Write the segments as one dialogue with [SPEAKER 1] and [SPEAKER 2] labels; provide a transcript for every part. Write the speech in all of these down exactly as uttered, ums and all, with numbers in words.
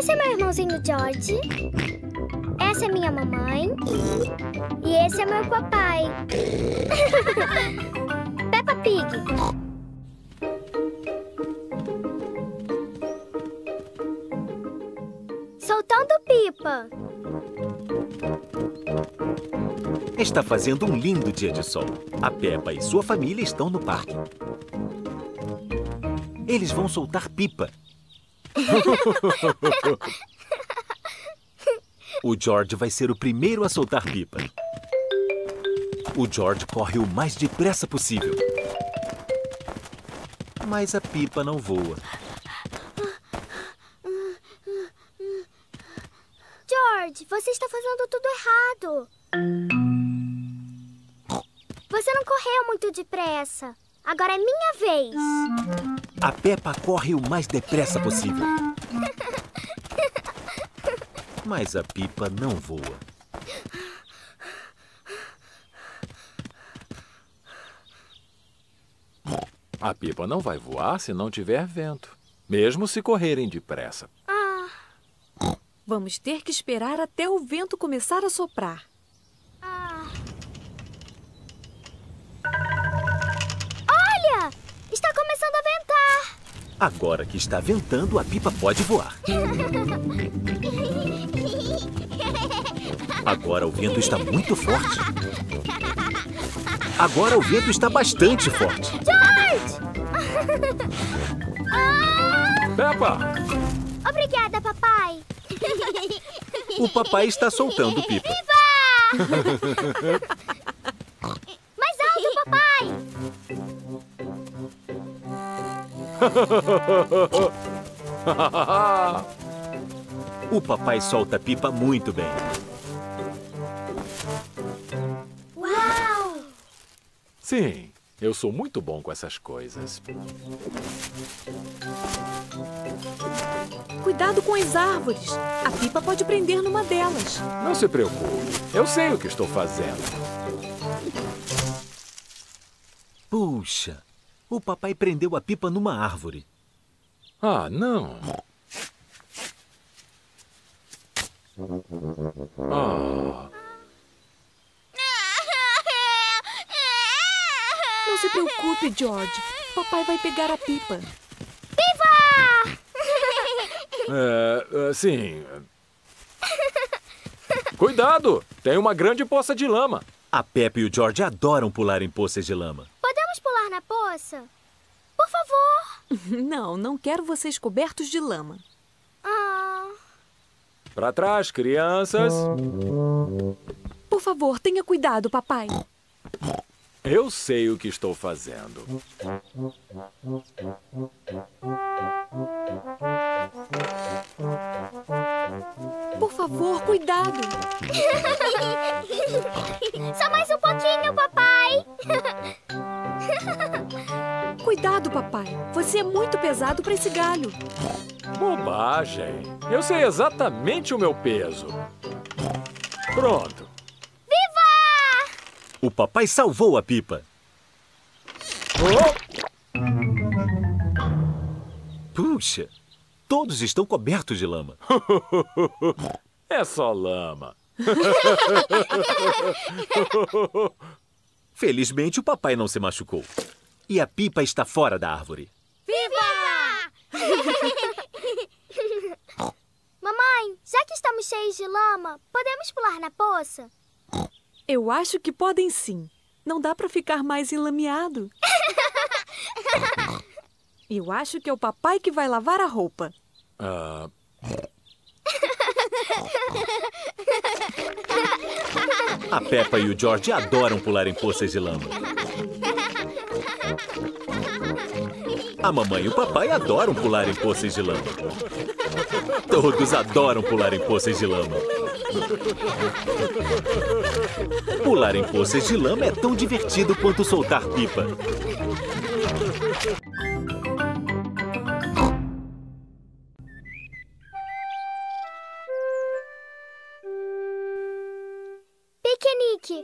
[SPEAKER 1] Esse é meu irmãozinho George. Essa é minha mamãe. E esse é meu papai. Peppa Pig. Soltando pipa.
[SPEAKER 2] Está fazendo um lindo dia de sol. A Peppa e sua família estão no parque. Eles vão soltar pipa. O George vai ser o primeiro a soltar pipa. O George corre o mais depressa possível. Mas a pipa não voa.
[SPEAKER 1] George, você está fazendo tudo errado. Você não correu muito depressa. Agora é minha vez.
[SPEAKER 2] A Peppa corre o mais depressa possível. Mas a pipa não voa.
[SPEAKER 3] A pipa não vai voar se não tiver vento, mesmo se correrem depressa.
[SPEAKER 1] Ah.
[SPEAKER 4] Vamos ter que esperar até o vento começar a soprar.
[SPEAKER 1] Ah. Olha! Está começando a ventar.
[SPEAKER 2] Agora que está ventando, a pipa pode voar. Agora o vento está muito forte. Agora o vento está bastante forte.
[SPEAKER 1] George! Ah!
[SPEAKER 3] Peppa!
[SPEAKER 1] Obrigada, papai.
[SPEAKER 2] O papai está soltando pipa.
[SPEAKER 1] Viva! Mais alto, papai!
[SPEAKER 2] O papai solta pipa muito bem.
[SPEAKER 1] Uau!
[SPEAKER 3] Sim, eu sou muito bom com essas coisas.
[SPEAKER 4] Cuidado com as árvores. A pipa pode prender numa delas.
[SPEAKER 3] Não se preocupe, eu sei o que estou fazendo.
[SPEAKER 2] Puxa, o papai prendeu a pipa numa árvore.
[SPEAKER 3] Ah, não. Ah.
[SPEAKER 4] Não se preocupe, George. Papai vai pegar a pipa.
[SPEAKER 1] Viva!
[SPEAKER 3] É, sim. Cuidado! Tem uma grande poça de lama.
[SPEAKER 2] A Peppa e o George adoram pular em poças de lama.
[SPEAKER 1] Podemos pular na poça? Por favor.
[SPEAKER 4] Não, não quero vocês cobertos de lama.
[SPEAKER 1] Ah.
[SPEAKER 3] Pra trás, crianças.
[SPEAKER 4] Por favor, tenha cuidado, papai.
[SPEAKER 3] Eu sei o que estou fazendo.
[SPEAKER 4] Por favor, cuidado.
[SPEAKER 1] Só mais um pouquinho, papai.
[SPEAKER 4] Cuidado, papai. Você é muito pesado para esse galho.
[SPEAKER 3] Bobagem. Eu sei exatamente o meu peso. Pronto.
[SPEAKER 2] O papai salvou a pipa.
[SPEAKER 3] Oh!
[SPEAKER 2] Puxa, todos estão cobertos de lama.
[SPEAKER 3] É só lama.
[SPEAKER 2] Felizmente, o papai não se machucou. E a pipa está fora da árvore.
[SPEAKER 1] Viva! Mamãe, já que estamos cheios de lama, podemos pular na poça?
[SPEAKER 4] Eu acho que podem sim. Não dá para ficar mais enlameado. Eu acho que é o papai que vai lavar a roupa.
[SPEAKER 3] Ah...
[SPEAKER 2] A Peppa e o George adoram pular em poças de lama. A mamãe e o papai adoram pular em poças de lama. Todos adoram pular em poças de lama. Pular em poças de lama é tão divertido quanto soltar pipa.
[SPEAKER 1] Piquenique.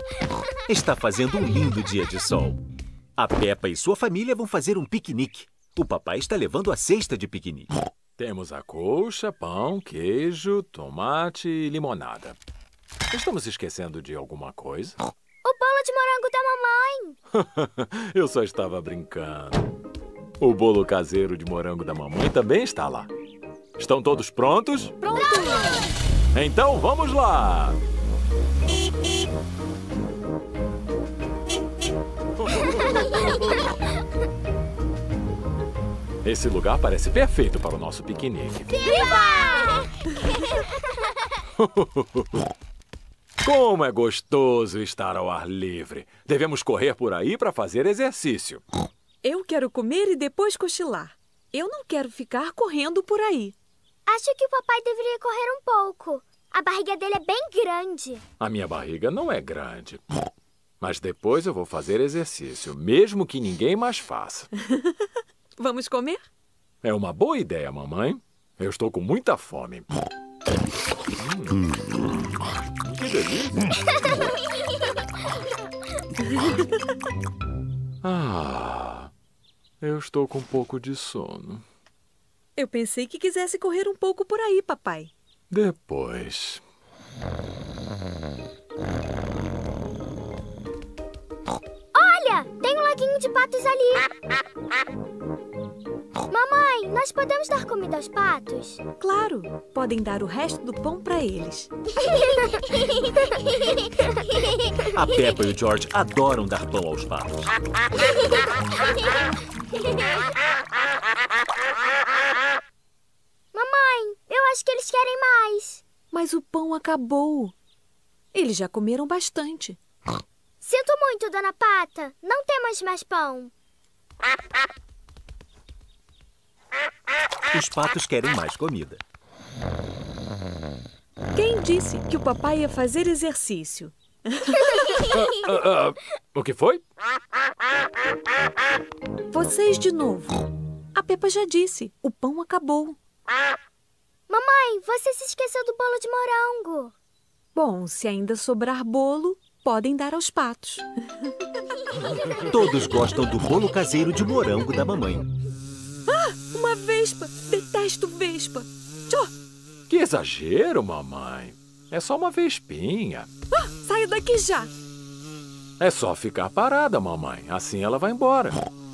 [SPEAKER 2] Está fazendo um lindo dia de sol. A Peppa e sua família vão fazer um piquenique. O papai está levando a cesta de piquenique.
[SPEAKER 3] Temos a colcha, pão, queijo, tomate e limonada. Estamos esquecendo de alguma coisa?
[SPEAKER 1] O bolo de morango da mamãe.
[SPEAKER 3] Eu só estava brincando. O bolo caseiro de morango da mamãe também está lá. Estão todos prontos?
[SPEAKER 4] Pronto!
[SPEAKER 3] Então vamos lá! Esse lugar parece perfeito para o nosso piquenique.
[SPEAKER 1] Viva!
[SPEAKER 3] Como é gostoso estar ao ar livre. Devemos correr por aí para fazer exercício.
[SPEAKER 4] Eu quero comer e depois cochilar. Eu não quero ficar correndo por aí.
[SPEAKER 1] Acho que o papai deveria correr um pouco. A barriga dele é bem grande.
[SPEAKER 3] A minha barriga não é grande. Mas depois eu vou fazer exercício, mesmo que ninguém mais faça.
[SPEAKER 4] Vamos comer?
[SPEAKER 3] É uma boa ideia, mamãe. Eu estou com muita fome. Hum. Que delícia! Ah, eu estou com um pouco de sono.
[SPEAKER 4] Eu pensei que quisesse correr um pouco por aí, papai.
[SPEAKER 3] Depois.
[SPEAKER 1] Olha, tem um laguinho de patos ali. Mamãe, nós podemos dar comida aos patos?
[SPEAKER 4] Claro, podem dar o resto do pão para eles.
[SPEAKER 2] A Peppa e o George adoram dar pão aos patos.
[SPEAKER 1] Mamãe, eu acho que eles querem mais.
[SPEAKER 4] Mas o pão acabou. Eles já comeram bastante.
[SPEAKER 1] Sinto muito, Dona Pata. Não temos mais pão.
[SPEAKER 2] Os patos querem mais comida.
[SPEAKER 4] Quem disse que o papai ia fazer exercício?
[SPEAKER 3] Ah, ah, ah, o que foi?
[SPEAKER 4] Vocês de novo. A Peppa já disse, o pão acabou.
[SPEAKER 1] Mamãe, você se esqueceu do bolo de morango.
[SPEAKER 4] Bom, se ainda sobrar bolo, podem dar aos patos.
[SPEAKER 2] Todos gostam do bolo caseiro de morango da mamãe.
[SPEAKER 4] Ah, uma vespa! Detesto vespa! Tchô!
[SPEAKER 3] Que exagero, mamãe. É só uma vespinha.
[SPEAKER 4] Ah, saia daqui já!
[SPEAKER 3] É só ficar parada, mamãe. Assim ela vai embora.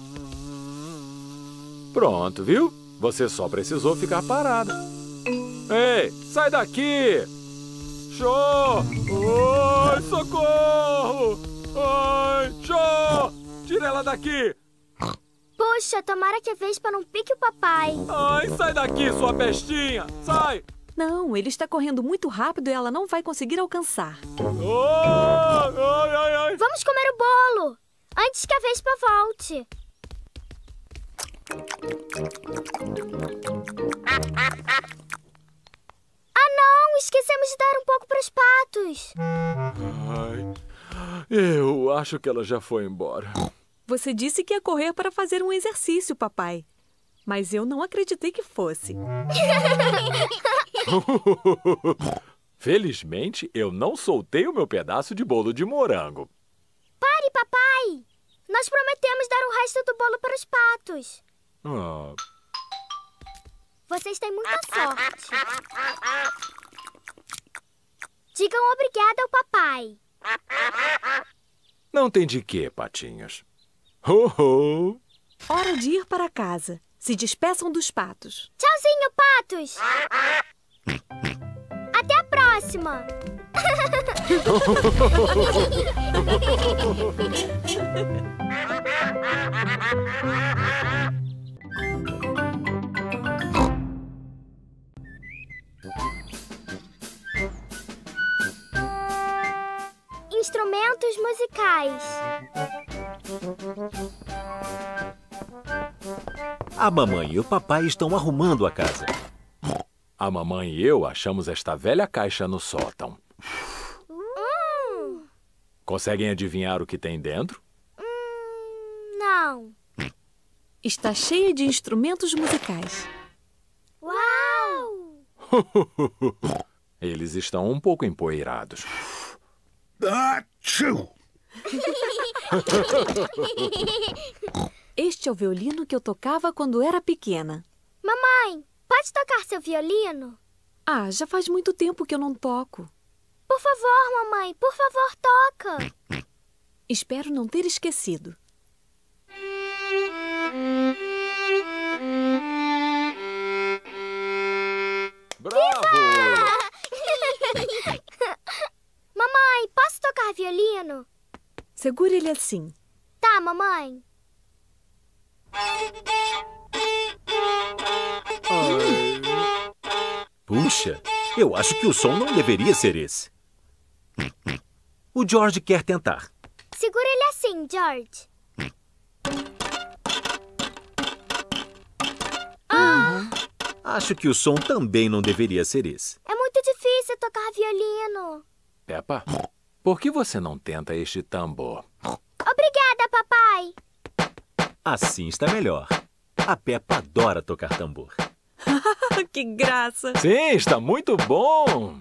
[SPEAKER 3] Pronto, viu? Você só precisou ficar parada. Ei, sai daqui! Show! Oi, socorro! Ai, show! Tira ela daqui!
[SPEAKER 1] Puxa, tomara que a vespa não pique o papai.
[SPEAKER 3] Ai, sai daqui, sua bestinha! Sai!
[SPEAKER 4] Não, ele está correndo muito rápido e ela não vai conseguir alcançar.
[SPEAKER 3] Ai, ai, ai, ai.
[SPEAKER 1] Vamos comer o bolo, antes que a vespa volte. Ah, não! Esquecemos de dar um pouco para os patos.
[SPEAKER 3] Ai, eu acho que ela já foi embora.
[SPEAKER 4] Você disse que ia correr para fazer um exercício, papai. Mas eu não acreditei que fosse.
[SPEAKER 3] Felizmente, eu não soltei o meu pedaço de bolo de morango.
[SPEAKER 1] Pare, papai! Nós prometemos dar o resto do bolo para os patos.
[SPEAKER 3] Ah.
[SPEAKER 1] Vocês têm muita sorte. Digam obrigada ao papai.
[SPEAKER 3] Não tem de quê, patinhos. Ho, ho.
[SPEAKER 4] Hora de ir para casa. Se despeçam dos patos.
[SPEAKER 1] Tchauzinho, patos! Até a próxima! Instrumentos musicais.
[SPEAKER 2] A mamãe e o papai estão arrumando a casa.
[SPEAKER 3] A mamãe e eu achamos esta velha caixa no sótão.
[SPEAKER 1] Hum,
[SPEAKER 3] Conseguem adivinhar o que tem dentro?
[SPEAKER 1] hum, não.
[SPEAKER 4] Está cheia de instrumentos musicais.
[SPEAKER 1] Uau!
[SPEAKER 3] Eles estão um pouco empoeirados.
[SPEAKER 5] Achoo!
[SPEAKER 4] Este é o violino que eu tocava quando era pequena.
[SPEAKER 1] Mamãe, pode tocar seu violino?
[SPEAKER 4] Ah, já faz muito tempo que eu não toco.
[SPEAKER 1] Por favor, mamãe, por favor, toca.
[SPEAKER 4] Espero não ter esquecido.
[SPEAKER 3] Bravo!
[SPEAKER 1] Mamãe, posso tocar violino?
[SPEAKER 4] Segure ele assim.
[SPEAKER 1] Tá, mamãe.
[SPEAKER 2] Puxa, eu acho que o som não deveria ser esse. O George quer tentar.
[SPEAKER 1] Segura ele assim, George.
[SPEAKER 2] Ah. Acho que o som também não deveria ser esse.
[SPEAKER 1] É muito difícil tocar violino.
[SPEAKER 3] Peppa, por que você não tenta este tambor?
[SPEAKER 1] Obrigada, papai.
[SPEAKER 2] Assim está melhor. A Peppa adora tocar tambor.
[SPEAKER 4] Que graça!
[SPEAKER 3] Sim, está muito bom!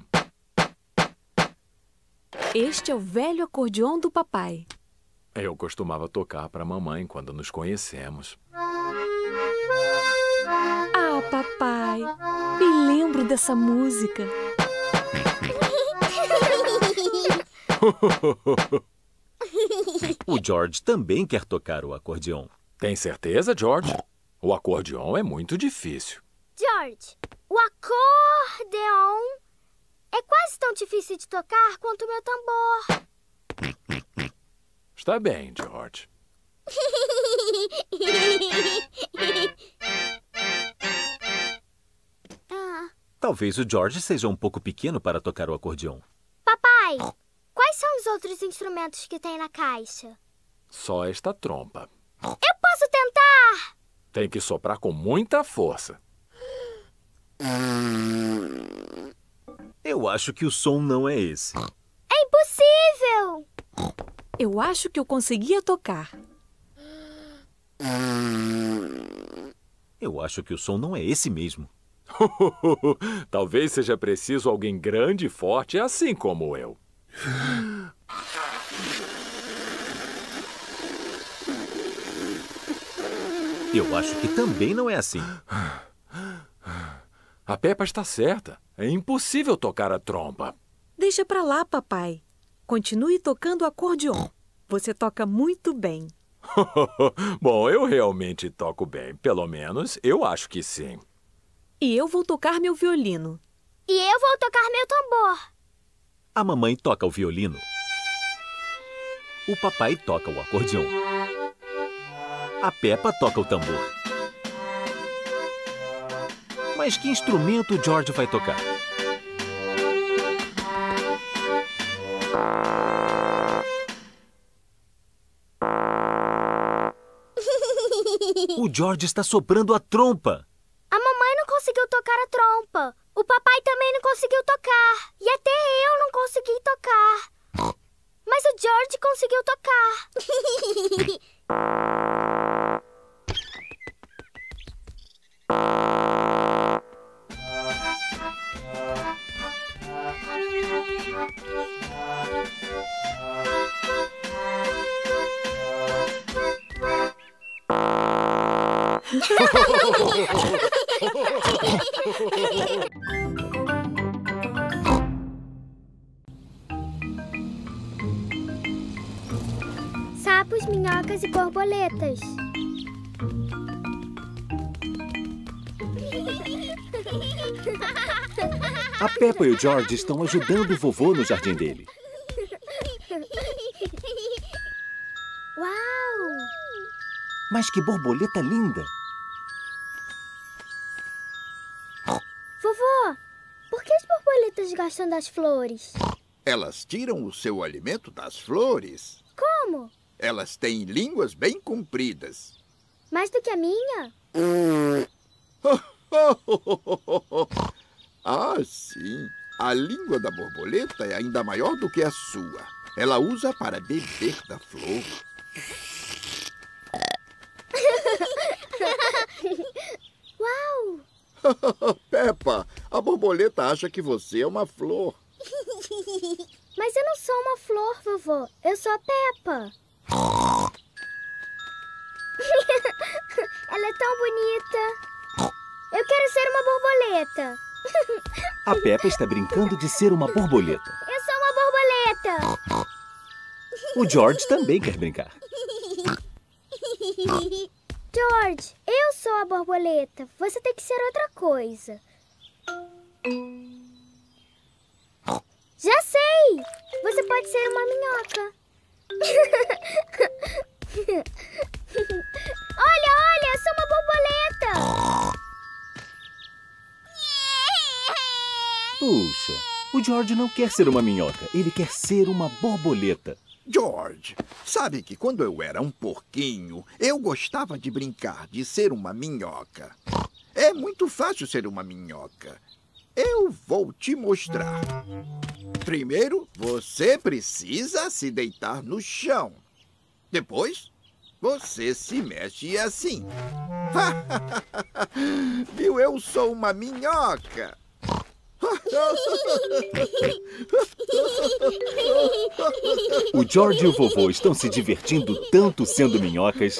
[SPEAKER 4] Este é o velho acordeon do papai.
[SPEAKER 3] Eu costumava tocar para a mamãe quando nos conhecemos.
[SPEAKER 4] Ah, papai, me lembro dessa música.
[SPEAKER 2] O George também quer tocar o acordeon.
[SPEAKER 3] Tem certeza, George? O acordeon é muito difícil.
[SPEAKER 1] George, o acordeon é quase tão difícil de tocar quanto o meu tambor.
[SPEAKER 3] Está bem, George.
[SPEAKER 1] Ah.
[SPEAKER 2] Talvez o George seja um pouco pequeno para tocar o acordeon.
[SPEAKER 1] Papai, quais são os outros instrumentos que tem na caixa?
[SPEAKER 3] Só esta trompa.
[SPEAKER 1] Eu posso tentar!
[SPEAKER 3] Tem que soprar com muita força.
[SPEAKER 2] Eu acho que o som não é esse.
[SPEAKER 1] É impossível!
[SPEAKER 4] Eu acho que eu conseguia tocar.
[SPEAKER 2] Eu acho que o som não é esse mesmo.
[SPEAKER 3] Talvez seja preciso alguém grande e forte, assim como eu.
[SPEAKER 2] Eu acho que também não é assim.
[SPEAKER 3] A Peppa está certa. É impossível tocar a trompa.
[SPEAKER 4] Deixa pra lá, papai. Continue tocando o acordeon. Você toca muito bem.
[SPEAKER 3] Bom, eu realmente toco bem. Pelo menos, eu acho que sim.
[SPEAKER 4] E eu vou tocar meu violino.
[SPEAKER 1] E eu vou tocar meu tambor.
[SPEAKER 2] A mamãe toca o violino. O papai toca o acordeon. A Peppa toca o tambor. Mas que instrumento o George vai tocar? O George está soprando a trompa.
[SPEAKER 1] A mamãe não conseguiu tocar a trompa. O papai também não conseguiu tocar. E até eu não consegui tocar. Mas o George conseguiu tocar. Sapos, minhocas e borboletas.
[SPEAKER 2] A Peppa e o George estão ajudando o vovô no jardim dele.
[SPEAKER 1] Uau!
[SPEAKER 2] Mas que borboleta linda!
[SPEAKER 1] Vovô, por que as borboletas gostam das flores?
[SPEAKER 5] Elas tiram o seu alimento das flores.
[SPEAKER 1] Como?
[SPEAKER 5] Elas têm línguas bem compridas.
[SPEAKER 1] Mais do que a minha?
[SPEAKER 5] Ah, sim. A língua da borboleta é ainda maior do que a sua. Ela usa para beber da flor.
[SPEAKER 1] Uau!
[SPEAKER 5] Peppa, a borboleta acha que você é uma flor.
[SPEAKER 1] Mas eu não sou uma flor, vovô. Eu sou a Peppa. borboleta.
[SPEAKER 2] A Peppa está brincando de ser uma borboleta.
[SPEAKER 1] Eu sou uma borboleta.
[SPEAKER 2] O George também quer brincar.
[SPEAKER 1] George, eu sou a borboleta. Você tem que ser outra coisa. Já sei! Você pode ser uma minhoca. Olha, olha, eu sou uma borboleta.
[SPEAKER 2] Puxa, o George não quer ser uma minhoca. Ele quer ser uma borboleta.
[SPEAKER 5] George, sabe que quando eu era um porquinho, eu gostava de brincar de ser uma minhoca. É muito fácil ser uma minhoca. Eu vou te mostrar. Primeiro, você precisa se deitar no chão. Depois, você se mexe assim. Viu? Eu sou uma minhoca.
[SPEAKER 2] O George e o vovô estão se divertindo tanto sendo minhocas.
[SPEAKER 1] Eu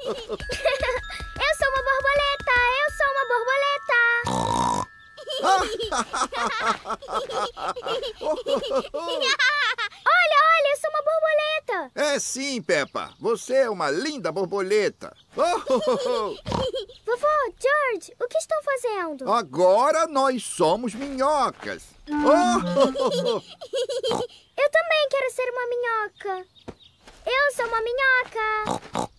[SPEAKER 1] sou uma borboleta, eu sou uma borboleta. Olha, olha, eu sou uma borboleta.
[SPEAKER 5] É sim, Peppa. Você é uma linda borboleta.
[SPEAKER 1] Vovô, George, o que estão fazendo?
[SPEAKER 5] Agora nós somos minhocas.
[SPEAKER 1] Eu também quero ser uma minhoca. Eu sou uma minhoca.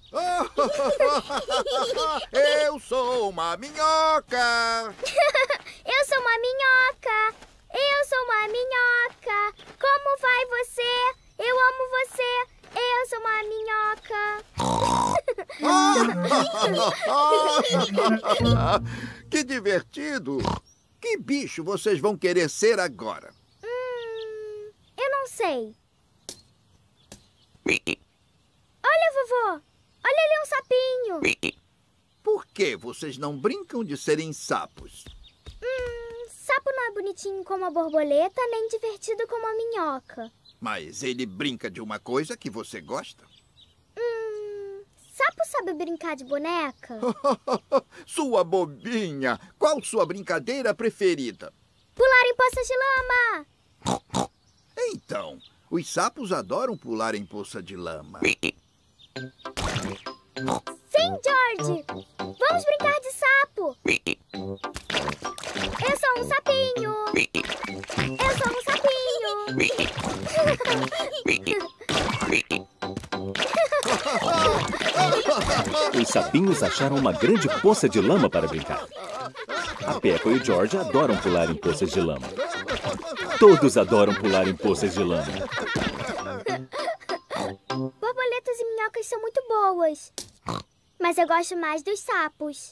[SPEAKER 5] Eu sou uma minhoca.
[SPEAKER 1] Eu sou uma minhoca. Eu sou uma minhoca. Como vai você? Eu amo você. Eu sou uma minhoca.
[SPEAKER 5] Que divertido. Que bicho vocês vão querer ser agora?
[SPEAKER 1] Hum, eu não sei. Olha, vovô. Olha ali um sapinho.
[SPEAKER 5] Por que vocês não brincam de serem sapos?
[SPEAKER 1] Hum, sapo não é bonitinho como a borboleta, nem divertido como a minhoca.
[SPEAKER 5] Mas ele brinca de uma coisa que você gosta?
[SPEAKER 1] Hum, sapo sabe brincar de boneca?
[SPEAKER 5] Sua bobinha! Qual sua brincadeira preferida?
[SPEAKER 1] Pular em poças de lama.
[SPEAKER 5] Então, os sapos adoram pular em poça de lama.
[SPEAKER 1] Sim, George! Vamos brincar de sapo! Eu sou um sapinho! Eu sou um sapinho!
[SPEAKER 2] Os sapinhos acharam uma grande poça de lama para brincar. A Peppa e o George adoram pular em poças de lama. Todos adoram pular em poças de lama.
[SPEAKER 1] Borboletas e minhocas são muito boas. Mas eu gosto mais dos sapos.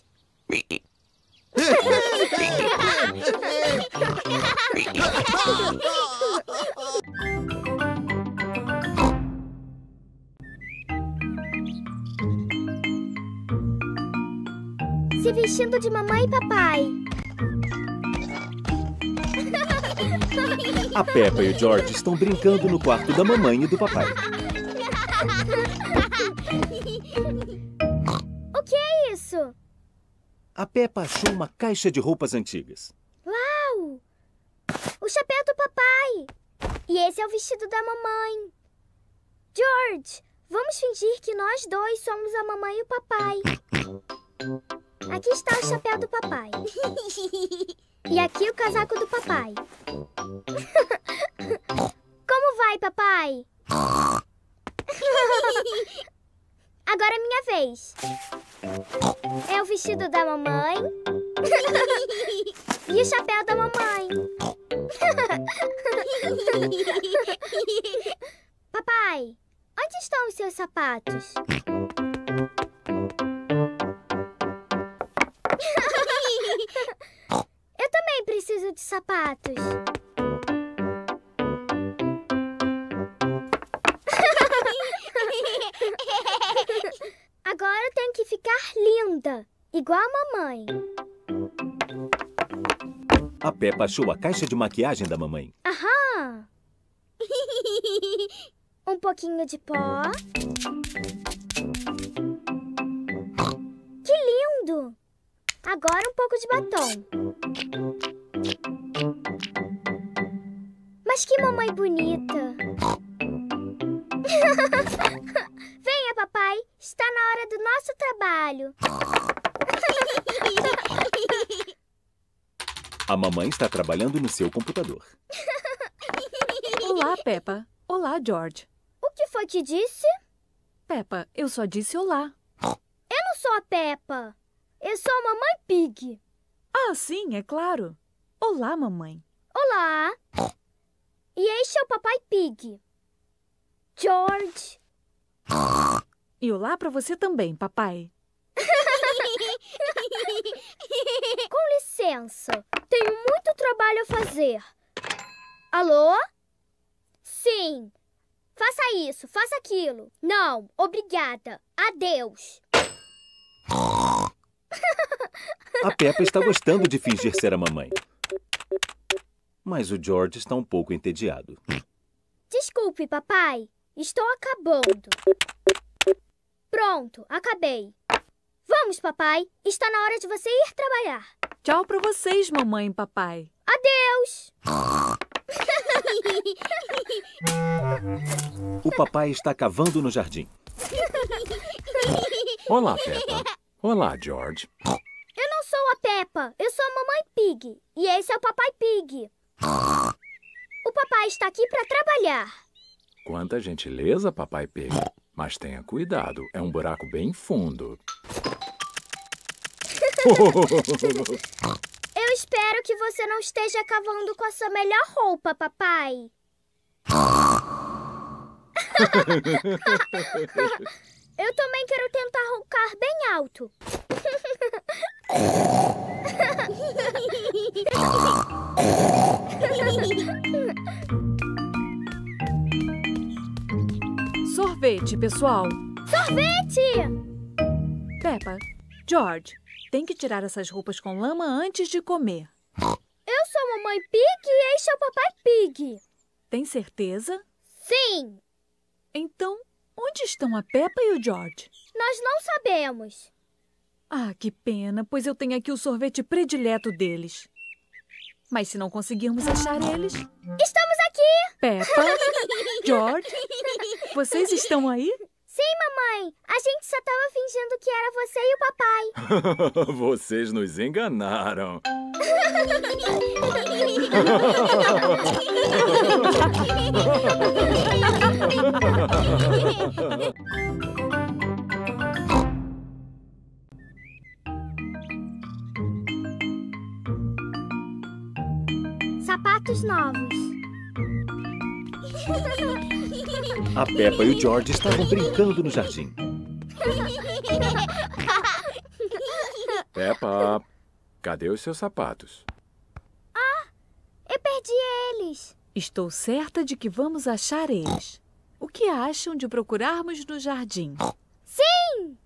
[SPEAKER 1] Se vestindo de mamãe e papai.
[SPEAKER 2] A Peppa e o George estão brincando no quarto da mamãe e do papai.
[SPEAKER 1] O que é isso?
[SPEAKER 2] A Peppa achou uma caixa de roupas antigas.
[SPEAKER 1] Uau! O chapéu do papai! E esse é o vestido da mamãe. George, vamos fingir que nós dois somos a mamãe e o papai. Aqui está o chapéu do papai. E aqui o casaco do papai. Como vai, papai? Agora é minha vez. É o vestido da mamãe e o chapéu da mamãe. Papai, onde estão os seus sapatos? Eu também preciso de sapatos. Agora eu tenho que ficar linda, igual a mamãe.
[SPEAKER 2] A Peppa achou a caixa de maquiagem da mamãe.
[SPEAKER 1] Aham! Um pouquinho de pó. Que lindo! Agora um pouco de batom. Ai, bonita. Venha, papai. Está na hora do nosso trabalho.
[SPEAKER 2] A mamãe está trabalhando no seu computador.
[SPEAKER 4] Olá, Peppa. Olá, George.
[SPEAKER 1] O que foi que disse?
[SPEAKER 4] Peppa, eu só disse olá.
[SPEAKER 1] Eu não sou a Peppa. Eu sou a Mamãe Pig.
[SPEAKER 4] Ah, sim, é claro. Olá, mamãe.
[SPEAKER 1] Olá. E este é o Papai Pig. George.
[SPEAKER 4] E olá para você também, papai.
[SPEAKER 1] Com licença. Tenho muito trabalho a fazer. Alô? Sim. Faça isso, faça aquilo. Não, obrigada. Adeus.
[SPEAKER 2] A Peppa está gostando de fingir ser a mamãe. Mas o George está um pouco entediado.
[SPEAKER 1] Desculpe, papai. Estou acabando. Pronto, acabei. Vamos, papai. Está na hora de você ir trabalhar.
[SPEAKER 4] Tchau para vocês, mamãe e papai.
[SPEAKER 1] Adeus.
[SPEAKER 2] O papai está cavando no jardim.
[SPEAKER 3] Olá, Peppa. Olá, George.
[SPEAKER 1] Eu não sou a Peppa. Eu sou a Mamãe Pig. E esse é o Papai Pig. O papai está aqui para trabalhar.
[SPEAKER 3] Quanta gentileza, Papai Pig. Mas tenha cuidado, é um buraco bem fundo.
[SPEAKER 1] Eu espero que você não esteja cavando com a sua melhor roupa, papai. Eu também quero tentar roncar bem alto.
[SPEAKER 4] Sorvete, pessoal.
[SPEAKER 1] Sorvete!
[SPEAKER 4] Peppa, George, tem que tirar essas roupas com lama antes de comer.
[SPEAKER 1] Eu sou a Mamãe Pig e este é o Papai Pig.
[SPEAKER 4] Tem certeza?
[SPEAKER 1] Sim.
[SPEAKER 4] Então, onde estão a Peppa e o George?
[SPEAKER 1] Nós não sabemos.
[SPEAKER 4] Ah, que pena, pois eu tenho aqui o sorvete predileto deles. Mas se não conseguirmos achar eles...
[SPEAKER 1] Estamos aqui!
[SPEAKER 4] Peppa, George, vocês estão aí?
[SPEAKER 1] Sim, mamãe. A gente só estava fingindo que era você e o papai.
[SPEAKER 3] Vocês nos enganaram.
[SPEAKER 1] Sapatos novos.
[SPEAKER 2] A Peppa e o George estavam brincando no jardim.
[SPEAKER 3] Peppa, cadê os seus sapatos?
[SPEAKER 1] Ah, eu perdi eles.
[SPEAKER 4] Estou certa de que vamos achar eles. O que acham de procurarmos no jardim?
[SPEAKER 1] Sim!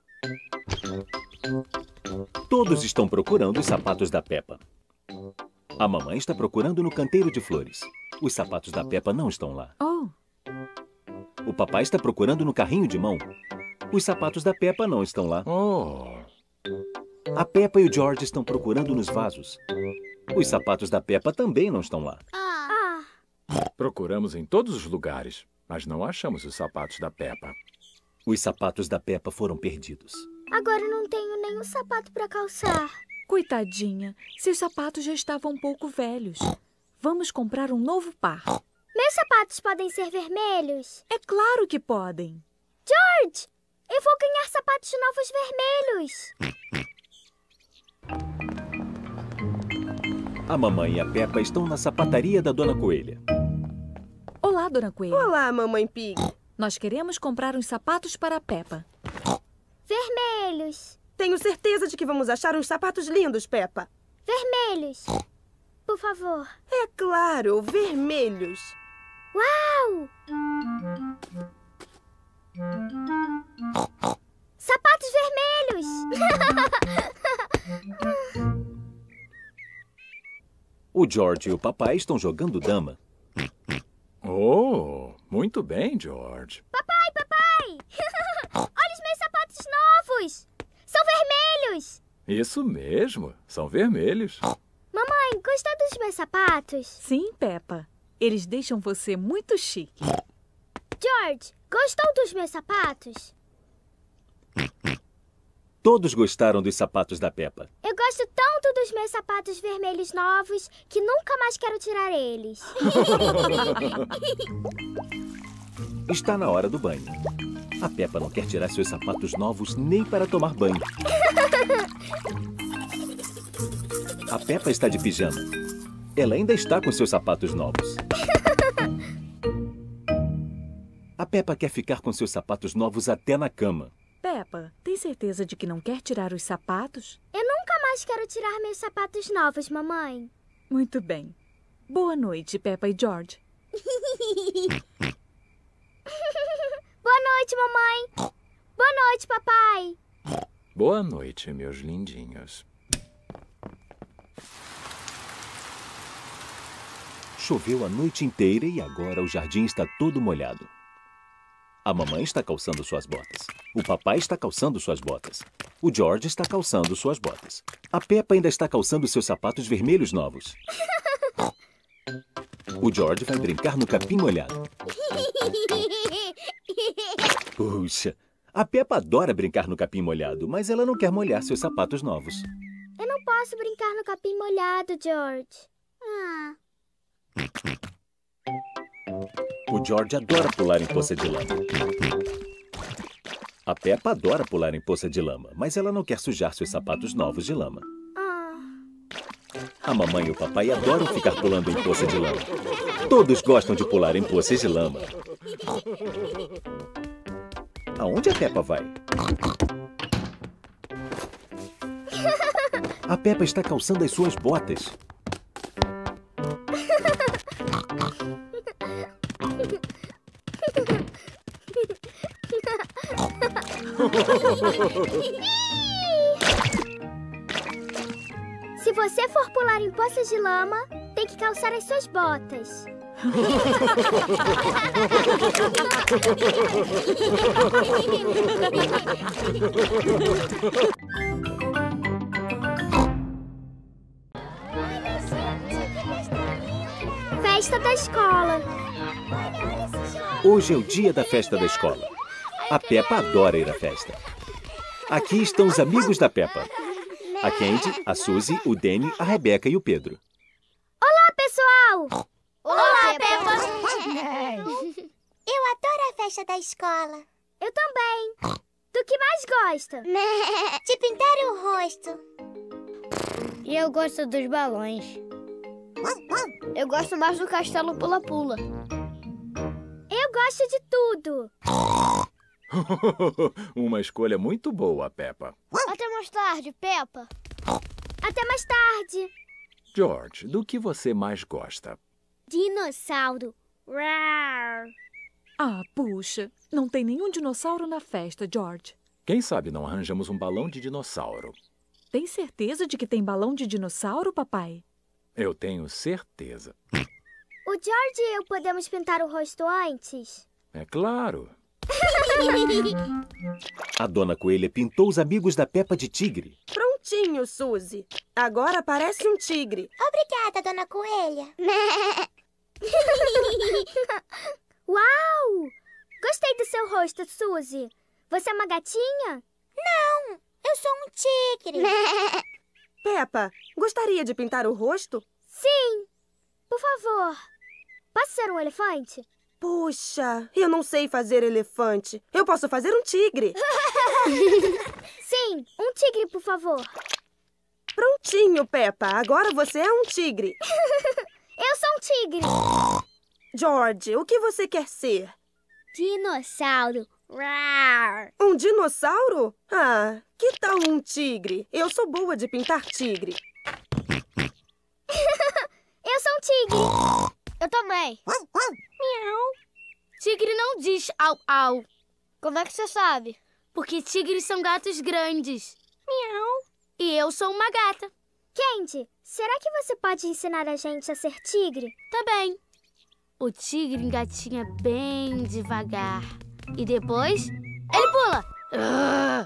[SPEAKER 2] Todos estão procurando os sapatos da Peppa. A mamãe está procurando no canteiro de flores. Os sapatos da Peppa não estão lá.
[SPEAKER 4] Oh!
[SPEAKER 2] O papai está procurando no carrinho de mão. Os sapatos da Peppa não estão lá.
[SPEAKER 3] Oh!
[SPEAKER 2] A Peppa e o George estão procurando nos vasos. Os sapatos da Peppa também não estão lá.
[SPEAKER 1] Ah.
[SPEAKER 3] Procuramos em todos os lugares, mas não achamos os sapatos da Peppa.
[SPEAKER 2] Os sapatos da Peppa foram perdidos.
[SPEAKER 1] Agora não tenho nenhum sapato para calçar.
[SPEAKER 4] Coitadinha, seus sapatos já estavam um pouco velhos. Vamos comprar um novo par.
[SPEAKER 1] Meus sapatos podem ser vermelhos?
[SPEAKER 4] É claro que podem.
[SPEAKER 1] George, eu vou ganhar sapatos novos vermelhos.
[SPEAKER 2] A mamãe e a Peppa estão na sapataria da Dona Coelha.
[SPEAKER 4] Olá, Dona Coelha.
[SPEAKER 6] Olá, Mamãe Pig.
[SPEAKER 4] Nós queremos comprar uns sapatos para a Peppa.
[SPEAKER 1] Vermelhos.
[SPEAKER 6] Tenho certeza de que vamos achar uns sapatos lindos, Peppa.
[SPEAKER 1] Vermelhos. Por favor.
[SPEAKER 6] É claro, vermelhos.
[SPEAKER 1] Uau! Sapatos vermelhos!
[SPEAKER 2] O George e o papai estão jogando dama.
[SPEAKER 3] Oh, muito bem, George.
[SPEAKER 1] Papai, papai! Olha os meus sapatos novos! São vermelhos!
[SPEAKER 3] Isso mesmo, são vermelhos.
[SPEAKER 1] Mamãe, gostou dos meus sapatos?
[SPEAKER 4] Sim, Peppa. Eles deixam você muito chique.
[SPEAKER 1] George, gostou dos meus sapatos?
[SPEAKER 2] Todos gostaram dos sapatos da Peppa.
[SPEAKER 1] Eu gosto tanto dos meus sapatos vermelhos novos que nunca mais quero tirar eles.
[SPEAKER 2] Está na hora do banho. A Peppa não quer tirar seus sapatos novos nem para tomar banho. A Peppa está de pijama. Ela ainda está com seus sapatos novos. A Peppa quer ficar com seus sapatos novos até na cama.
[SPEAKER 4] Peppa, tem certeza de que não quer tirar os sapatos?
[SPEAKER 1] Eu nunca mais quero tirar meus sapatos novos, mamãe.
[SPEAKER 4] Muito bem. Boa noite, Peppa e George.
[SPEAKER 1] Boa noite, mamãe. Boa noite, papai.
[SPEAKER 3] Boa noite, meus lindinhos.
[SPEAKER 2] Choveu a noite inteira e agora o jardim está todo molhado. A mamãe está calçando suas botas. O papai está calçando suas botas. O George está calçando suas botas. A Peppa ainda está calçando seus sapatos vermelhos novos. O George vai brincar no capim molhado. Puxa, a Peppa adora brincar no capim molhado, mas ela não quer molhar seus sapatos novos.
[SPEAKER 1] Eu não posso brincar no capim molhado, George. Ah.
[SPEAKER 2] O George adora pular em poça de lama. A Peppa adora pular em poça de lama, mas ela não quer sujar seus sapatos novos de lama.
[SPEAKER 1] Ah.
[SPEAKER 2] A mamãe e o papai adoram ficar pulando em poça de lama. Todos gostam de pular em poças de lama. Aonde a Peppa vai? A Peppa está calçando as suas botas.
[SPEAKER 1] Se você for pular em poças de lama, tem que calçar as suas botas. Festa da escola.
[SPEAKER 2] Hoje é o dia da festa da escola. A Peppa adora ir à festa. Aqui estão os amigos da Peppa. A Candy, a Suzy, o Danny, a Rebecca e o Pedro.
[SPEAKER 1] Olá, pessoal!
[SPEAKER 7] Olá, Peppa! Eu adoro a festa da escola.
[SPEAKER 1] Eu também. Do que mais gosta?
[SPEAKER 7] De pintar o rosto.
[SPEAKER 8] E eu gosto dos balões. Eu gosto mais do castelo pula-pula.
[SPEAKER 1] Eu gosto de tudo.
[SPEAKER 3] Uma escolha muito boa, Peppa.
[SPEAKER 8] Até mais tarde, Peppa.
[SPEAKER 1] Até mais tarde.
[SPEAKER 3] George, do que você mais gosta?
[SPEAKER 1] Dinossauro. Rar.
[SPEAKER 4] Ah, puxa. Não tem nenhum dinossauro na festa, George.
[SPEAKER 3] Quem sabe não arranjamos um balão de dinossauro?
[SPEAKER 4] Tem certeza de que tem balão de dinossauro, papai?
[SPEAKER 3] Eu tenho certeza.
[SPEAKER 1] O George e eu podemos pintar o rosto antes?
[SPEAKER 3] É claro.
[SPEAKER 2] A Dona Coelha pintou os amigos da Peppa de tigre.
[SPEAKER 6] Prontinho, Suzy. Agora parece um tigre.
[SPEAKER 7] Obrigada, Dona Coelha.
[SPEAKER 1] Uau! Gostei do seu rosto, Suzy. Você é uma gatinha?
[SPEAKER 7] Não, eu sou um tigre.
[SPEAKER 6] Peppa, gostaria de pintar o rosto?
[SPEAKER 1] Sim. Por favor. Posso ser um elefante?
[SPEAKER 6] Puxa, eu não sei fazer elefante. Eu posso fazer um tigre.
[SPEAKER 1] Sim, um tigre, por favor.
[SPEAKER 6] Prontinho, Peppa. Agora você é um tigre.
[SPEAKER 1] Eu sou um tigre.
[SPEAKER 6] George, o que você quer ser?
[SPEAKER 1] Dinossauro. Rar.
[SPEAKER 6] Um dinossauro? Ah, que tal um tigre? Eu sou boa de pintar tigre.
[SPEAKER 1] Eu sou um tigre.
[SPEAKER 8] Eu também. Miau. Tigre não diz au au. Como é que você sabe? Porque tigres são gatos grandes. Miau. E eu sou uma gata.
[SPEAKER 1] Candy, será que você pode ensinar a gente a ser tigre?
[SPEAKER 8] Tá bem. O tigre engatinha bem devagar. E depois, ele pula. Ah!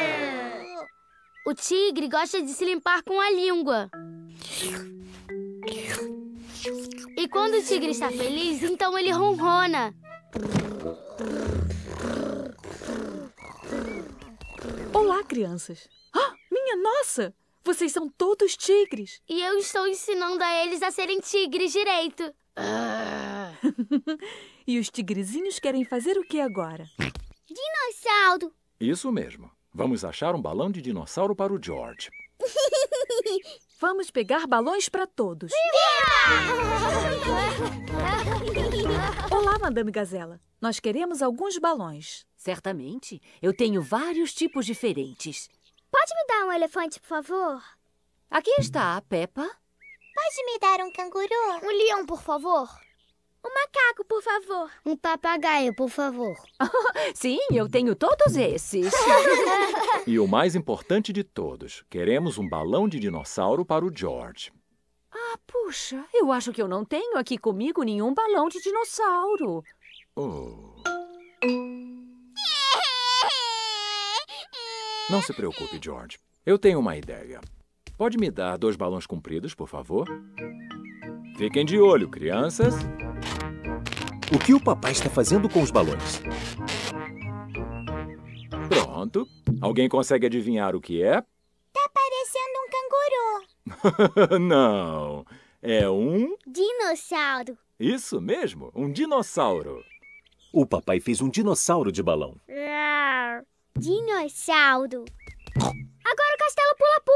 [SPEAKER 8] O tigre gosta de se limpar com a língua. quando o tigre está feliz, então ele ronrona.
[SPEAKER 4] Olá, crianças. Ah, minha nossa! Vocês são todos tigres.
[SPEAKER 8] E eu estou ensinando a eles a serem tigres direito.
[SPEAKER 4] E os tigrezinhos querem fazer o que agora?
[SPEAKER 1] Dinossauro.
[SPEAKER 3] Isso mesmo. Vamos achar um balão de dinossauro para o George.
[SPEAKER 4] Vamos pegar balões para todos. Olá, Madame Gazela. Nós queremos alguns balões.
[SPEAKER 9] Certamente. Eu tenho vários tipos diferentes.
[SPEAKER 1] Pode me dar um elefante, por favor?
[SPEAKER 9] Aqui está a Peppa.
[SPEAKER 7] Pode me dar um canguru?
[SPEAKER 8] Um leão, por favor.
[SPEAKER 1] Um macaco, por favor.
[SPEAKER 8] Um papagaio, por favor.
[SPEAKER 9] Sim, eu tenho todos esses.
[SPEAKER 3] E o mais importante de todos, queremos um balão de dinossauro para o George.
[SPEAKER 9] Ah, puxa, eu acho que eu não tenho aqui comigo nenhum balão de dinossauro.
[SPEAKER 3] Oh. Não se preocupe, George. Eu tenho uma ideia. Pode me dar dois balões compridos, por favor? Fiquem de olho, crianças.
[SPEAKER 2] O que o papai está fazendo com os balões?
[SPEAKER 3] Pronto. Alguém consegue adivinhar o que é?
[SPEAKER 7] Tá parecendo um canguru.
[SPEAKER 3] Não. É um...
[SPEAKER 1] Dinossauro.
[SPEAKER 3] Isso mesmo, um dinossauro.
[SPEAKER 2] O papai fez um dinossauro de balão.
[SPEAKER 1] Dinossauro. Agora o castelo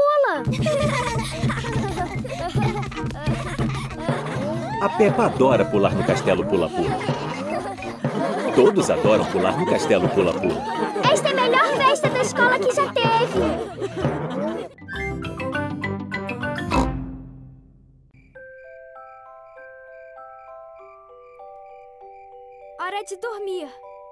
[SPEAKER 1] pula-pula.
[SPEAKER 2] A Peppa adora pular no castelo pula-pula. Todos adoram pular no castelo pula-pula.
[SPEAKER 1] Esta é a melhor festa da escola que já teve. Hora de dormir.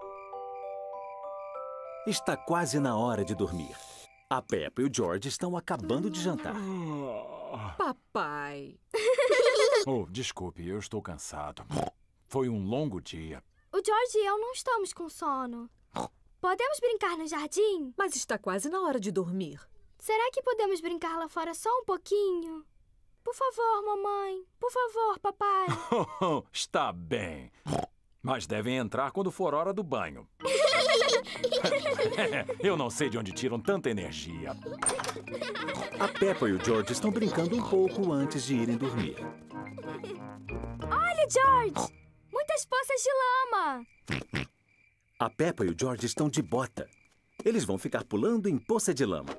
[SPEAKER 2] Está quase na hora de dormir. A Peppa e o George estão acabando de jantar.
[SPEAKER 4] Papai.
[SPEAKER 3] Oh, desculpe, eu estou cansado. Foi um longo dia.
[SPEAKER 1] O George e eu não estamos com sono. Podemos brincar no jardim?
[SPEAKER 4] Mas está quase na hora de dormir.
[SPEAKER 1] Será que podemos brincar lá fora só um pouquinho? Por favor, mamãe. Por favor, papai.
[SPEAKER 3] Está bem. Mas devem entrar quando for hora do banho. Eu não sei de onde tiram tanta energia.
[SPEAKER 2] A Peppa e o George estão brincando um pouco antes de irem dormir.
[SPEAKER 1] Olha, George! Muitas poças de lama!
[SPEAKER 2] A Peppa e o George estão de bota. Eles vão ficar pulando em poça de lama.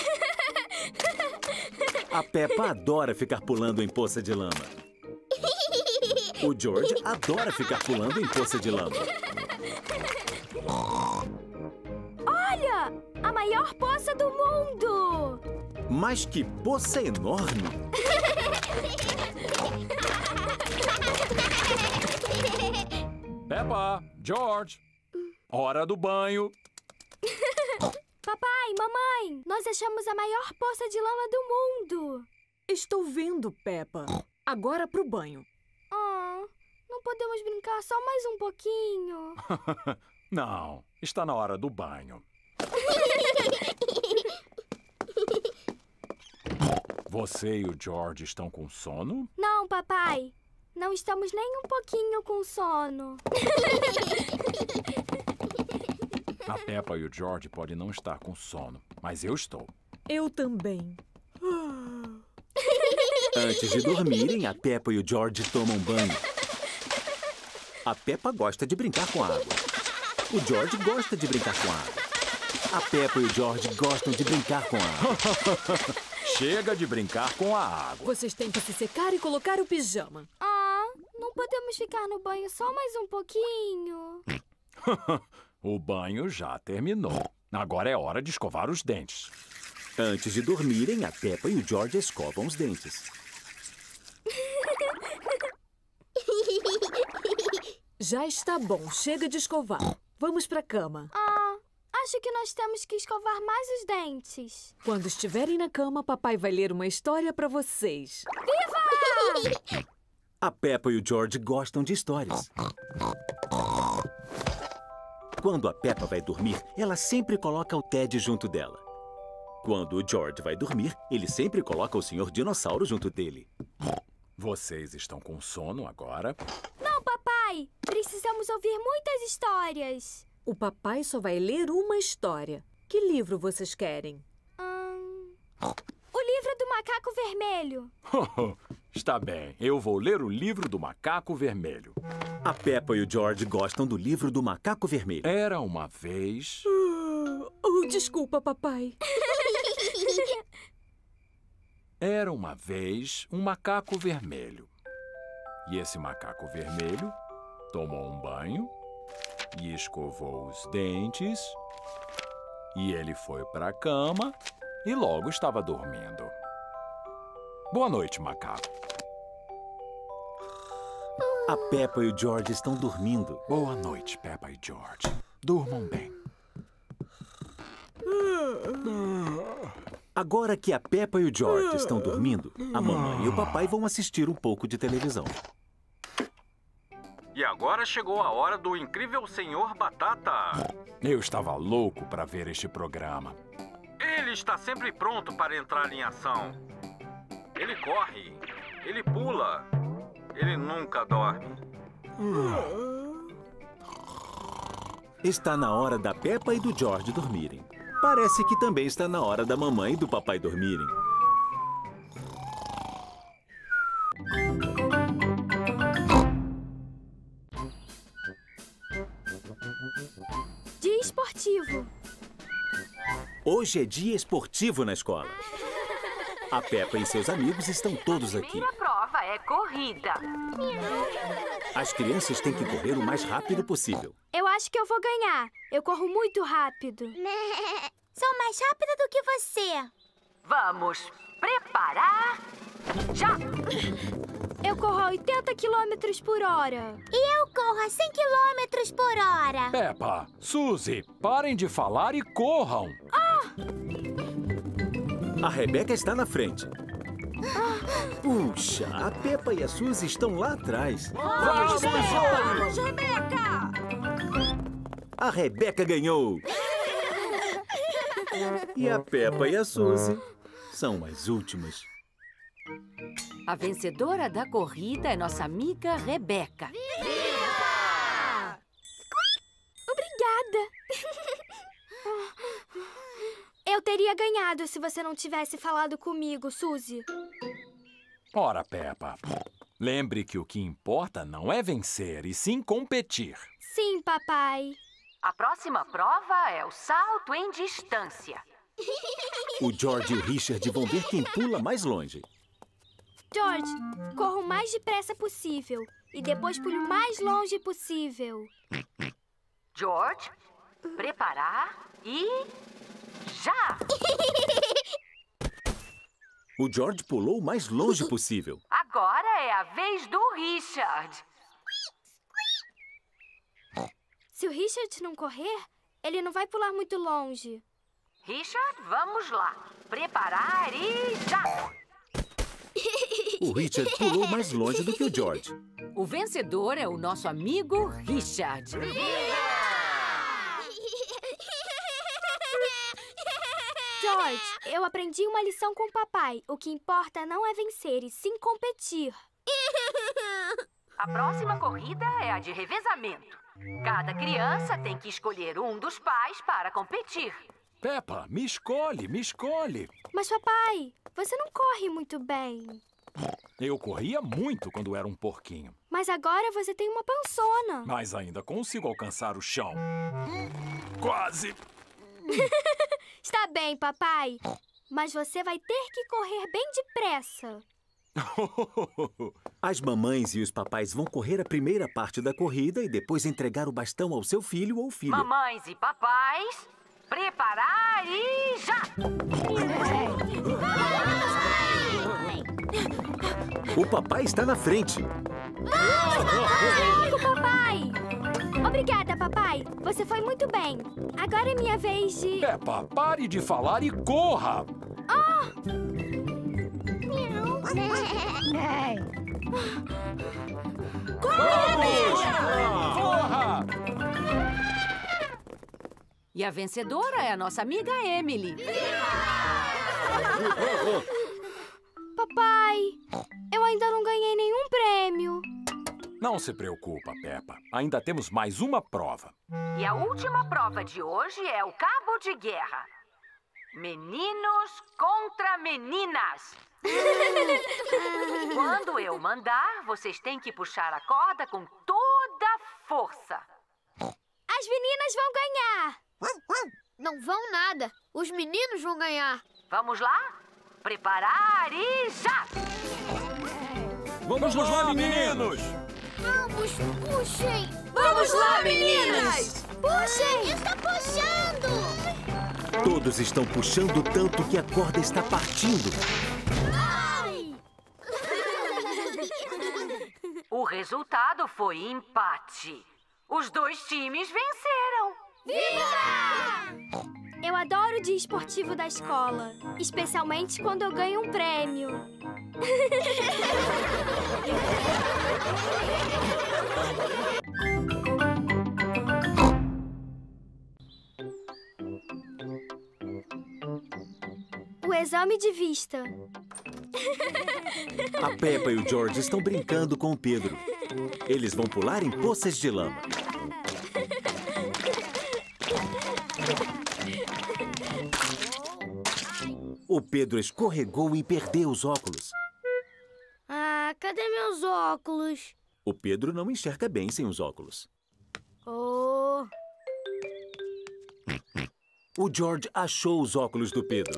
[SPEAKER 2] A Peppa adora ficar pulando em poça de lama. O George adora ficar pulando em poça de lama.
[SPEAKER 1] Olha! A maior poça do mundo!
[SPEAKER 2] Mas que poça enorme!
[SPEAKER 3] Peppa, George, hora do banho.
[SPEAKER 1] Papai, mamãe, nós achamos a maior poça de lama do mundo.
[SPEAKER 4] Estou vendo, Peppa. Agora pro banho.
[SPEAKER 1] Oh, não podemos brincar só mais um pouquinho?
[SPEAKER 3] Não, está na hora do banho. Você e o George estão com sono?
[SPEAKER 1] Não, papai. Não estamos nem um pouquinho com sono.
[SPEAKER 3] A Peppa e o George podem não estar com sono, mas eu estou.
[SPEAKER 4] Eu também.
[SPEAKER 2] Antes de dormirem, a Peppa e o George tomam banho. A Peppa gosta de brincar com a água. O George gosta de brincar com a água. A Peppa e o George gostam de brincar com a água.
[SPEAKER 3] Chega de brincar com a água.
[SPEAKER 4] Vocês têm que se secar e colocar o pijama.
[SPEAKER 1] Ah, não podemos ficar no banho só mais um pouquinho?
[SPEAKER 3] O banho já terminou. Agora é hora de escovar os dentes.
[SPEAKER 2] Antes de dormirem, a Peppa e o George escovam os dentes.
[SPEAKER 4] Já está bom. Chega de escovar. Vamos pra cama.
[SPEAKER 1] Ah, acho que nós temos que escovar mais os dentes.
[SPEAKER 4] Quando estiverem na cama, papai vai ler uma história pra vocês.
[SPEAKER 1] Viva!
[SPEAKER 2] A Peppa e o George gostam de histórias. Quando a Peppa vai dormir, ela sempre coloca o Ted junto dela. Quando o George vai dormir, ele sempre coloca o senhor Dinossauro junto dele.
[SPEAKER 3] Vocês estão com sono agora?
[SPEAKER 1] Não, papai! Precisamos ouvir muitas histórias.
[SPEAKER 10] O papai só vai ler uma história. Que livro vocês querem?
[SPEAKER 1] Hum... O livro do macaco vermelho.
[SPEAKER 3] Está bem, eu vou ler o livro do macaco vermelho.
[SPEAKER 2] A Peppa e o George gostam do livro do macaco vermelho.
[SPEAKER 3] Era uma vez...
[SPEAKER 10] Oh, desculpa, papai.
[SPEAKER 3] Era uma vez um macaco vermelho. E esse macaco vermelho tomou um banho e escovou os dentes. E ele foi para a cama e logo estava dormindo. Boa noite, macaco.
[SPEAKER 2] A Peppa e o George estão dormindo.
[SPEAKER 3] Boa noite, Peppa e George. Durmam bem.
[SPEAKER 2] Agora que a Peppa e o George estão dormindo, a mamãe e o papai vão assistir um pouco de televisão.
[SPEAKER 11] E agora chegou a hora do Incrível Senhor Batata.
[SPEAKER 3] Eu estava louco para ver este programa.
[SPEAKER 11] Ele está sempre pronto para entrar em ação. Ele corre, ele pula, ele nunca dorme.
[SPEAKER 2] Está na hora da Peppa e do George dormirem. Parece que também está na hora da mamãe e do papai dormirem.
[SPEAKER 1] Dia esportivo.
[SPEAKER 2] Hoje é dia esportivo na escola. A Peppa e seus amigos estão todos aqui.
[SPEAKER 9] A prova é corrida.
[SPEAKER 2] As crianças têm que correr o mais rápido possível.
[SPEAKER 1] Eu acho que eu vou ganhar. Eu corro muito rápido.
[SPEAKER 7] Sou mais rápida do que você.
[SPEAKER 9] Vamos preparar já!
[SPEAKER 1] Eu corro a oitenta quilômetros por hora.
[SPEAKER 7] E eu corro a cem quilômetros por hora.
[SPEAKER 3] Peppa, Suzy, parem de falar e corram.
[SPEAKER 1] Ah!
[SPEAKER 2] A Rebeca está na frente. Puxa, a Peppa e a Suzy estão lá atrás.
[SPEAKER 4] Vamos, Vamos, Rebeca!
[SPEAKER 2] A Rebeca ganhou! E a Peppa e a Suzy são as últimas.
[SPEAKER 9] A vencedora da corrida é nossa amiga Rebeca.
[SPEAKER 1] Viva! Obrigada! Eu teria ganhado se você não tivesse falado comigo, Suzy.
[SPEAKER 3] Ora, Peppa, lembre que o que importa não é vencer, e sim competir.
[SPEAKER 1] Sim, papai.
[SPEAKER 9] A próxima prova é o salto em distância.
[SPEAKER 2] O George e o Richard vão ver quem pula mais longe.
[SPEAKER 1] George, corra o mais depressa possível e depois pule o mais longe possível.
[SPEAKER 9] George, preparar e já!
[SPEAKER 2] O George pulou o mais longe possível.
[SPEAKER 9] Agora é a vez do Richard.
[SPEAKER 1] Se o Richard não correr, ele não vai pular muito longe.
[SPEAKER 9] Richard, vamos lá. Preparar e já!
[SPEAKER 2] O Richard pulou mais longe do que o George.
[SPEAKER 9] O vencedor é o nosso amigo Richard.
[SPEAKER 1] George, eu aprendi uma lição com o papai. O que importa não é vencer, e sim competir.
[SPEAKER 9] A próxima corrida é a de revezamento. Cada criança tem que escolher um dos pais para competir.
[SPEAKER 3] Peppa, me escolhe, me escolhe.
[SPEAKER 1] Mas, papai, você não corre muito bem.
[SPEAKER 3] Eu corria muito quando era um porquinho.
[SPEAKER 1] Mas agora você tem uma pançona.
[SPEAKER 3] Mas ainda consigo alcançar o chão. Quase!
[SPEAKER 1] Está bem, papai. Mas você vai ter que correr bem depressa.
[SPEAKER 2] As mamães e os papais vão correr a primeira parte da corrida e depois entregar o bastão ao seu filho ou filha.
[SPEAKER 9] Mamães e papais, preparar e já!
[SPEAKER 2] O papai está na frente.
[SPEAKER 1] Vamos, papai! Obrigada, papai. Você foi muito bem. Agora é minha vez de...
[SPEAKER 3] Peppa, pare de falar e corra!
[SPEAKER 1] Ah!
[SPEAKER 3] Vamos! Corra!
[SPEAKER 9] E a vencedora é a nossa amiga Emily.
[SPEAKER 1] Papai, eu ainda não ganhei nenhum prêmio.
[SPEAKER 3] Não se preocupa, Peppa. Ainda temos mais uma prova.
[SPEAKER 9] E a última prova de hoje é o cabo de guerra. Meninos contra meninas. Quando eu mandar, vocês têm que puxar a corda com toda a força.
[SPEAKER 1] As meninas vão ganhar.
[SPEAKER 8] Não vão nada. Os meninos vão ganhar.
[SPEAKER 9] Vamos lá? Preparar e já!
[SPEAKER 3] Vamos, Vamos lá, meninos!
[SPEAKER 8] Vamos, puxem!
[SPEAKER 4] Vamos lá, meninas!
[SPEAKER 8] Puxem! Está puxando!
[SPEAKER 2] Todos estão puxando tanto que a corda está partindo.
[SPEAKER 8] Ai!
[SPEAKER 9] O resultado foi empate. Os dois times venceram.
[SPEAKER 1] Viva! Eu adoro o dia esportivo da escola, especialmente quando eu ganho um prêmio. O exame de vista.
[SPEAKER 2] A Peppa e o George estão brincando com o Pedro. Eles vão pular em poças de lama. O Pedro escorregou e perdeu os óculos.
[SPEAKER 1] Ah, cadê meus óculos?
[SPEAKER 2] O Pedro não enxerga bem sem os óculos.
[SPEAKER 1] Oh.
[SPEAKER 2] O George achou os óculos do Pedro.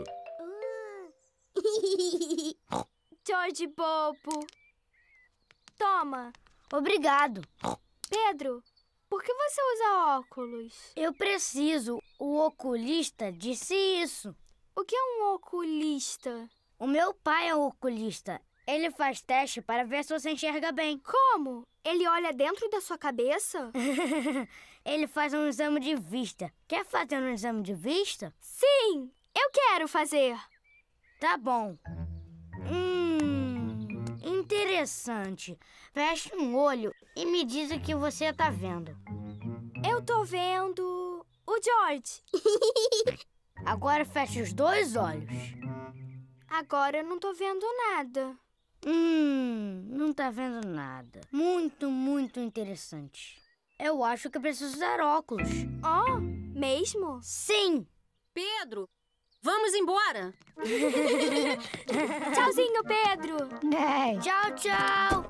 [SPEAKER 1] George bobo. Toma.
[SPEAKER 8] Obrigado.
[SPEAKER 1] Pedro, por que você usa óculos?
[SPEAKER 8] Eu preciso. O oculista disse isso.
[SPEAKER 1] O que é um oculista?
[SPEAKER 8] O meu pai é um oculista. Ele faz teste para ver se você enxerga bem.
[SPEAKER 1] Como? Ele olha dentro da sua cabeça?
[SPEAKER 8] Ele faz um exame de vista. Quer fazer um exame de vista?
[SPEAKER 1] Sim, eu quero fazer.
[SPEAKER 8] Tá bom. Hum, interessante. Feche um olho e me diz o que você tá vendo.
[SPEAKER 1] Eu tô vendo o George.
[SPEAKER 8] Agora feche os dois olhos.
[SPEAKER 1] Agora eu não tô vendo nada.
[SPEAKER 8] Hum, não tá vendo nada. Muito, muito interessante. Eu acho que preciso usar óculos.
[SPEAKER 1] Oh, mesmo?
[SPEAKER 8] Sim!
[SPEAKER 10] Pedro, vamos embora.
[SPEAKER 1] Tchauzinho, Pedro.
[SPEAKER 8] Tchau, tchau.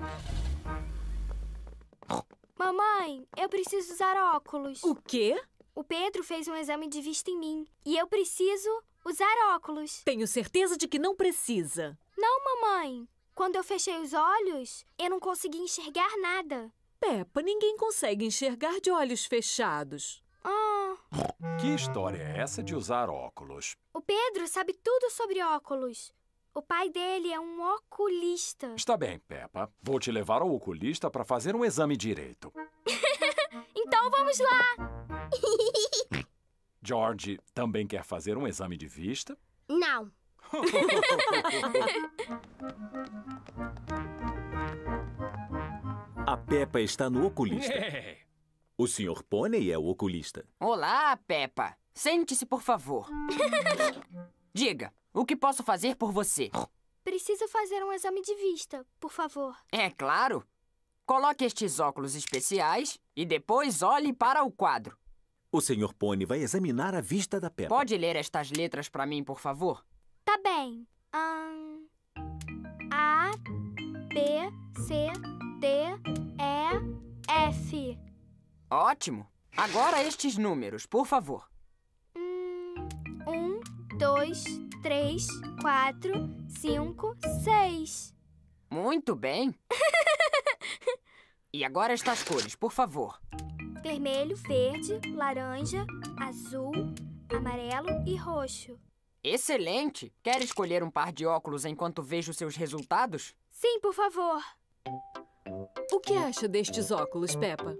[SPEAKER 1] Mamãe, eu preciso usar óculos.
[SPEAKER 4] O quê?
[SPEAKER 1] O Pedro fez um exame de vista em mim e eu preciso usar óculos.
[SPEAKER 4] Tenho certeza de que não precisa.
[SPEAKER 1] Não, mamãe. Quando eu fechei os olhos, eu não consegui enxergar nada.
[SPEAKER 4] Peppa, ninguém consegue enxergar de olhos fechados.
[SPEAKER 1] Ah.
[SPEAKER 3] Que história é essa de usar óculos?
[SPEAKER 1] O Pedro sabe tudo sobre óculos. O pai dele é um oculista.
[SPEAKER 3] Está bem, Peppa. Vou te levar ao oculista para fazer um exame direito.
[SPEAKER 1] Então vamos lá!
[SPEAKER 3] George também quer fazer um exame de vista?
[SPEAKER 8] Não.
[SPEAKER 2] A Peppa está no oculista. O senhor Pônei é o oculista.
[SPEAKER 12] Olá, Peppa. Sente-se, por favor. Diga, o que posso fazer por você?
[SPEAKER 1] Preciso fazer um exame de vista, por favor.
[SPEAKER 12] É claro. Coloque estes óculos especiais e depois olhe para o quadro.
[SPEAKER 2] O senhor Pônei vai examinar a vista da Peppa.
[SPEAKER 12] Pode ler estas letras para mim, por favor?
[SPEAKER 1] Tá bem. Um, A, B, C, D, E, F.
[SPEAKER 12] Ótimo. Agora estes números, por favor.
[SPEAKER 1] Um, dois, três, quatro, cinco, seis.
[SPEAKER 12] Muito bem. E agora estas cores, por favor.
[SPEAKER 1] Vermelho, verde, laranja, azul, amarelo e roxo.
[SPEAKER 12] Excelente! Quer escolher um par de óculos enquanto vejo seus resultados?
[SPEAKER 1] Sim, por favor.
[SPEAKER 4] O que acha destes óculos, Peppa?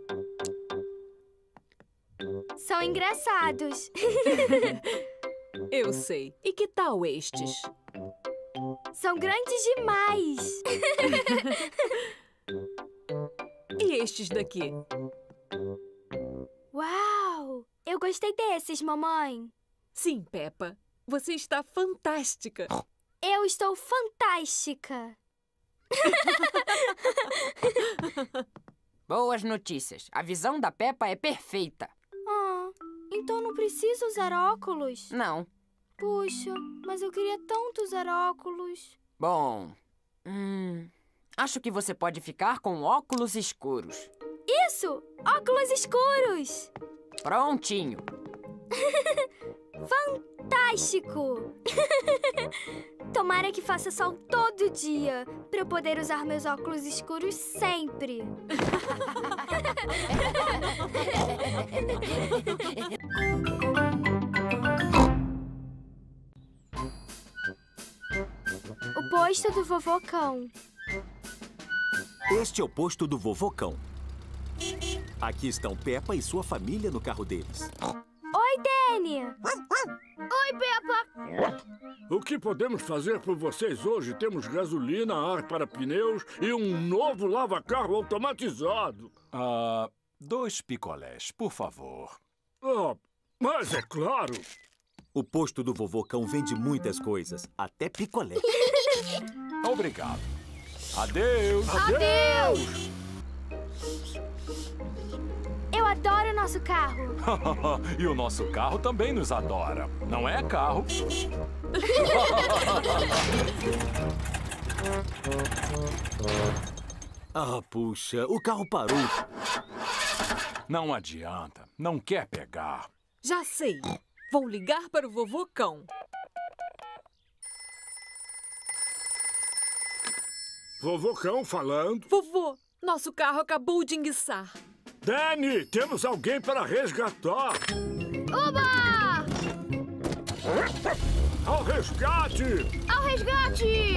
[SPEAKER 1] São engraçados.
[SPEAKER 4] Eu sei. E que tal estes?
[SPEAKER 1] São grandes demais.
[SPEAKER 4] E estes daqui?
[SPEAKER 1] Uau! Eu gostei desses, mamãe.
[SPEAKER 4] Sim, Peppa. Você está fantástica.
[SPEAKER 1] Eu estou fantástica.
[SPEAKER 12] Boas notícias. A visão da Peppa é perfeita.
[SPEAKER 1] Ah, então não preciso usar óculos?
[SPEAKER 12] Não.
[SPEAKER 1] Puxa, mas eu queria tanto usar óculos.
[SPEAKER 12] Bom, hum, acho que você pode ficar com óculos escuros.
[SPEAKER 1] Isso! Óculos escuros!
[SPEAKER 12] Prontinho.
[SPEAKER 1] Fantástico! Tomara que faça sol todo dia, para eu poder usar meus óculos escuros sempre. O posto do Vovô Cão.
[SPEAKER 2] Este é o posto do Vovô Cão. Aqui estão Peppa e sua família no carro deles.
[SPEAKER 1] Oi, Danny! Oi, Peppa!
[SPEAKER 13] O que podemos fazer por vocês hoje? Temos gasolina, ar para pneus e um novo lava-carro automatizado.
[SPEAKER 3] Ah, dois picolés, por favor.
[SPEAKER 13] Ah, mas é claro.
[SPEAKER 2] O posto do Vovô Cão vende muitas coisas, até picolé.
[SPEAKER 3] Obrigado. Adeus.
[SPEAKER 1] Adeus! Eu adoro o nosso carro.
[SPEAKER 3] E o nosso carro também nos adora. Não é, carro?
[SPEAKER 2] Ah, puxa, o carro parou.
[SPEAKER 3] Não adianta. Não quer pegar.
[SPEAKER 4] Já sei. Vou ligar para o Vovô Cão.
[SPEAKER 13] Vovô Cão falando.
[SPEAKER 4] Vovô, nosso carro acabou de enguiçar.
[SPEAKER 13] Danny, temos alguém para resgatar.
[SPEAKER 1] Oba!
[SPEAKER 13] Ao resgate!
[SPEAKER 1] Ao resgate!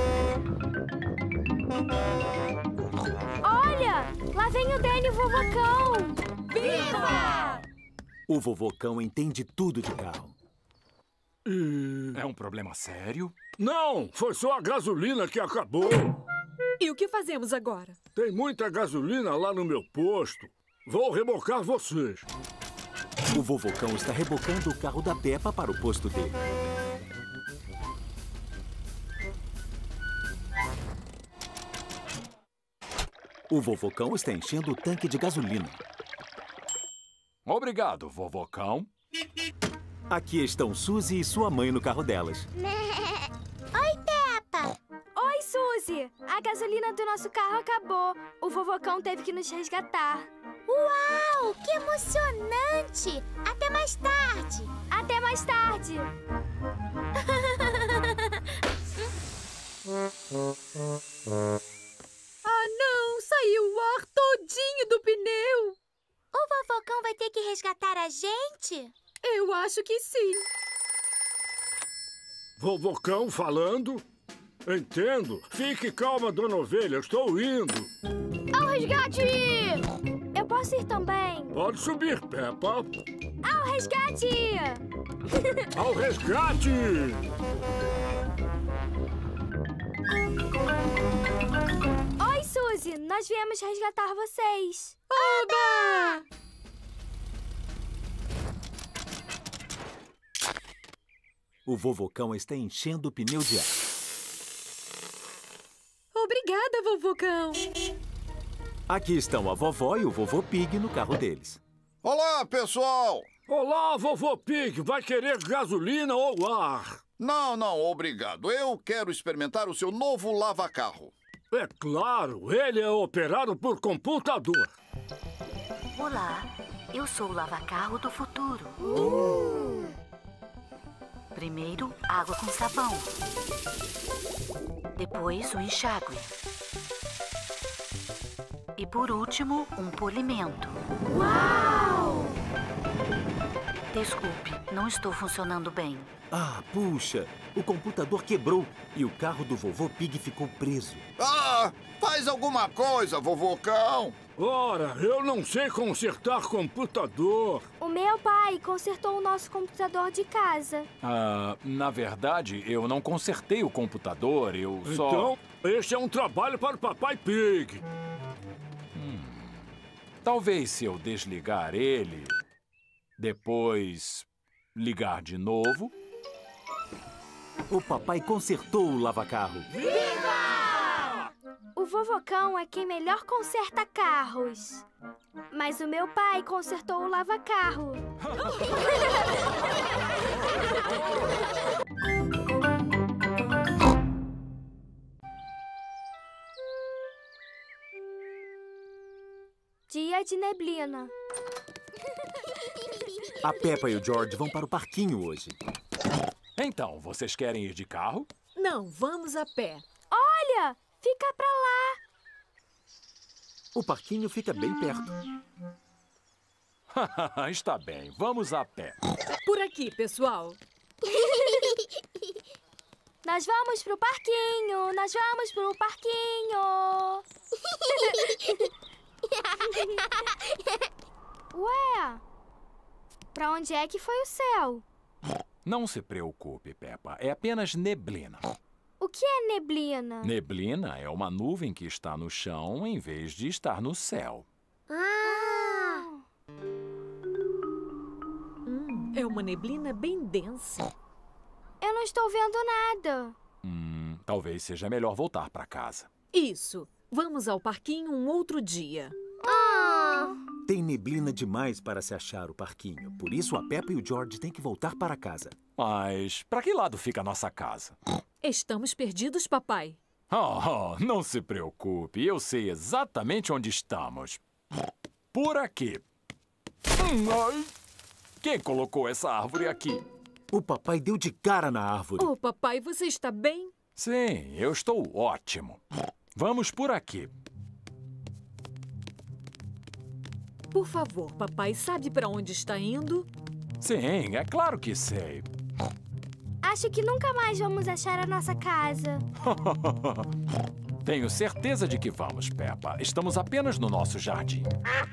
[SPEAKER 1] Olha! Lá vem o Danny e o Vovô Cão! Viva!
[SPEAKER 2] O Vovô Cão entende tudo de carro.
[SPEAKER 13] E...
[SPEAKER 3] É um problema sério?
[SPEAKER 13] Não, foi só a gasolina que acabou.
[SPEAKER 4] E o que fazemos agora?
[SPEAKER 13] Tem muita gasolina lá no meu posto. Vou rebocar vocês.
[SPEAKER 2] O Vovô Cão está rebocando o carro da Peppa para o posto dele. O Vovô Cão está enchendo o tanque de gasolina.
[SPEAKER 3] Obrigado, Vovô Cão.
[SPEAKER 2] Aqui estão Suzy e sua mãe no carro delas.
[SPEAKER 1] Oi, Peppa! Oi, Suzy! A gasolina do nosso carro acabou. O Vovô Cão teve que nos resgatar.
[SPEAKER 7] Uau! Que emocionante! Até mais tarde!
[SPEAKER 1] Até mais tarde!
[SPEAKER 4] Ah, não! Saiu o ar todinho do pneu!
[SPEAKER 7] O Vovô Cão vai ter que resgatar a gente?
[SPEAKER 4] Eu acho que sim.
[SPEAKER 13] Vovô Cão falando? Entendo. Fique calma, Dona Ovelha. Estou indo.
[SPEAKER 1] Ao resgate! Eu posso ir também?
[SPEAKER 13] Pode subir, Peppa.
[SPEAKER 1] Ao resgate!
[SPEAKER 13] Ao resgate!
[SPEAKER 1] Oi, Suzy. Nós viemos resgatar vocês.
[SPEAKER 4] Oba!
[SPEAKER 2] O Vovô Cão está enchendo o pneu de ar.
[SPEAKER 4] Obrigada, Vovô Cão.
[SPEAKER 2] Aqui estão a vovó e o Vovô Pig no carro deles.
[SPEAKER 5] Olá, pessoal!
[SPEAKER 13] Olá, Vovô Pig. Vai querer gasolina ou ar?
[SPEAKER 5] Não, não, obrigado. Eu quero experimentar o seu novo lava-carro.
[SPEAKER 13] É claro, ele é operado por computador.
[SPEAKER 14] Olá, eu sou o lava-carro do futuro.
[SPEAKER 1] Uh!
[SPEAKER 14] Primeiro, água com sabão. Depois, o enxágue. E por último, um polimento.
[SPEAKER 1] Uau!
[SPEAKER 14] Desculpe, não estou funcionando bem.
[SPEAKER 2] Ah, puxa! O computador quebrou e o carro do Vovô Pig ficou preso.
[SPEAKER 5] Ah! Faz alguma coisa, Vovô Cão!
[SPEAKER 13] Ora, eu não sei consertar computador.
[SPEAKER 1] O meu pai consertou o nosso computador de casa.
[SPEAKER 3] Ah, na verdade, eu não consertei o computador, eu só...
[SPEAKER 13] Então, este é um trabalho para o Papai Pig.
[SPEAKER 3] Hum, talvez se eu desligar ele, depois ligar de novo...
[SPEAKER 2] O papai consertou o lava-carro.
[SPEAKER 1] Viva! O vovocão é quem melhor conserta carros. Mas o meu pai consertou o lava-carro. Dia de neblina.
[SPEAKER 2] A Peppa e o George vão para o parquinho hoje.
[SPEAKER 3] Então, vocês querem ir de carro?
[SPEAKER 4] Não, vamos a pé.
[SPEAKER 1] Olha, fica pra lá.
[SPEAKER 2] O parquinho fica bem perto.
[SPEAKER 3] Está bem, vamos a pé.
[SPEAKER 4] Por aqui, pessoal.
[SPEAKER 1] Nós vamos pro parquinho, nós vamos pro parquinho. Ué, pra onde é que foi o céu?
[SPEAKER 3] Não se preocupe, Peppa. É apenas neblina.
[SPEAKER 1] O que é neblina?
[SPEAKER 3] Neblina é uma nuvem que está no chão em vez de estar no céu.
[SPEAKER 1] Ah!
[SPEAKER 4] Hum, é uma neblina bem densa.
[SPEAKER 1] Eu não estou vendo nada.
[SPEAKER 3] Hum, talvez seja melhor voltar para casa.
[SPEAKER 4] Isso. Vamos ao parquinho um outro dia.
[SPEAKER 1] Ah!
[SPEAKER 2] Tem neblina demais para se achar o parquinho. Por isso, a Peppa e o George têm que voltar para casa.
[SPEAKER 3] Mas para que lado fica a nossa casa?
[SPEAKER 4] Estamos perdidos, papai.
[SPEAKER 3] Oh, não se preocupe. Eu sei exatamente onde estamos. Por aqui. Hum, ai. Quem colocou essa árvore aqui?
[SPEAKER 2] O papai deu de cara na árvore.
[SPEAKER 4] Oh, papai, você está bem?
[SPEAKER 3] Sim, eu estou ótimo. Vamos por aqui.
[SPEAKER 4] Por favor, papai, sabe para onde está indo?
[SPEAKER 3] Sim, é claro que sei.
[SPEAKER 1] Acho que nunca mais vamos achar a nossa casa.
[SPEAKER 3] Tenho certeza de que vamos, Peppa. Estamos apenas no nosso jardim.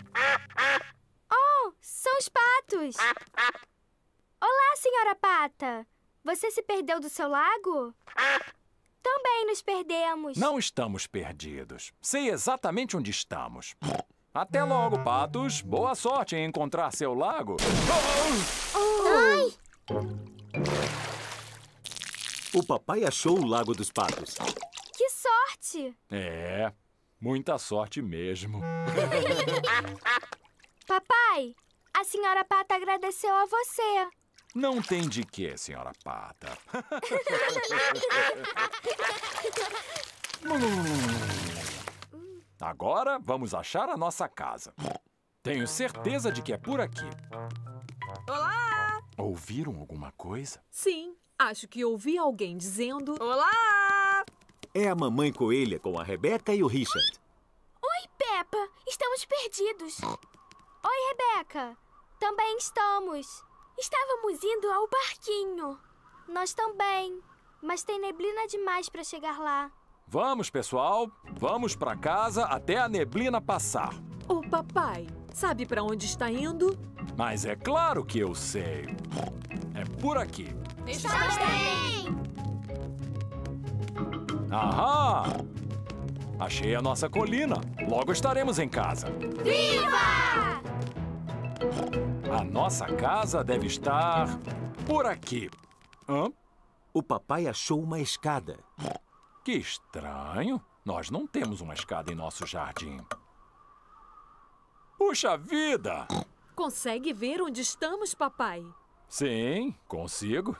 [SPEAKER 1] Oh, são os patos. Olá, senhora Pata. Você se perdeu do seu lago? Também nos perdemos.
[SPEAKER 3] Não estamos perdidos. Sei exatamente onde estamos. Até logo, patos. Boa sorte em encontrar seu lago.
[SPEAKER 1] Oh! Ai!
[SPEAKER 2] O papai achou o Lago dos Patos.
[SPEAKER 1] Que sorte!
[SPEAKER 3] É, muita sorte mesmo.
[SPEAKER 1] Papai, a senhora Pata agradeceu a você.
[SPEAKER 3] Não tem de quê, senhora Pata. Agora vamos achar a nossa casa. Tenho certeza de que é por aqui.
[SPEAKER 6] Olá!
[SPEAKER 3] Ouviram alguma coisa?
[SPEAKER 4] Sim, acho que ouvi alguém dizendo...
[SPEAKER 6] Olá!
[SPEAKER 2] É a mamãe coelha com a Rebeca e o Richard.
[SPEAKER 1] Oi, Peppa. Estamos perdidos. Oi, Rebeca. Também estamos. Estávamos indo ao parquinho. Nós também. Mas tem neblina demais para chegar lá.
[SPEAKER 3] Vamos, pessoal. Vamos para casa até a neblina passar.
[SPEAKER 4] Ô, papai, sabe para onde está indo?
[SPEAKER 3] Mas é claro que eu sei. É por aqui.
[SPEAKER 1] Estamos bem!
[SPEAKER 3] Ahá! Achei a nossa colina. Logo estaremos em casa.
[SPEAKER 1] Viva!
[SPEAKER 3] A nossa casa deve estar por aqui. Hã?
[SPEAKER 2] O papai achou uma escada.
[SPEAKER 3] Que estranho. Nós não temos uma escada em nosso jardim. Puxa vida!
[SPEAKER 4] Consegue ver onde estamos, papai?
[SPEAKER 3] Sim, consigo.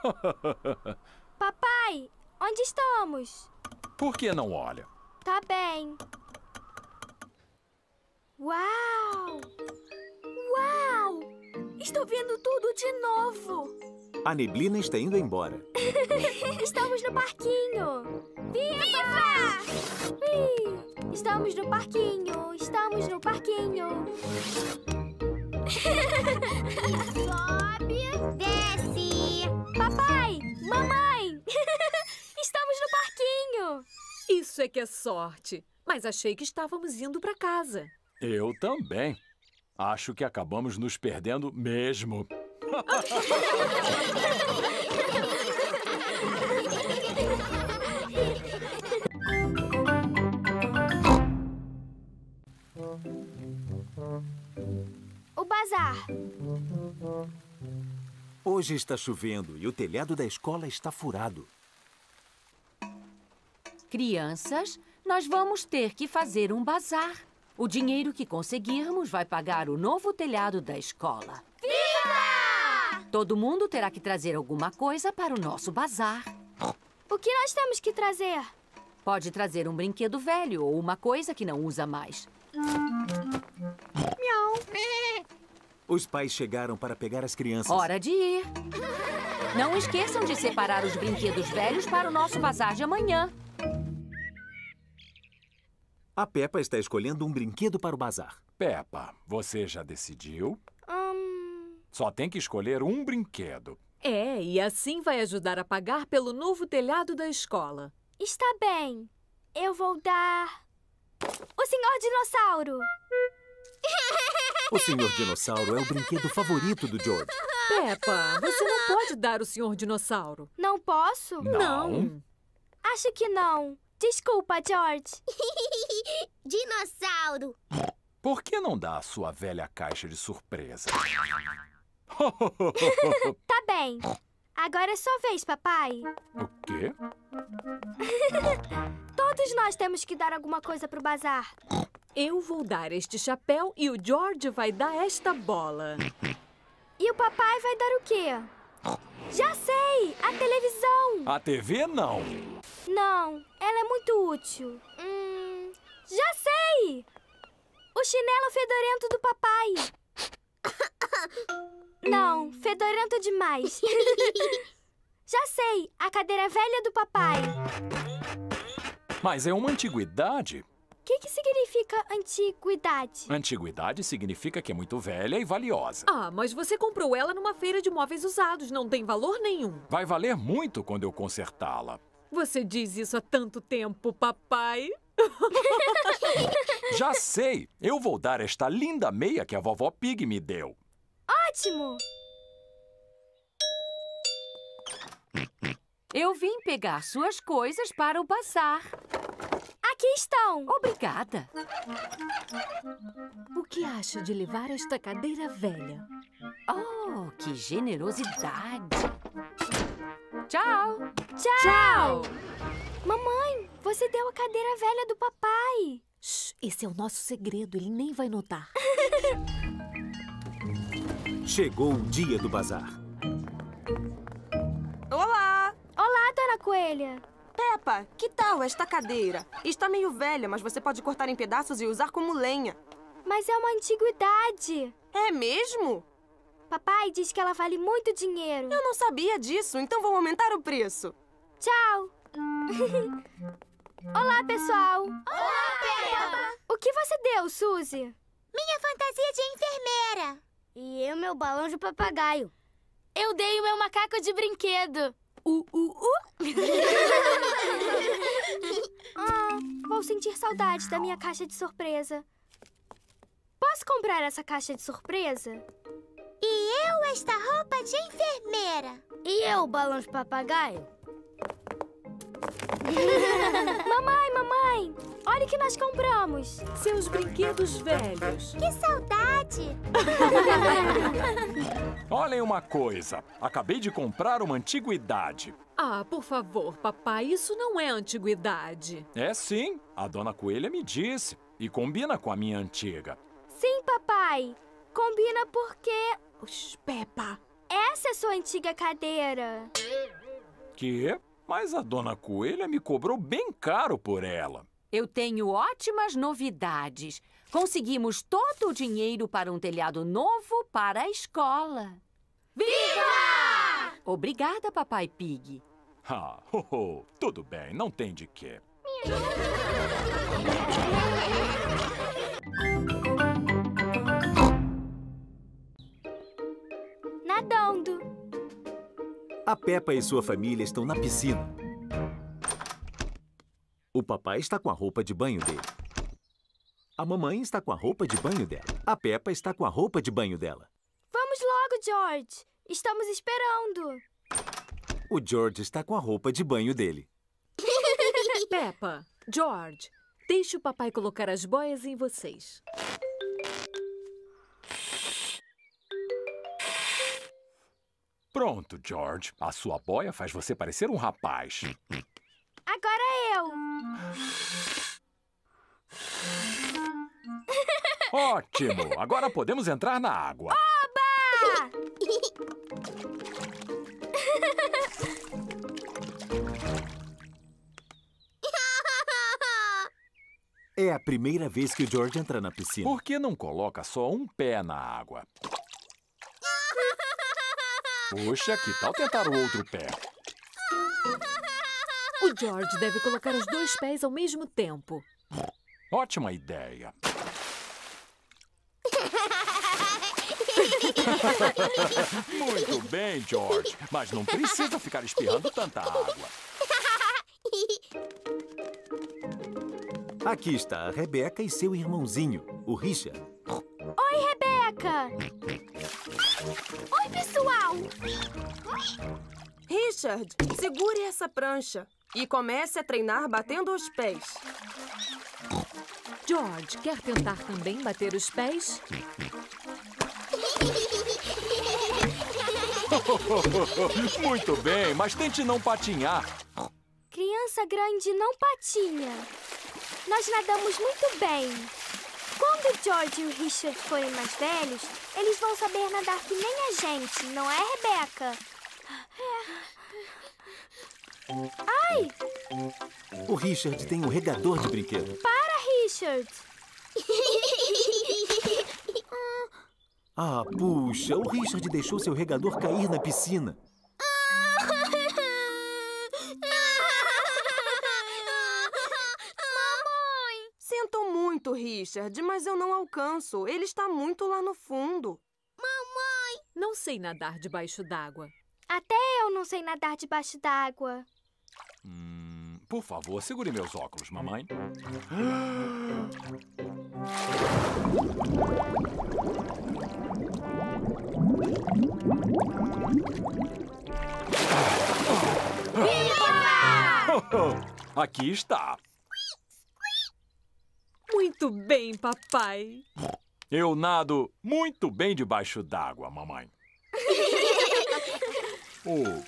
[SPEAKER 1] Papai, onde estamos?
[SPEAKER 3] Por que não olha?
[SPEAKER 1] Tá bem. Uau! Uau! Estou vendo tudo de novo.
[SPEAKER 2] A neblina está indo embora.
[SPEAKER 1] Estamos no parquinho. Viva! Viva! Estamos no parquinho. Estamos no parquinho. Sobe, desce. Papai, mamãe, estamos no parquinho.
[SPEAKER 4] Isso é que é sorte. Mas achei que estávamos indo para casa.
[SPEAKER 3] Eu também. Acho que acabamos nos perdendo mesmo.
[SPEAKER 1] O bazar.
[SPEAKER 2] Hoje está chovendo e o telhado da escola está furado.
[SPEAKER 10] Crianças,
[SPEAKER 9] nós vamos ter que fazer um bazar. O dinheiro que conseguirmos vai pagar o novo telhado da escola.
[SPEAKER 8] Viva!
[SPEAKER 9] Todo mundo terá que trazer alguma coisa para o nosso bazar.
[SPEAKER 1] O que nós temos que trazer?
[SPEAKER 9] Pode trazer um brinquedo velho ou uma coisa que não usa mais.
[SPEAKER 1] Miau.
[SPEAKER 2] Os pais chegaram para pegar as crianças.
[SPEAKER 9] Hora de ir. Não esqueçam de separar os brinquedos velhos para o nosso bazar de amanhã.
[SPEAKER 2] A Peppa está escolhendo um brinquedo para o bazar.
[SPEAKER 3] Peppa, você já decidiu?
[SPEAKER 1] Hum...
[SPEAKER 3] Só tem que escolher um brinquedo.
[SPEAKER 4] É, e assim vai ajudar a pagar pelo novo telhado da escola.
[SPEAKER 1] Está bem. Eu vou dar... O Senhor Dinossauro.
[SPEAKER 2] O Senhor Dinossauro é o brinquedo favorito do George.
[SPEAKER 4] Peppa, você não pode dar o Senhor Dinossauro.
[SPEAKER 1] Não posso?
[SPEAKER 4] Não.
[SPEAKER 1] Acho que não. Desculpa, George.
[SPEAKER 8] Dinossauro.
[SPEAKER 3] Por que não dá a sua velha caixa de surpresa?
[SPEAKER 1] Tá bem. Agora é sua vez, papai.
[SPEAKER 3] O quê?
[SPEAKER 1] Todos nós temos que dar alguma coisa pro bazar.
[SPEAKER 4] Eu vou dar este chapéu e o George vai dar esta bola.
[SPEAKER 1] E o papai vai dar o quê? Já sei! A televisão!
[SPEAKER 3] A T V não.
[SPEAKER 1] Não, ela é muito útil. Hum, já sei! O chinelo fedorento do papai. Não, fedorento demais. Já sei, a cadeira velha do papai.
[SPEAKER 3] Mas é uma antiguidade.
[SPEAKER 1] O que, que significa antiguidade?
[SPEAKER 3] Antiguidade significa que é muito velha e valiosa.
[SPEAKER 4] Ah, mas você comprou ela numa feira de móveis usados. Não tem valor nenhum.
[SPEAKER 3] Vai valer muito quando eu consertá-la.
[SPEAKER 4] Você diz isso há tanto tempo, papai.
[SPEAKER 3] Já sei! Eu vou dar esta linda meia que a vovó Pig me deu.
[SPEAKER 1] Ótimo!
[SPEAKER 9] Eu vim pegar suas coisas para o bazar.
[SPEAKER 1] Aqui estão!
[SPEAKER 9] Obrigada.
[SPEAKER 4] O que acha de levar esta cadeira velha?
[SPEAKER 9] Oh, que generosidade! Tchau!
[SPEAKER 1] Tchau! Tchau! Mamãe, você deu a cadeira velha do papai.
[SPEAKER 10] Shhh, esse é o nosso segredo, ele nem vai notar.
[SPEAKER 2] Chegou o dia do bazar.
[SPEAKER 6] Olá!
[SPEAKER 1] Olá, Dona Coelha.
[SPEAKER 6] Peppa, que tal esta cadeira? Está meio velha, mas você pode cortar em pedaços e usar como lenha.
[SPEAKER 1] Mas é uma antiguidade.
[SPEAKER 6] É mesmo?
[SPEAKER 1] Papai diz que ela vale muito dinheiro.
[SPEAKER 6] Eu não sabia disso, então vou aumentar o preço.
[SPEAKER 1] Tchau! Olá, pessoal!
[SPEAKER 8] Olá, Peppa!
[SPEAKER 1] O que você deu, Suzy?
[SPEAKER 8] Minha fantasia de enfermeira.
[SPEAKER 1] E eu, meu balão de papagaio.
[SPEAKER 8] Eu dei o meu macaco de brinquedo.
[SPEAKER 1] Uh, uh, uh! Ah, vou sentir saudade da minha caixa de surpresa. Posso comprar essa caixa de surpresa?
[SPEAKER 8] E eu esta roupa de enfermeira.
[SPEAKER 1] E eu, balão de papagaio? Mamãe, mamãe, olha o que nós compramos.
[SPEAKER 4] Seus brinquedos velhos.
[SPEAKER 8] Que saudade!
[SPEAKER 3] Olhem uma coisa. Acabei de comprar uma antiguidade.
[SPEAKER 4] Ah, por favor, papai, isso não é antiguidade.
[SPEAKER 3] É sim. A Dona Coelha me disse. E combina com a minha antiga.
[SPEAKER 1] Sim, papai. Combina porque...
[SPEAKER 10] Oxi, Peppa.
[SPEAKER 1] Essa é sua antiga cadeira.
[SPEAKER 3] Que? Mas a Dona Coelha me cobrou bem caro por ela.
[SPEAKER 9] Eu tenho ótimas novidades. Conseguimos todo o dinheiro para um telhado novo para a escola.
[SPEAKER 8] Viva!
[SPEAKER 9] Obrigada, Papai Pig.
[SPEAKER 3] Ah, ho, ho. Tudo bem, não tem de quê.
[SPEAKER 1] Nadando.
[SPEAKER 2] A Peppa e sua família estão na piscina. O papai está com a roupa de banho dele. A mamãe está com a roupa de banho dela. A Peppa está com a roupa de banho dela.
[SPEAKER 1] Vamos logo, George. Estamos esperando.
[SPEAKER 2] O George está com a roupa de banho dele.
[SPEAKER 4] Peppa, George, deixe o papai colocar as boias em vocês.
[SPEAKER 3] Pronto, George. A sua boia faz você parecer um rapaz.
[SPEAKER 1] Agora eu.
[SPEAKER 3] Ótimo! Agora podemos entrar na água.
[SPEAKER 1] Oba!
[SPEAKER 2] É a primeira vez que o George entra na piscina.
[SPEAKER 3] Por que não coloca só um pé na água? Puxa, que tal tentar o outro pé?
[SPEAKER 4] O George deve colocar os dois pés ao mesmo tempo.
[SPEAKER 3] Ótima ideia. Muito bem, George. Mas não precisa ficar espirrando tanta água.
[SPEAKER 2] Aqui está a Rebeca e seu irmãozinho, o Richard.
[SPEAKER 1] Oi, Rebeca! Oi, pessoal!
[SPEAKER 6] Richard, segure essa prancha e comece a treinar batendo os pés.
[SPEAKER 4] George, quer tentar também bater os pés?
[SPEAKER 3] Muito bem, mas tente não patinhar.
[SPEAKER 1] Criança grande não patinha. Nós nadamos muito bem. Quando o George e o Richard forem mais velhos, eles vão saber nadar que nem a gente, não é, Rebeca? Ai!
[SPEAKER 2] O Richard tem um regador de brinquedo.
[SPEAKER 1] Para, Richard!
[SPEAKER 2] Ah, puxa, o Richard deixou seu regador cair na piscina.
[SPEAKER 6] Mamãe! Sinto muito, Richard, mas eu não alcanço. Ele está muito lá no fundo.
[SPEAKER 4] Mamãe! Não sei nadar debaixo d'água.
[SPEAKER 1] Até eu não sei nadar debaixo d'água.
[SPEAKER 3] Hum, por favor, segure meus óculos, mamãe.
[SPEAKER 1] Viva!
[SPEAKER 3] Aqui está.
[SPEAKER 4] Muito bem, papai.
[SPEAKER 3] Eu nado muito bem debaixo d'água, mamãe. Oh.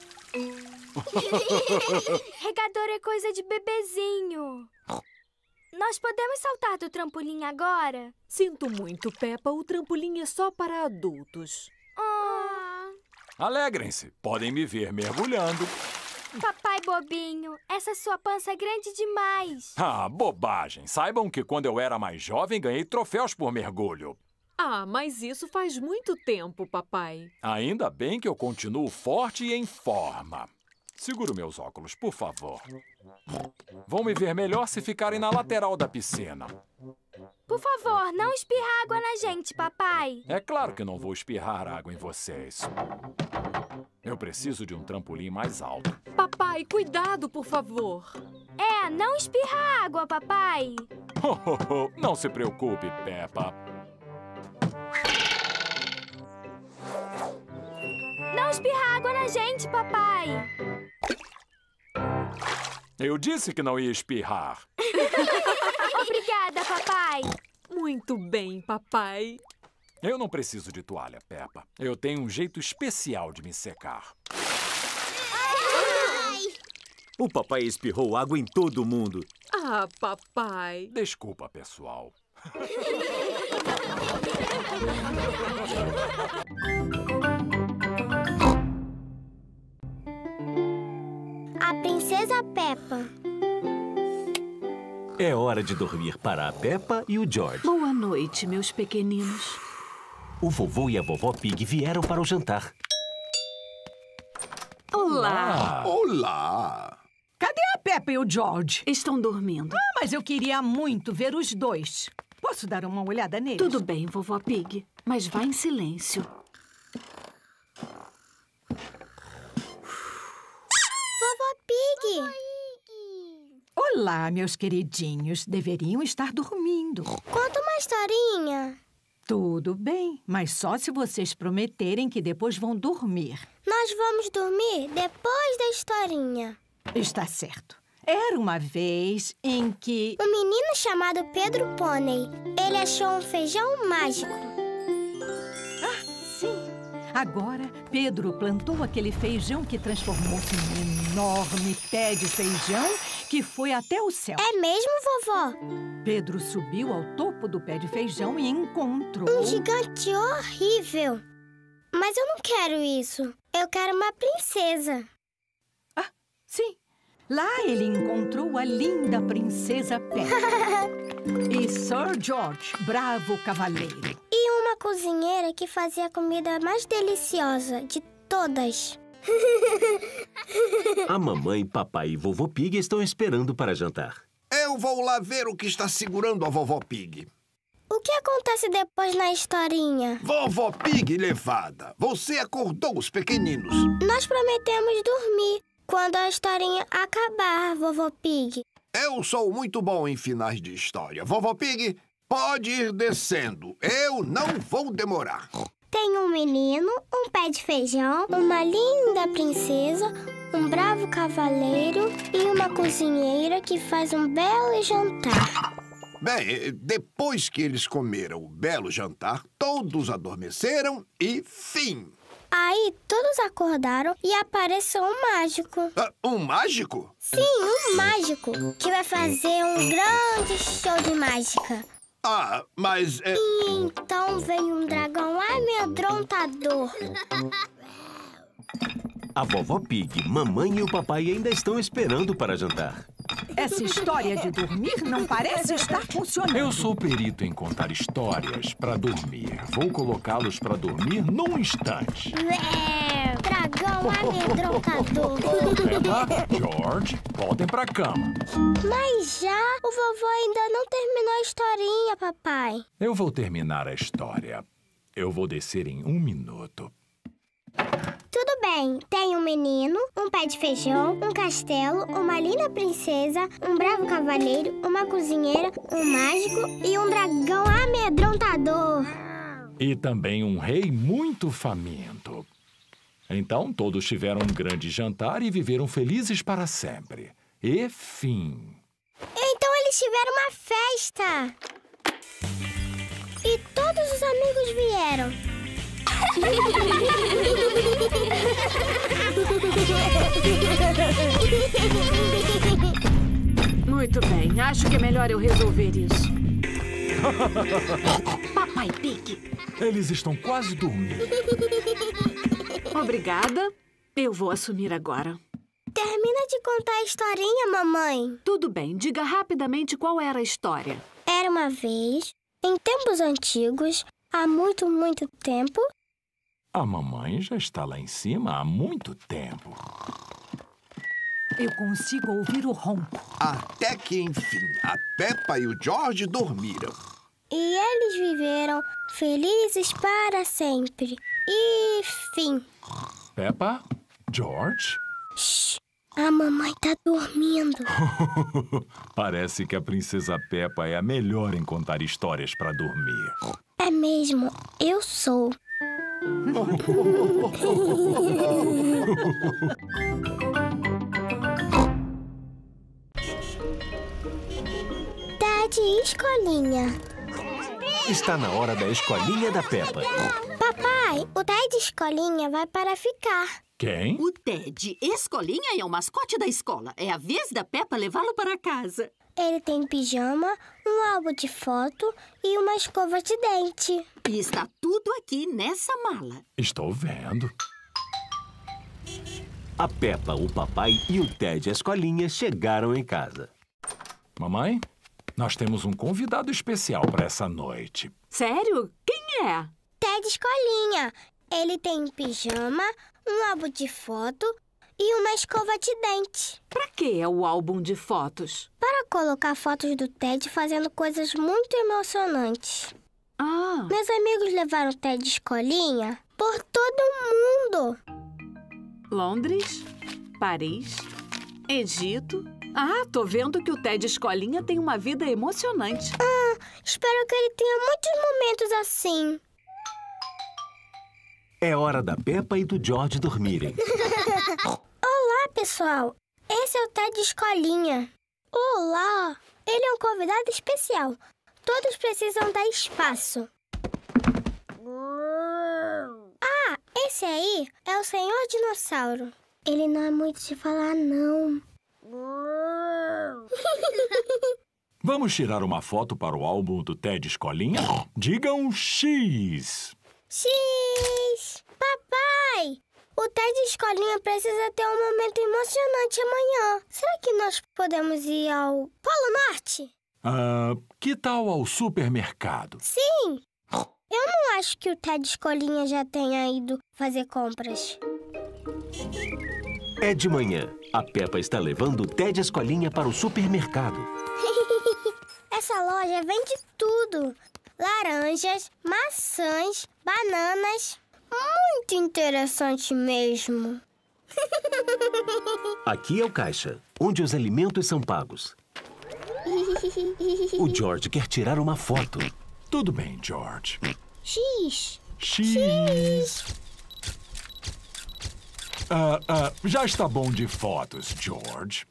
[SPEAKER 1] Regador é coisa de bebezinho. Nós podemos saltar do trampolim agora?
[SPEAKER 4] Sinto muito, Peppa. O trampolim é só para adultos.
[SPEAKER 1] Oh.
[SPEAKER 3] Alegrem-se. Podem me ver mergulhando.
[SPEAKER 1] Papai bobinho, essa sua pança é grande demais.
[SPEAKER 3] Ah, bobagem. Saibam que quando eu era mais jovem, ganhei troféus por mergulho.
[SPEAKER 4] Ah, mas isso faz muito tempo, papai.
[SPEAKER 3] Ainda bem que eu continuo forte e em forma. Seguro meus óculos, por favor. Vão me ver melhor se ficarem na lateral da piscina.
[SPEAKER 1] Por favor, não espirra água na gente, papai.
[SPEAKER 3] É claro que não vou espirrar água em vocês. Eu preciso de um trampolim mais alto.
[SPEAKER 4] Papai, cuidado, por favor.
[SPEAKER 1] É, não espirra água, papai.
[SPEAKER 3] Não se preocupe, Peppa.
[SPEAKER 1] Não espirra água na gente, papai.
[SPEAKER 3] Eu disse que não ia espirrar.
[SPEAKER 1] Obrigada, papai.
[SPEAKER 4] Muito bem, papai.
[SPEAKER 3] Eu não preciso de toalha, Peppa. Eu tenho um jeito especial de me secar.
[SPEAKER 1] Ai.
[SPEAKER 2] O papai espirrou água em todo mundo.
[SPEAKER 4] Ah, papai.
[SPEAKER 3] Desculpa, pessoal.
[SPEAKER 1] A Princesa Peppa.
[SPEAKER 2] É hora de dormir para a Peppa e o George.
[SPEAKER 10] Boa noite, meus pequeninos.
[SPEAKER 2] O vovô e a vovó Pig vieram para o jantar.
[SPEAKER 10] Olá!
[SPEAKER 15] Olá!
[SPEAKER 10] Cadê a Peppa e o George?
[SPEAKER 15] Estão dormindo.
[SPEAKER 10] Ah, mas eu queria muito ver os dois. Posso dar uma olhada neles?
[SPEAKER 15] Tudo bem, vovó Pig, mas vá em silêncio.
[SPEAKER 1] Vovó Pig!
[SPEAKER 10] Olá, meus queridinhos. Deveriam estar dormindo.
[SPEAKER 1] Conta uma historinha.
[SPEAKER 10] Tudo bem, mas só se vocês prometerem que depois vão dormir.
[SPEAKER 1] Nós vamos dormir depois da historinha.
[SPEAKER 10] Está certo. Era uma vez em que...
[SPEAKER 1] Um menino chamado Pedro Pônei. Ele achou um feijão mágico.
[SPEAKER 10] Ah, sim. Agora, Pedro plantou aquele feijão que transformou-se num enorme pé de feijão que foi até o céu.
[SPEAKER 1] É mesmo, vovó?
[SPEAKER 10] Pedro subiu ao topo do pé de feijão e encontrou...
[SPEAKER 1] Um gigante horrível. Mas eu não quero isso. Eu quero uma princesa.
[SPEAKER 10] Ah, sim. Lá ele encontrou a linda princesa Peppa. E Sir George, bravo cavaleiro.
[SPEAKER 1] E uma cozinheira que fazia a comida mais deliciosa de todas.
[SPEAKER 2] A mamãe, papai e vovô Pig estão esperando para jantar.
[SPEAKER 5] Eu vou lá ver o que está segurando a vovó Pig.
[SPEAKER 1] O que acontece depois na historinha?
[SPEAKER 5] Vovó Pig levada, você acordou os pequeninos.
[SPEAKER 1] Nós prometemos dormir quando a historinha acabar, vovó Pig.
[SPEAKER 5] Eu sou muito bom em finais de história. Vovó Pig, pode ir descendo. Eu não vou demorar.
[SPEAKER 1] Tem um menino, um pé de feijão, uma linda princesa, um bravo cavaleiro e uma cozinheira que faz um belo jantar.
[SPEAKER 5] Bem, depois que eles comeram o belo jantar, todos adormeceram e fim.
[SPEAKER 1] Aí todos acordaram e apareceu um mágico.
[SPEAKER 5] Ah, um mágico?
[SPEAKER 1] Sim, um mágico, que vai fazer um grande show de mágica.
[SPEAKER 5] Ah, mas... É...
[SPEAKER 1] E então veio um dragão amedrontador.
[SPEAKER 2] A vovó Pig, mamãe e o papai ainda estão esperando para jantar.
[SPEAKER 10] Essa história de dormir não parece estar funcionando.
[SPEAKER 3] Eu sou perito em contar histórias para dormir. Vou colocá-los para dormir num instante.
[SPEAKER 1] É, dragão amedrontador.
[SPEAKER 3] Peppa, George, voltem para a cama.
[SPEAKER 1] Mas já o vovô ainda não terminou a historinha, papai.
[SPEAKER 3] Eu vou terminar a história. Eu vou descer em um minuto.
[SPEAKER 1] Tudo bem, tem um menino, um pé de feijão, um castelo, uma linda princesa, um bravo cavaleiro, uma cozinheira, um mágico e um dragão amedrontador.
[SPEAKER 3] E também um rei muito faminto. Então todos tiveram um grande jantar e viveram felizes para sempre. E fim.
[SPEAKER 1] Então eles tiveram uma festa. E todos os amigos vieram.
[SPEAKER 15] Muito bem, acho que é melhor eu resolver isso.
[SPEAKER 10] Papai Pig.
[SPEAKER 3] Eles estão quase dormindo.
[SPEAKER 15] Obrigada. Eu vou assumir agora.
[SPEAKER 1] Termina de contar a historinha, mamãe.
[SPEAKER 15] Tudo bem, diga rapidamente qual era a história.
[SPEAKER 1] Era uma vez, em tempos antigos, há muito, muito tempo...
[SPEAKER 3] A mamãe já está lá em cima há muito tempo.
[SPEAKER 10] Eu consigo ouvir o ronco.
[SPEAKER 5] Até que, enfim, a Peppa e o George dormiram.
[SPEAKER 1] E eles viveram felizes para sempre. E fim.
[SPEAKER 3] Peppa? George?
[SPEAKER 1] Shhh, a mamãe tá dormindo.
[SPEAKER 3] Parece que a princesa Peppa é a melhor em contar histórias para dormir.
[SPEAKER 1] É mesmo, eu sou. Ted e escolinha.
[SPEAKER 2] Está na hora da escolinha da Peppa.
[SPEAKER 1] Papai, o Ted escolinha vai para ficar.
[SPEAKER 3] Quem?
[SPEAKER 16] O Ted Escolinha é o mascote da escola. É a vez da Peppa levá-lo para casa.
[SPEAKER 1] Ele tem pijama, um álbum de foto e uma escova de dente.
[SPEAKER 16] E está tudo aqui nessa mala.
[SPEAKER 3] Estou vendo.
[SPEAKER 2] A Peppa, o papai e o Ted Escolinha chegaram em casa.
[SPEAKER 3] Mamãe, nós temos um convidado especial para essa noite.
[SPEAKER 15] Sério? Quem é?
[SPEAKER 1] Ted Escolinha. Ele tem pijama, um álbum de foto e uma escova de dente.
[SPEAKER 15] Pra que é o álbum de fotos?
[SPEAKER 1] Para colocar fotos do Ted fazendo coisas muito emocionantes.
[SPEAKER 15] Ah.
[SPEAKER 1] Meus amigos levaram o Ted Escolinha por todo mundo.
[SPEAKER 15] Londres, Paris, Egito. Ah, tô vendo que o Ted Escolinha tem uma vida emocionante.
[SPEAKER 1] Ah, espero que ele tenha muitos momentos assim.
[SPEAKER 2] É hora da Peppa e do George dormirem.
[SPEAKER 1] Olá, pessoal. Esse é o Ted Escolinha. Olá. Ele é um convidado especial. Todos precisam dar espaço. Ah, esse aí é o Senhor Dinossauro. Ele não é muito de falar, não.
[SPEAKER 3] Vamos tirar uma foto para o álbum do Ted Escolinha? Digam X.
[SPEAKER 1] X! Papai! O Ted Escolinha precisa ter um momento emocionante amanhã. Será que nós podemos ir ao Polo Norte?
[SPEAKER 3] Ah, que tal ao supermercado?
[SPEAKER 1] Sim! Eu não acho que o Ted Escolinha já tenha ido fazer compras.
[SPEAKER 17] É de manhã. A Peppa está levando o Ted Escolinha para o supermercado.
[SPEAKER 1] Essa loja vende tudo. Laranjas, maçãs, bananas. Muito interessante mesmo.
[SPEAKER 17] Aqui é o caixa, onde os alimentos são pagos. O George quer tirar uma foto.
[SPEAKER 3] Tudo bem, George.
[SPEAKER 1] X.
[SPEAKER 3] X. Ah, ah, já está bom de fotos, George.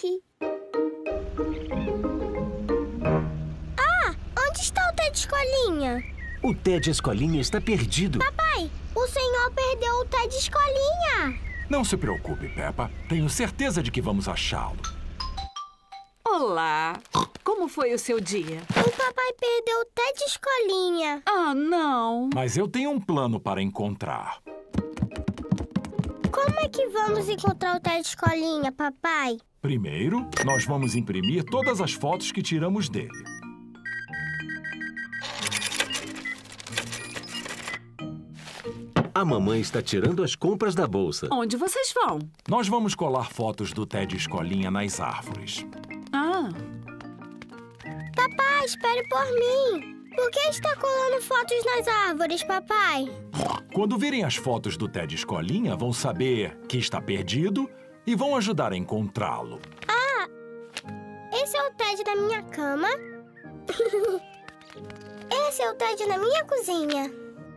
[SPEAKER 1] Ah, onde está o Ted Escolinha?
[SPEAKER 17] O Ted Escolinha está perdido.
[SPEAKER 1] Papai, o senhor perdeu o Ted Escolinha.
[SPEAKER 3] Não se preocupe, Peppa. Tenho certeza de que vamos achá-lo.
[SPEAKER 15] Olá! Como foi o seu dia?
[SPEAKER 1] O papai perdeu o Ted Escolinha.
[SPEAKER 15] Ah, não!
[SPEAKER 3] Mas eu tenho um plano para encontrar.
[SPEAKER 1] Como é que vamos encontrar o Ted Escolinha, papai?
[SPEAKER 3] Primeiro, nós vamos imprimir todas as fotos que tiramos dele.
[SPEAKER 17] A mamãe está tirando as compras da bolsa.
[SPEAKER 15] Onde vocês vão?
[SPEAKER 3] Nós vamos colar fotos do Ted Escolinha nas árvores.
[SPEAKER 15] Ah.
[SPEAKER 1] Papai, espere por mim. Por que está colando fotos nas árvores, papai?
[SPEAKER 3] Quando virem as fotos do Ted Escolinha, vão saber que está perdido e vão ajudar a encontrá-lo.
[SPEAKER 1] Ah, esse é o Ted da minha cama. Esse é o Ted na minha cozinha.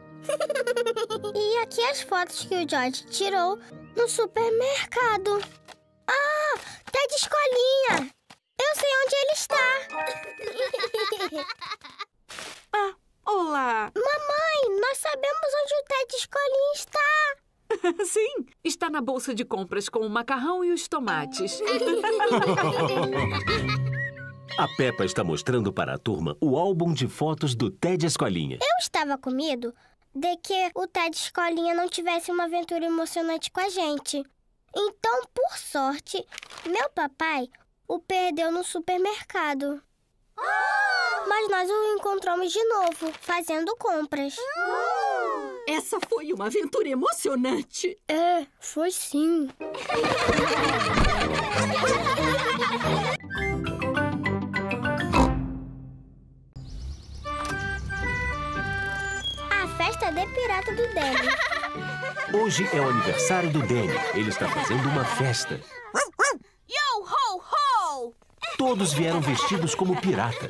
[SPEAKER 1] E aqui as fotos que o George tirou no supermercado. Ah, Ted Escolinha! Eu sei onde ele está.
[SPEAKER 15] Ah, olá!
[SPEAKER 1] Mamãe, nós sabemos onde o Ted Escolinha está.
[SPEAKER 15] Sim, está na bolsa de compras com o macarrão e os tomates.
[SPEAKER 17] A Peppa está mostrando para a turma o álbum de fotos do Ted Escolinha.
[SPEAKER 1] Eu estava com medo de que o Ted Escolinha não tivesse uma aventura emocionante com a gente. Então, por sorte, meu papai o perdeu no supermercado. Ah! Mas nós o encontramos de novo, fazendo compras.
[SPEAKER 16] Ah! Essa foi uma aventura emocionante.
[SPEAKER 1] É, foi sim. A festa de pirata do Danny.
[SPEAKER 17] Hoje é o aniversário do Danny. Ele está fazendo uma festa.
[SPEAKER 7] Yo, ho, ho!
[SPEAKER 17] Todos vieram vestidos como pirata.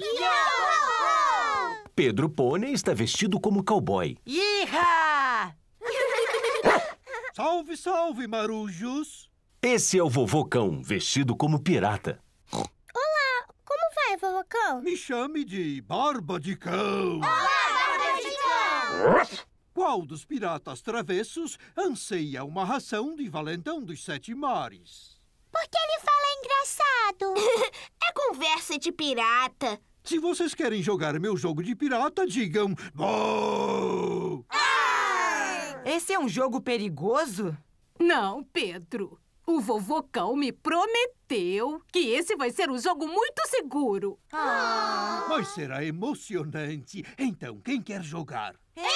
[SPEAKER 7] Yo!
[SPEAKER 17] Pedro Pônei está vestido como cowboy.
[SPEAKER 18] Iha!
[SPEAKER 19] Salve, salve, marujos!
[SPEAKER 17] Esse é o Vovô Cão, vestido como pirata.
[SPEAKER 1] Olá, como vai, Vovô Cão?
[SPEAKER 19] Me chame de Barba de Cão.
[SPEAKER 7] Olá, Barba de Cão!
[SPEAKER 19] Qual dos piratas travessos anseia uma ração de valentão dos sete mares?
[SPEAKER 7] Porque ele fala engraçado. É conversa de pirata.
[SPEAKER 19] Se vocês querem jogar meu jogo de pirata, digam... Boo!
[SPEAKER 18] Ah! Esse é um jogo perigoso?
[SPEAKER 15] Não, Pedro. O Vovô Cão me prometeu que esse vai ser um jogo muito seguro.
[SPEAKER 19] Ah! Mas será emocionante. Então, quem quer jogar?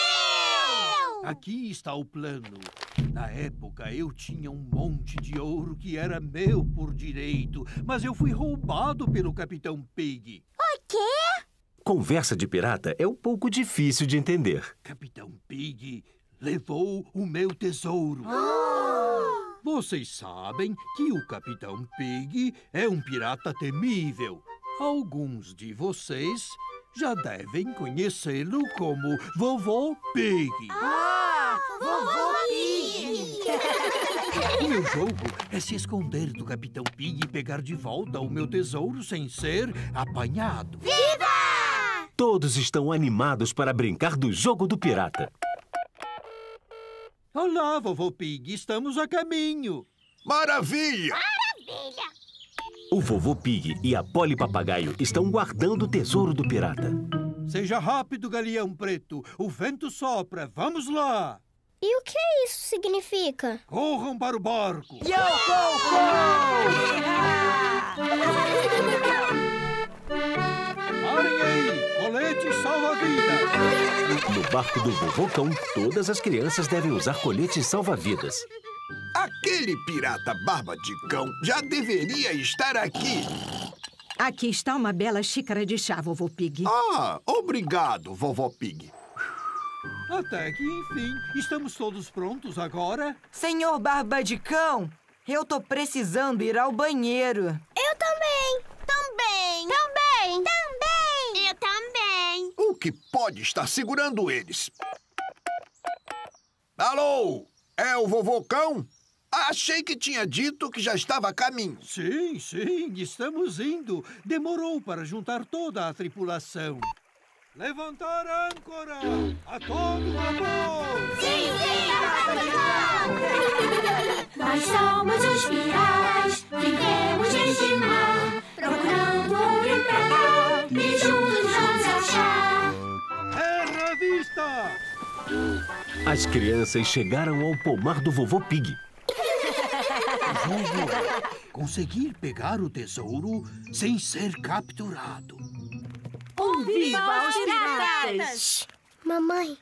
[SPEAKER 7] Eu!
[SPEAKER 19] Aqui está o plano. Na época, eu tinha um monte de ouro que era meu por direito, mas eu fui roubado pelo Capitão Pig.
[SPEAKER 7] O quê?
[SPEAKER 17] Conversa de pirata é um pouco difícil de entender.
[SPEAKER 19] Capitão Pig levou o meu tesouro.
[SPEAKER 7] Oh!
[SPEAKER 19] Vocês sabem que o Capitão Pig é um pirata temível. Alguns de vocês já devem conhecê-lo como Vovô Pig.
[SPEAKER 7] Ah! Vovô Pig!
[SPEAKER 19] O meu jogo é se esconder do Capitão Pig e pegar de volta o meu tesouro sem ser apanhado.
[SPEAKER 7] Viva!
[SPEAKER 17] Todos estão animados para brincar do jogo do pirata.
[SPEAKER 19] Olá, Vovô Pig, estamos a caminho.
[SPEAKER 5] Maravilha!
[SPEAKER 7] Maravilha!
[SPEAKER 17] O vovô Pig e a Polly Papagaio estão guardando o tesouro do pirata.
[SPEAKER 19] Seja rápido, Galeão Preto. O vento sopra. Vamos lá.
[SPEAKER 1] E o que isso significa?
[SPEAKER 19] Corram para o barco.
[SPEAKER 18] Yo, go,
[SPEAKER 19] Parem aí. Coletes salva-vidas.
[SPEAKER 17] No barco do Vovô Cão, todas as crianças devem usar coletes salva-vidas.
[SPEAKER 5] Aquele pirata barba de cão já deveria estar aqui.
[SPEAKER 10] Aqui está uma bela xícara de chá, vovô Pig.
[SPEAKER 5] Ah, obrigado, vovó Pig.
[SPEAKER 19] Até que, enfim, estamos todos prontos agora?
[SPEAKER 18] Senhor Barba de Cão, eu tô precisando ir ao banheiro.
[SPEAKER 1] Eu também.
[SPEAKER 7] Também. Também. Também. Eu também.
[SPEAKER 5] O que pode estar segurando eles? Alô? É o vovô Cão? Achei que tinha dito que já estava a caminho.
[SPEAKER 19] Sim, sim, estamos indo. Demorou para juntar toda a tripulação. Levantar a âncora! A todo vapor!
[SPEAKER 20] Sim, sim, a Nós somos os piratas, vivemos neste mar, procurando ouro e prata, e juntos vamos achar.
[SPEAKER 19] Terra à vista!
[SPEAKER 17] As crianças chegaram ao pomar do vovô Pig.
[SPEAKER 19] O jogo é conseguir pegar o tesouro sem ser capturado.
[SPEAKER 20] Um viva os piratas!
[SPEAKER 1] Mamãe.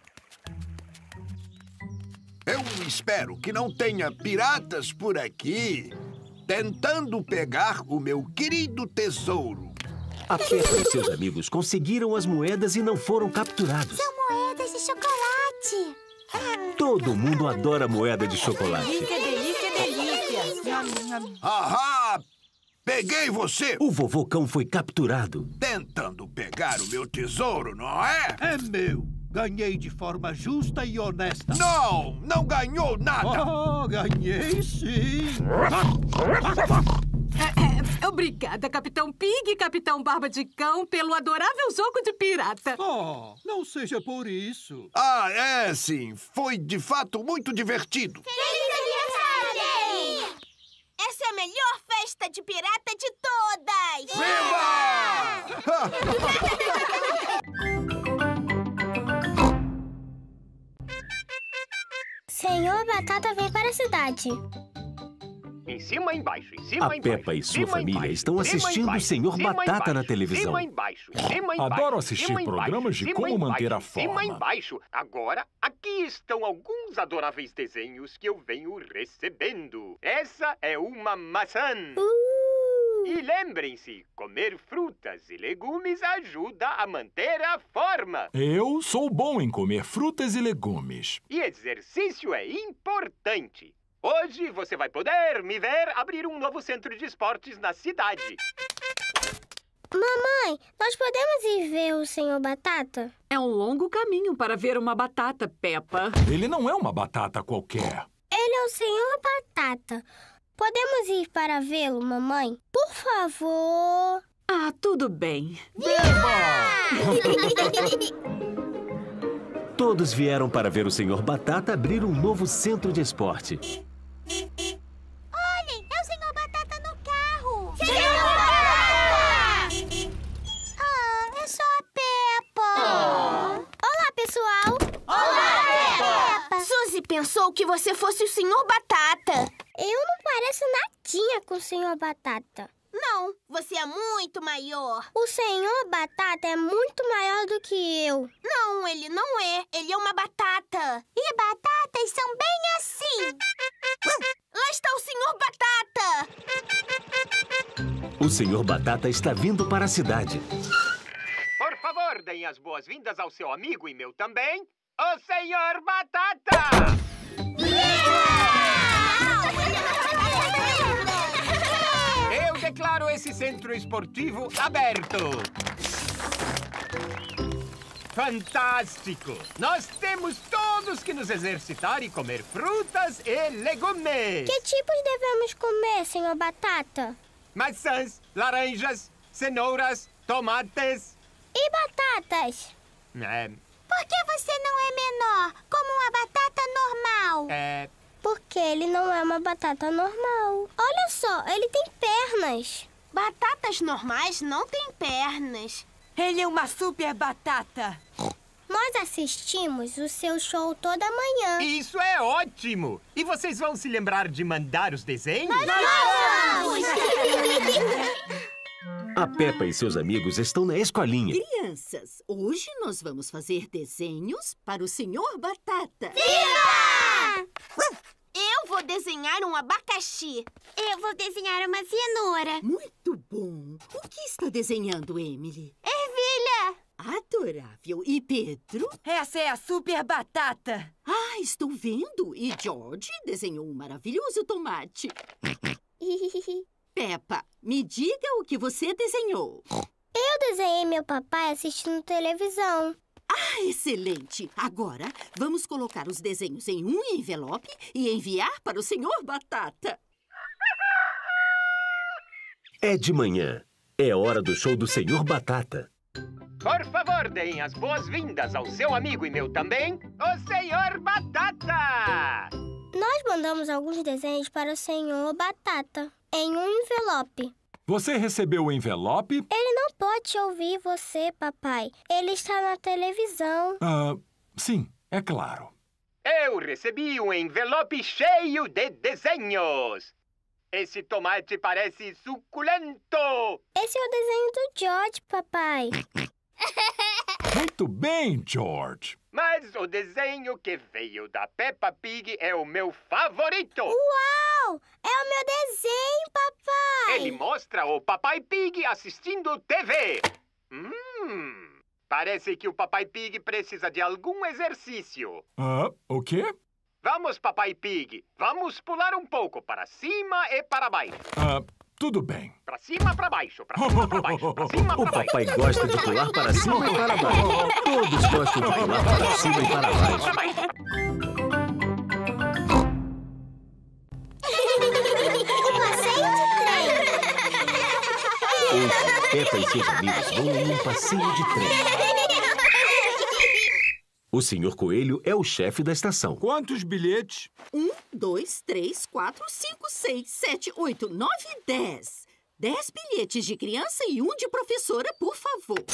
[SPEAKER 5] Eu espero que não tenha piratas por aqui tentando pegar o meu querido tesouro.
[SPEAKER 17] A Peppa e seus amigos conseguiram as moedas e não foram capturados.
[SPEAKER 7] São moedas de chocolate.
[SPEAKER 17] Todo mundo adora moeda de chocolate.
[SPEAKER 18] Delícia, delícia, delícia.
[SPEAKER 5] Ahá! Peguei você!
[SPEAKER 17] O vovô Cão foi capturado.
[SPEAKER 5] Tentando pegar o meu tesouro, não é?
[SPEAKER 19] É meu. Ganhei de forma justa e honesta.
[SPEAKER 5] Não! Não ganhou nada!
[SPEAKER 19] Oh, ganhei sim!
[SPEAKER 15] É, é, obrigada, Capitão Pig e Capitão Barba de Cão, pelo adorável jogo de pirata.
[SPEAKER 19] Oh, não seja por isso.
[SPEAKER 5] Ah, é sim. Foi de fato muito divertido.
[SPEAKER 7] Feliz aniversário! Essa é a melhor festa de pirata de todas!
[SPEAKER 1] Senhor Batata vem para a cidade.
[SPEAKER 21] Em cima e embaixo, em cima
[SPEAKER 17] A
[SPEAKER 21] e embaixo.
[SPEAKER 17] Peppa e sua
[SPEAKER 21] cima
[SPEAKER 17] família
[SPEAKER 21] embaixo,
[SPEAKER 17] estão
[SPEAKER 21] cima
[SPEAKER 17] assistindo o
[SPEAKER 21] embaixo,
[SPEAKER 17] Senhor
[SPEAKER 21] cima
[SPEAKER 17] Batata
[SPEAKER 21] embaixo,
[SPEAKER 17] na televisão.
[SPEAKER 21] Cima embaixo, cima embaixo,
[SPEAKER 3] Adoro assistir
[SPEAKER 21] cima
[SPEAKER 3] programas de
[SPEAKER 21] embaixo,
[SPEAKER 3] como
[SPEAKER 21] cima
[SPEAKER 3] manter a
[SPEAKER 21] embaixo,
[SPEAKER 3] forma.
[SPEAKER 21] Cima embaixo. Agora, aqui estão alguns adoráveis desenhos que eu venho recebendo. Essa é uma maçã.
[SPEAKER 1] Uh.
[SPEAKER 21] E lembrem-se, comer frutas e legumes ajuda a manter a forma.
[SPEAKER 3] Eu sou bom em comer frutas e legumes.
[SPEAKER 21] E exercício é importante. Hoje você vai poder me ver abrir um novo centro de esportes na cidade.
[SPEAKER 1] Mamãe, nós podemos ir ver o Senhor Batata?
[SPEAKER 15] É um longo caminho para ver uma batata, Peppa.
[SPEAKER 3] Ele não é uma batata qualquer.
[SPEAKER 1] Ele é o Senhor Batata. Podemos ir para vê-lo, mamãe? Por favor.
[SPEAKER 15] Ah, tudo bem.
[SPEAKER 17] Todos vieram para ver o Senhor Batata abrir um novo centro de esporte.
[SPEAKER 7] Olhem, é o Senhor Batata no carro!
[SPEAKER 20] Senhor Batata!
[SPEAKER 7] Ah, é só a Peppa!
[SPEAKER 1] Oh. Olá, pessoal!
[SPEAKER 7] Olá, Peppa! Suzy pensou que você fosse o Senhor Batata.
[SPEAKER 1] Eu não pareço nadinha com o Senhor Batata.
[SPEAKER 7] Não, você é muito maior.
[SPEAKER 1] O Senhor Batata é muito maior do que eu.
[SPEAKER 7] Não, ele não é. Ele é uma batata. E batatas são bem assim. Lá está o Senhor Batata.
[SPEAKER 17] O Senhor Batata está vindo para a cidade.
[SPEAKER 21] Por favor, deem as boas-vindas ao seu amigo e meu também, o Senhor Batata! Eu declaro esse centro esportivo aberto. Fantástico! Nós temos todos que nos exercitar e comer frutas e legumes.
[SPEAKER 1] Que tipos devemos comer, Senhor Batata?
[SPEAKER 21] Maçãs, laranjas, cenouras, tomates.
[SPEAKER 1] E batatas?
[SPEAKER 21] É...
[SPEAKER 7] Por que você não é menor, como uma batata normal?
[SPEAKER 21] É...
[SPEAKER 1] Porque ele não é uma batata normal. Olha só, ele tem pernas.
[SPEAKER 7] Batatas normais não têm pernas.
[SPEAKER 18] Ele é uma super batata.
[SPEAKER 1] Nós assistimos o seu show toda manhã.
[SPEAKER 21] Isso é ótimo! E vocês vão se lembrar de mandar os desenhos?
[SPEAKER 1] Nós vamos!
[SPEAKER 17] A Peppa e seus amigos estão na escolinha.
[SPEAKER 16] Crianças, hoje nós vamos fazer desenhos para o senhor Batata.
[SPEAKER 7] Viva! Eu vou desenhar um abacaxi.
[SPEAKER 1] Eu vou desenhar uma cenoura.
[SPEAKER 16] Muito bom. O que está desenhando, Emily?
[SPEAKER 7] Ervilha!
[SPEAKER 16] Adorável. E Pedro?
[SPEAKER 18] Essa é a super batata.
[SPEAKER 16] Ah, estou vendo. E George desenhou um maravilhoso tomate. Peppa, me diga o que você desenhou.
[SPEAKER 1] Eu desenhei meu papai assistindo televisão.
[SPEAKER 16] Ah, excelente! Agora, vamos colocar os desenhos em um envelope e enviar para o senhor Batata.
[SPEAKER 17] É de manhã. É hora do show do senhor Batata.
[SPEAKER 21] Por favor, deem as boas-vindas ao seu amigo e meu também, o senhor Batata!
[SPEAKER 1] Nós mandamos alguns desenhos para o senhor Batata, em um envelope.
[SPEAKER 3] Você recebeu o envelope?
[SPEAKER 1] Ele não pode ouvir você, papai. Ele está na televisão.
[SPEAKER 3] Ah, sim, é claro.
[SPEAKER 21] Eu recebi um envelope cheio de desenhos. Esse tomate parece suculento.
[SPEAKER 1] Esse é o desenho do George, papai.
[SPEAKER 3] Muito bem, George.
[SPEAKER 21] Mas o desenho que veio da Peppa Pig é o meu favorito.
[SPEAKER 1] Uau! É o meu desenho, papai.
[SPEAKER 21] Ele mostra o Papai Pig assistindo T V. Hum, parece que o Papai Pig precisa de algum exercício.
[SPEAKER 3] Ah, o quê?
[SPEAKER 21] Vamos, Papai Pig. Vamos pular um pouco para cima e para baixo.
[SPEAKER 3] Ah, tudo bem.
[SPEAKER 21] Para cima, para baixo. Para cima, para baixo. Para cima,
[SPEAKER 17] O
[SPEAKER 21] para baixo.
[SPEAKER 17] papai gosta de pular para cima e para baixo. Todos gostam de pular para cima e para baixo.
[SPEAKER 1] O passeio de trem.
[SPEAKER 17] Hoje, Peppa e seus amigos vão em um passeio de trem. O senhor Coelho é o chefe da estação.
[SPEAKER 13] Quantos bilhetes?
[SPEAKER 16] Um, dois, três, quatro, cinco, seis, sete, oito, nove, dez. Dez bilhetes de criança e um de professora, por favor.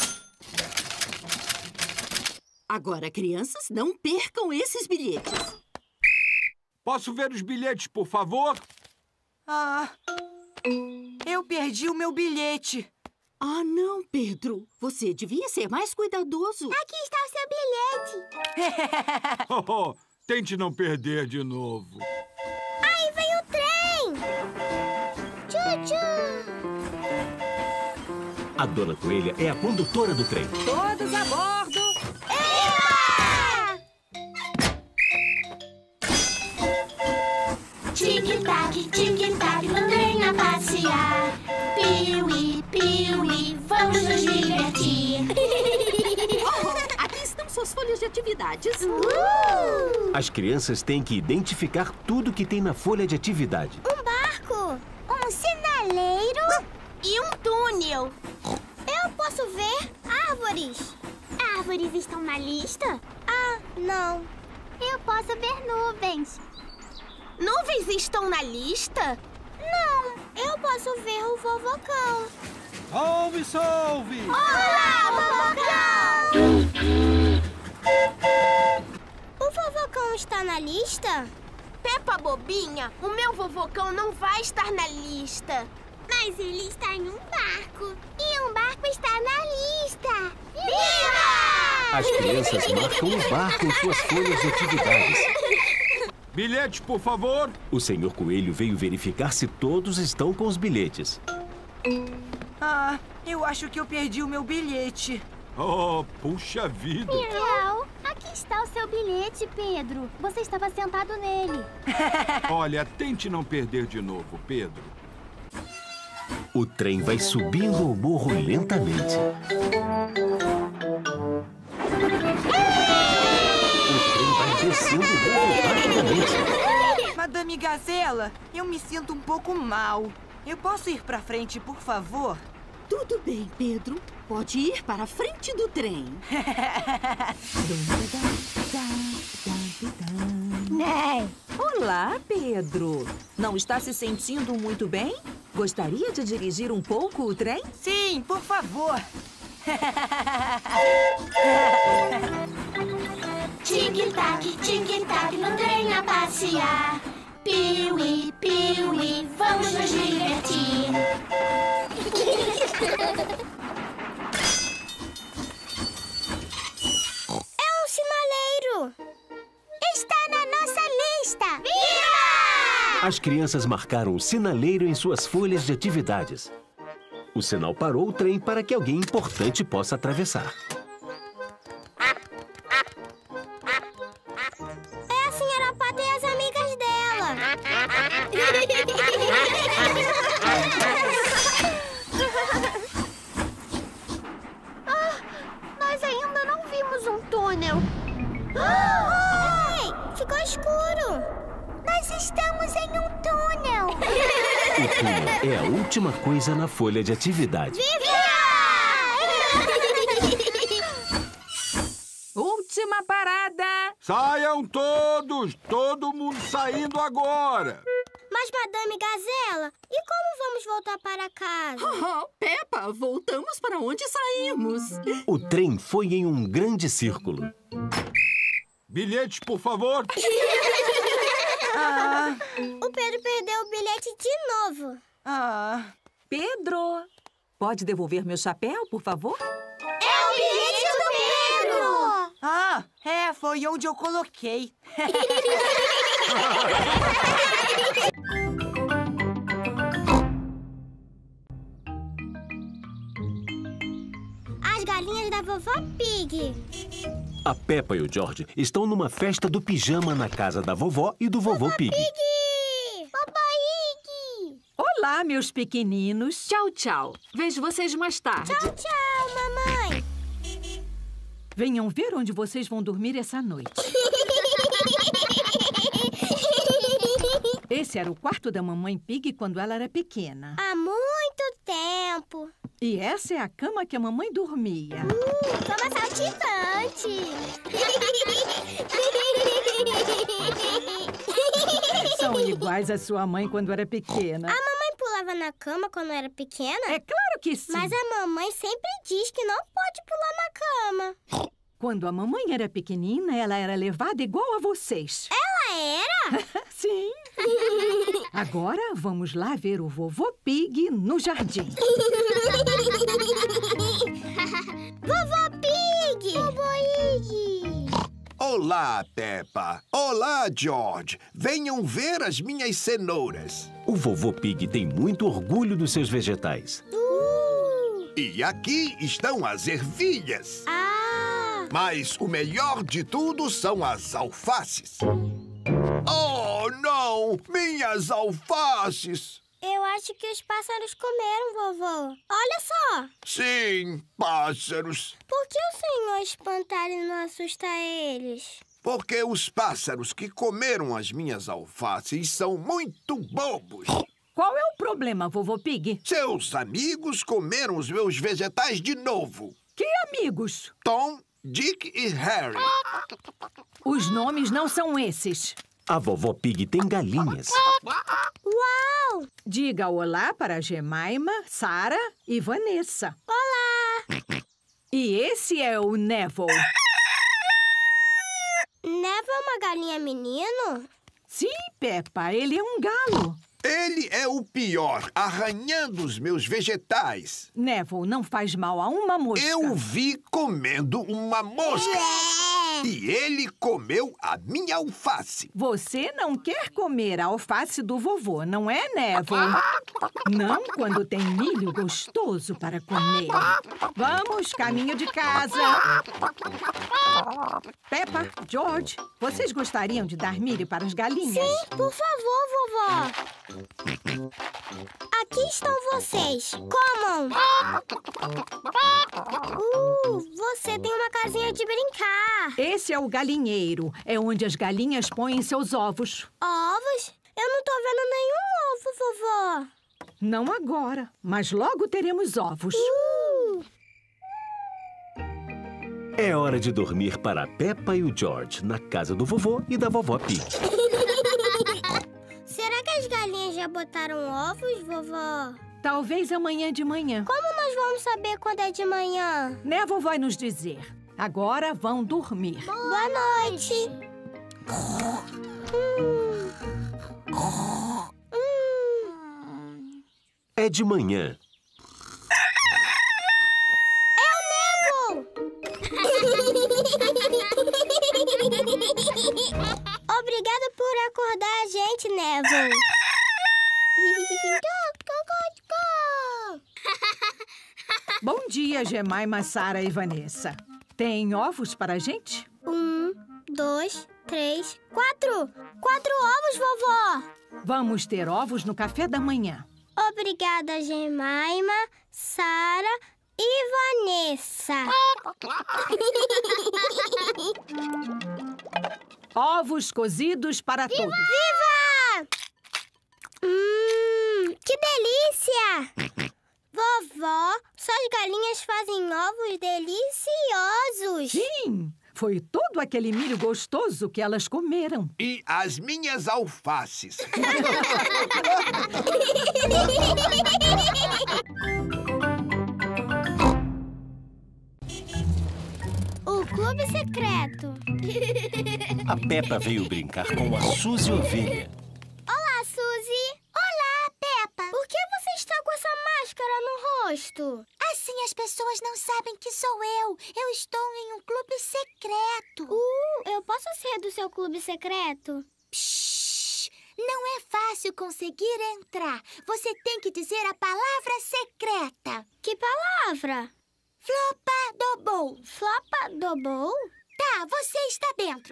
[SPEAKER 16] Agora, crianças, não percam esses bilhetes.
[SPEAKER 13] Posso ver os bilhetes, por favor?
[SPEAKER 18] Ah, eu perdi o meu bilhete.
[SPEAKER 16] Ah, não, Pedro. Você devia ser mais cuidadoso.
[SPEAKER 1] Aqui está o seu bilhete.
[SPEAKER 13] Oh, oh, tente não perder de novo.
[SPEAKER 1] Aí vem o trem. Tchu-tchu.
[SPEAKER 17] A dona Coelha é a condutora do trem.
[SPEAKER 4] Todos a bordo!
[SPEAKER 20] Tic-tac, tic-tac, no trem a passear. Piuí, piuí, vamos nos divertir.
[SPEAKER 16] Oh, aqui estão suas folhas de atividades.
[SPEAKER 1] Uh!
[SPEAKER 17] As crianças têm que identificar tudo que tem na folha de atividade.
[SPEAKER 1] Um barco, um sinaleiro
[SPEAKER 7] e um túnel.
[SPEAKER 1] Eu posso ver árvores. Árvores estão na lista? Ah, não. Eu posso ver nuvens.
[SPEAKER 7] Nuvens estão na lista?
[SPEAKER 1] Não, eu posso ver o vovocão.
[SPEAKER 19] Salve, salve!
[SPEAKER 1] Olá, vovocão! O vovocão está na lista?
[SPEAKER 7] Peppa bobinha, o meu vovocão não vai estar na lista.
[SPEAKER 1] Mas ele está em um barco. E um barco está na lista. Viva!
[SPEAKER 17] As crianças marcam o barco em suas folhas de atividades.
[SPEAKER 13] Bilhetes, por favor.
[SPEAKER 17] O senhor Coelho veio verificar se todos estão com os bilhetes.
[SPEAKER 18] Ah, eu acho que eu perdi o meu bilhete.
[SPEAKER 13] Oh, puxa vida.
[SPEAKER 1] Miau, aqui está o seu bilhete, Pedro. Você estava sentado nele.
[SPEAKER 13] Olha, tente não perder de novo, Pedro.
[SPEAKER 17] O trem vai subindo o morro lentamente. O trem vai descendo o morro rapidamente.
[SPEAKER 18] Madame Gazela, eu me sinto um pouco mal. Eu posso ir pra frente, por favor?
[SPEAKER 16] Tudo bem, Pedro. Pode ir para a frente do trem.
[SPEAKER 1] Né?
[SPEAKER 11] Olá, Pedro. Não está se sentindo muito bem? Gostaria de dirigir um pouco o trem?
[SPEAKER 18] Sim, por favor.
[SPEAKER 20] Tic-tac, tic-tac, no trem a passear. Piuí, piuí, vamos nos divertir.
[SPEAKER 1] É um sinaleiro!
[SPEAKER 7] Está na nossa lista!
[SPEAKER 17] Viva! As crianças marcaram o sinaleiro em suas folhas de atividades. O sinal parou o trem para que alguém importante possa atravessar.
[SPEAKER 1] É a senhora Pata e as amigas dela.
[SPEAKER 7] Ah, nós ainda não vimos um túnel.
[SPEAKER 1] Ei, ficou escuro.
[SPEAKER 7] Nós estamos em um túnel.
[SPEAKER 17] O túnel é a última coisa na folha de atividade.
[SPEAKER 11] Última parada!
[SPEAKER 13] Saiam todos! Todo mundo saindo agora!
[SPEAKER 1] Mas, Madame Gazela, e como vamos voltar para casa?
[SPEAKER 16] Oh, Peppa, voltamos para onde saímos.
[SPEAKER 17] O trem foi em um grande círculo.
[SPEAKER 13] Bilhetes, por favor.
[SPEAKER 1] Ah. O Pedro perdeu o bilhete de novo.
[SPEAKER 11] Ah, Pedro, pode devolver meu chapéu, por favor?
[SPEAKER 1] É o bilhete do Pedro!
[SPEAKER 18] Ah, é, foi onde eu coloquei.
[SPEAKER 1] As galinhas da vovó Pig.
[SPEAKER 17] A Peppa e o George estão numa festa do pijama na casa da vovó e do vovô Pig.
[SPEAKER 1] Pig! Vovó Pig!
[SPEAKER 11] Olá, meus pequeninos.
[SPEAKER 15] Tchau, tchau. Vejo vocês mais tarde.
[SPEAKER 1] Tchau, tchau, mamãe.
[SPEAKER 11] Venham ver onde vocês vão dormir essa noite. Esse era o quarto da mamãe Pig quando ela era pequena.
[SPEAKER 1] Há muito tempo.
[SPEAKER 11] E essa é a cama que a mamãe dormia.
[SPEAKER 1] Uh, cama saltitante.
[SPEAKER 11] São iguais à sua mãe quando era pequena.
[SPEAKER 1] A mamãe pulava na cama quando era pequena?
[SPEAKER 11] É claro que sim.
[SPEAKER 1] Mas a mamãe sempre diz que não pode pular na cama.
[SPEAKER 11] Quando a mamãe era pequenina, ela era levada igual a vocês.
[SPEAKER 1] Ela era?
[SPEAKER 11] Sim. Agora vamos lá ver o vovô Pig no jardim.
[SPEAKER 1] Vovô Pig! Vovô Pig!
[SPEAKER 5] Olá, Peppa. Olá, George. Venham ver as minhas cenouras.
[SPEAKER 17] O vovô Pig tem muito orgulho dos seus vegetais.
[SPEAKER 1] Uh!
[SPEAKER 5] E aqui estão as ervilhas.
[SPEAKER 1] Ah!
[SPEAKER 5] Mas o melhor de tudo são as alfaces. Oh, não! Minhas alfaces!
[SPEAKER 1] Eu acho que os pássaros comeram, vovô. Olha só!
[SPEAKER 5] Sim, pássaros.
[SPEAKER 1] Por que o senhor espantalho não assusta eles?
[SPEAKER 5] Porque os pássaros que comeram as minhas alfaces são muito bobos.
[SPEAKER 11] Qual é o problema, vovô Pig?
[SPEAKER 5] Seus amigos comeram os meus vegetais de novo.
[SPEAKER 11] Que amigos?
[SPEAKER 5] Tom, Dick e Harry.
[SPEAKER 11] Os nomes não são esses.
[SPEAKER 17] A vovó Pig tem galinhas.
[SPEAKER 1] Uau!
[SPEAKER 11] Diga olá para Jemima, Sarah e Vanessa.
[SPEAKER 1] Olá!
[SPEAKER 11] E esse é o Neville.
[SPEAKER 1] Neville é uma galinha menino?
[SPEAKER 11] Sim, Peppa, ele é um galo.
[SPEAKER 5] Ele é o pior, arranhando os meus vegetais.
[SPEAKER 11] Neville não faz mal a uma mosca.
[SPEAKER 5] Eu vi comendo uma mosca. E ele comeu a minha alface.
[SPEAKER 11] Você não quer comer a alface do vovô, não é, Neville? Não quando tem milho gostoso para comer. Vamos, caminho de casa. Peppa, George, vocês gostariam de dar milho para as galinhas?
[SPEAKER 1] Sim, por favor, vovó. Aqui estão vocês. Comam. Uh, você tem uma casinha de brincar.
[SPEAKER 11] Esse é o galinheiro. É onde as galinhas põem seus ovos.
[SPEAKER 1] Ovos? Eu não tô vendo nenhum ovo, vovó.
[SPEAKER 11] Não agora, mas logo teremos ovos.
[SPEAKER 1] Uh.
[SPEAKER 17] É hora de dormir para a Peppa e o George na casa do vovô e da vovó Pig.
[SPEAKER 1] galinhas já botaram ovos, vovó?
[SPEAKER 11] Talvez amanhã de manhã.
[SPEAKER 1] Como nós vamos saber quando é de manhã?
[SPEAKER 11] Névoa vai nos dizer. Agora vão dormir.
[SPEAKER 1] Boa noite.
[SPEAKER 17] É de manhã.
[SPEAKER 1] Obrigada por acordar a gente, Neville.
[SPEAKER 11] Bom dia, Jemima, Sara e Vanessa. Tem ovos para a gente?
[SPEAKER 1] Um, dois, três, quatro. Quatro ovos, vovó.
[SPEAKER 11] Vamos ter ovos no café da manhã.
[SPEAKER 1] Obrigada, Jemima, Sara e Vanessa.
[SPEAKER 11] Ovos cozidos para
[SPEAKER 1] Viva!
[SPEAKER 11] todos.
[SPEAKER 1] Viva! Hum, que delícia! Vovó, suas galinhas fazem ovos deliciosos.
[SPEAKER 11] Sim, foi todo aquele milho gostoso que elas comeram.
[SPEAKER 5] E as minhas alfaces.
[SPEAKER 1] O clube secreto.
[SPEAKER 17] A Peppa veio brincar com a Suzy Ovelha.
[SPEAKER 1] Olá, Suzy.
[SPEAKER 7] Olá, Peppa.
[SPEAKER 1] Por que você está com essa máscara no rosto?
[SPEAKER 7] Assim as pessoas não sabem que sou eu. Eu estou em um clube secreto.
[SPEAKER 1] Uh, eu posso ser do seu clube secreto?
[SPEAKER 7] Psh, não é fácil conseguir entrar. Você tem que dizer a palavra secreta.
[SPEAKER 1] Que palavra?
[SPEAKER 7] Flopa-dobou.
[SPEAKER 1] Flopa-dobou?
[SPEAKER 7] Tá, você está dentro.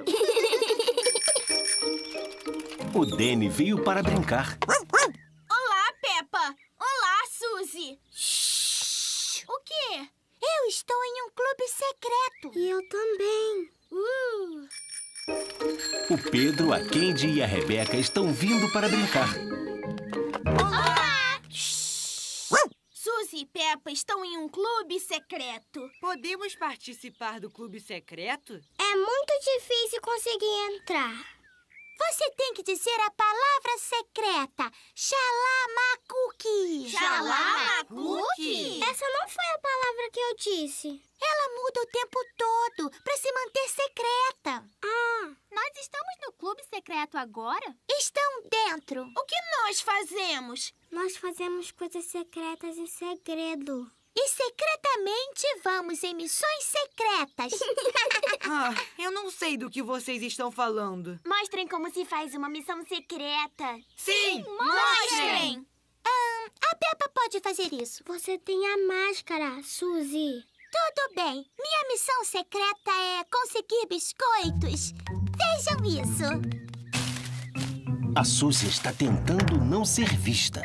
[SPEAKER 17] O Danny veio para brincar.
[SPEAKER 7] Olá, Peppa. Olá, Suzy. Shhh. O quê? Eu estou em um clube secreto.
[SPEAKER 1] E eu também.
[SPEAKER 7] Uh.
[SPEAKER 17] O Pedro, a Candy e a Rebeca estão vindo para brincar.
[SPEAKER 7] Olá! Suzy e Peppa estão em um clube secreto.
[SPEAKER 18] Podemos participar do clube secreto?
[SPEAKER 1] É muito difícil conseguir entrar.
[SPEAKER 7] Você tem que dizer a palavra secreta. Xalamacuque.
[SPEAKER 1] Xalamacuque? Essa não foi a palavra que eu disse.
[SPEAKER 7] Ela muda o tempo todo para se manter secreta.
[SPEAKER 1] Ah,
[SPEAKER 7] nós estamos no clube secreto agora? Estão dentro. O que nós fazemos?
[SPEAKER 1] Nós fazemos coisas secretas em segredo.
[SPEAKER 7] E secretamente vamos em missões secretas.
[SPEAKER 18] Ah, eu não sei do que vocês estão falando.
[SPEAKER 7] Mostrem como se faz uma missão secreta.
[SPEAKER 18] Sim,
[SPEAKER 7] mostrem! Hum, a Peppa pode fazer isso.
[SPEAKER 1] Você tem a máscara, Suzy.
[SPEAKER 7] Tudo bem. Minha missão secreta é conseguir biscoitos. Vejam isso.
[SPEAKER 17] A Suzy está tentando não ser vista.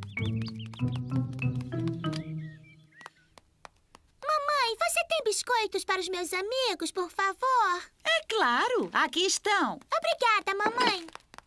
[SPEAKER 7] Mamãe, você tem biscoitos para os meus amigos, por favor?
[SPEAKER 10] É claro, aqui estão.
[SPEAKER 7] Obrigada, mamãe.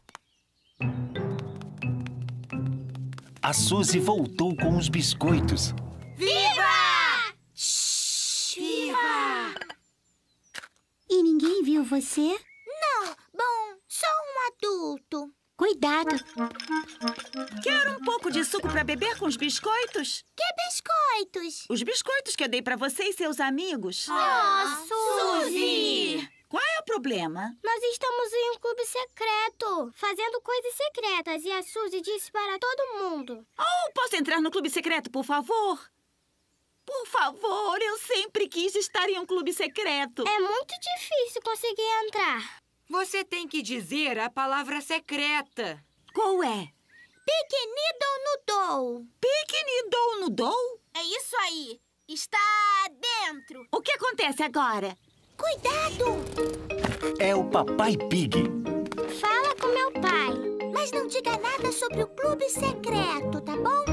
[SPEAKER 17] A Suzy voltou com os biscoitos.
[SPEAKER 7] Viva! Shhh, viva!
[SPEAKER 1] E ninguém viu você?
[SPEAKER 7] Não, bom, sou um adulto.
[SPEAKER 1] Cuidado.
[SPEAKER 10] Quer um pouco de suco para beber com os biscoitos?
[SPEAKER 7] Que biscoitos?
[SPEAKER 10] Os biscoitos que eu dei para você e seus amigos.
[SPEAKER 7] Oh, Suzy!
[SPEAKER 10] Qual é o problema?
[SPEAKER 1] Nós estamos em um clube secreto, fazendo coisas secretas, e a Suzy disse para todo mundo.
[SPEAKER 10] Oh, posso entrar no clube secreto, por favor? Por favor, eu sempre quis estar em um clube secreto.
[SPEAKER 1] É muito difícil conseguir entrar.
[SPEAKER 18] Você tem que dizer a palavra secreta.
[SPEAKER 10] Qual é?
[SPEAKER 7] Piquenidou-nudou.
[SPEAKER 10] Piquenidou-nudou?
[SPEAKER 7] É isso aí. Está dentro.
[SPEAKER 10] O que acontece agora?
[SPEAKER 7] Cuidado!
[SPEAKER 17] É o Papai Pig.
[SPEAKER 1] Fala com meu pai.
[SPEAKER 7] Mas não diga nada sobre o clube secreto, tá bom?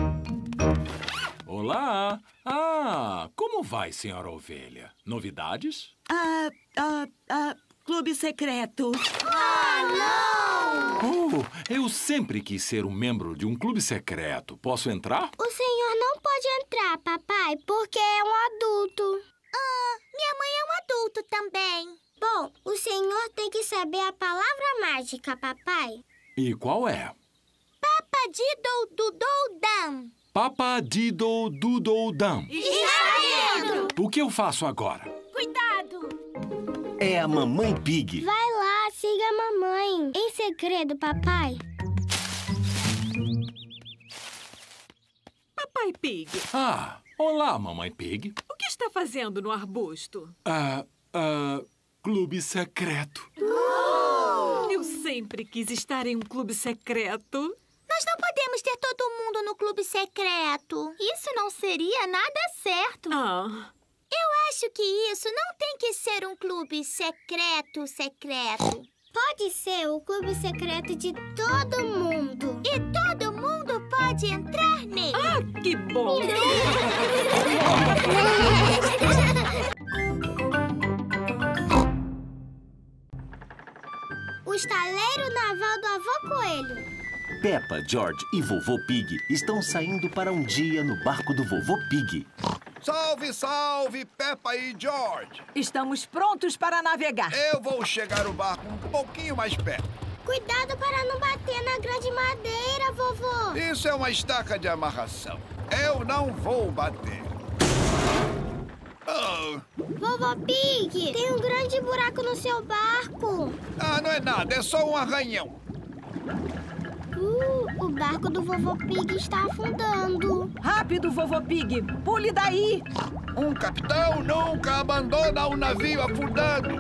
[SPEAKER 3] Olá! Ah, como vai, senhora ovelha? Novidades?
[SPEAKER 10] Ah, ah, ah, clube secreto.
[SPEAKER 7] Ah, não!
[SPEAKER 3] Oh, eu sempre quis ser um membro de um clube secreto. Posso entrar?
[SPEAKER 1] O senhor não pode entrar, papai, porque é um adulto.
[SPEAKER 7] Ah, minha mãe é um adulto também.
[SPEAKER 1] Bom, o senhor tem que saber a palavra mágica, papai.
[SPEAKER 3] E qual é?
[SPEAKER 7] Papai! Papadiddle-doodle-dum.
[SPEAKER 3] Papadiddle-doodle-dum.
[SPEAKER 7] Está dentro!
[SPEAKER 3] O que eu faço agora?
[SPEAKER 7] Cuidado!
[SPEAKER 17] É a Mamãe Pig.
[SPEAKER 1] Vai lá, siga a mamãe. Em segredo, papai.
[SPEAKER 4] Papai Pig,
[SPEAKER 3] Ah, olá, Mamãe Pig.
[SPEAKER 4] o que está fazendo no arbusto?
[SPEAKER 3] Ah, ah, clube secreto.
[SPEAKER 4] Eu sempre quis estar em um clube secreto.
[SPEAKER 7] Nós não podemos ter todo mundo no clube secreto. Isso não seria nada certo.
[SPEAKER 4] Ah.
[SPEAKER 7] Eu acho que isso não tem que ser um clube secreto, secreto.
[SPEAKER 1] Pode ser o clube secreto de todo mundo.
[SPEAKER 7] E todo mundo pode entrar nele.
[SPEAKER 4] Ah, que bom!
[SPEAKER 1] O estaleiro naval do avô Coelho.
[SPEAKER 17] Peppa, George e Vovô Pig estão saindo para um dia no barco do Vovô Pig.
[SPEAKER 5] Salve, salve, Peppa e George.
[SPEAKER 11] Estamos prontos para navegar.
[SPEAKER 5] Eu vou chegar o barco um pouquinho mais perto.
[SPEAKER 1] Cuidado para não bater na grande madeira, vovô.
[SPEAKER 5] Isso é uma estaca de amarração. Eu não vou bater. Oh.
[SPEAKER 1] Vovô Pig, tem um grande buraco no seu barco.
[SPEAKER 5] Ah, não é nada, é só um arranhão.
[SPEAKER 1] Uh, o barco do Vovô Pig está afundando.
[SPEAKER 11] Rápido, Vovô Pig, pule daí.
[SPEAKER 5] Um capitão nunca abandona um navio afundando.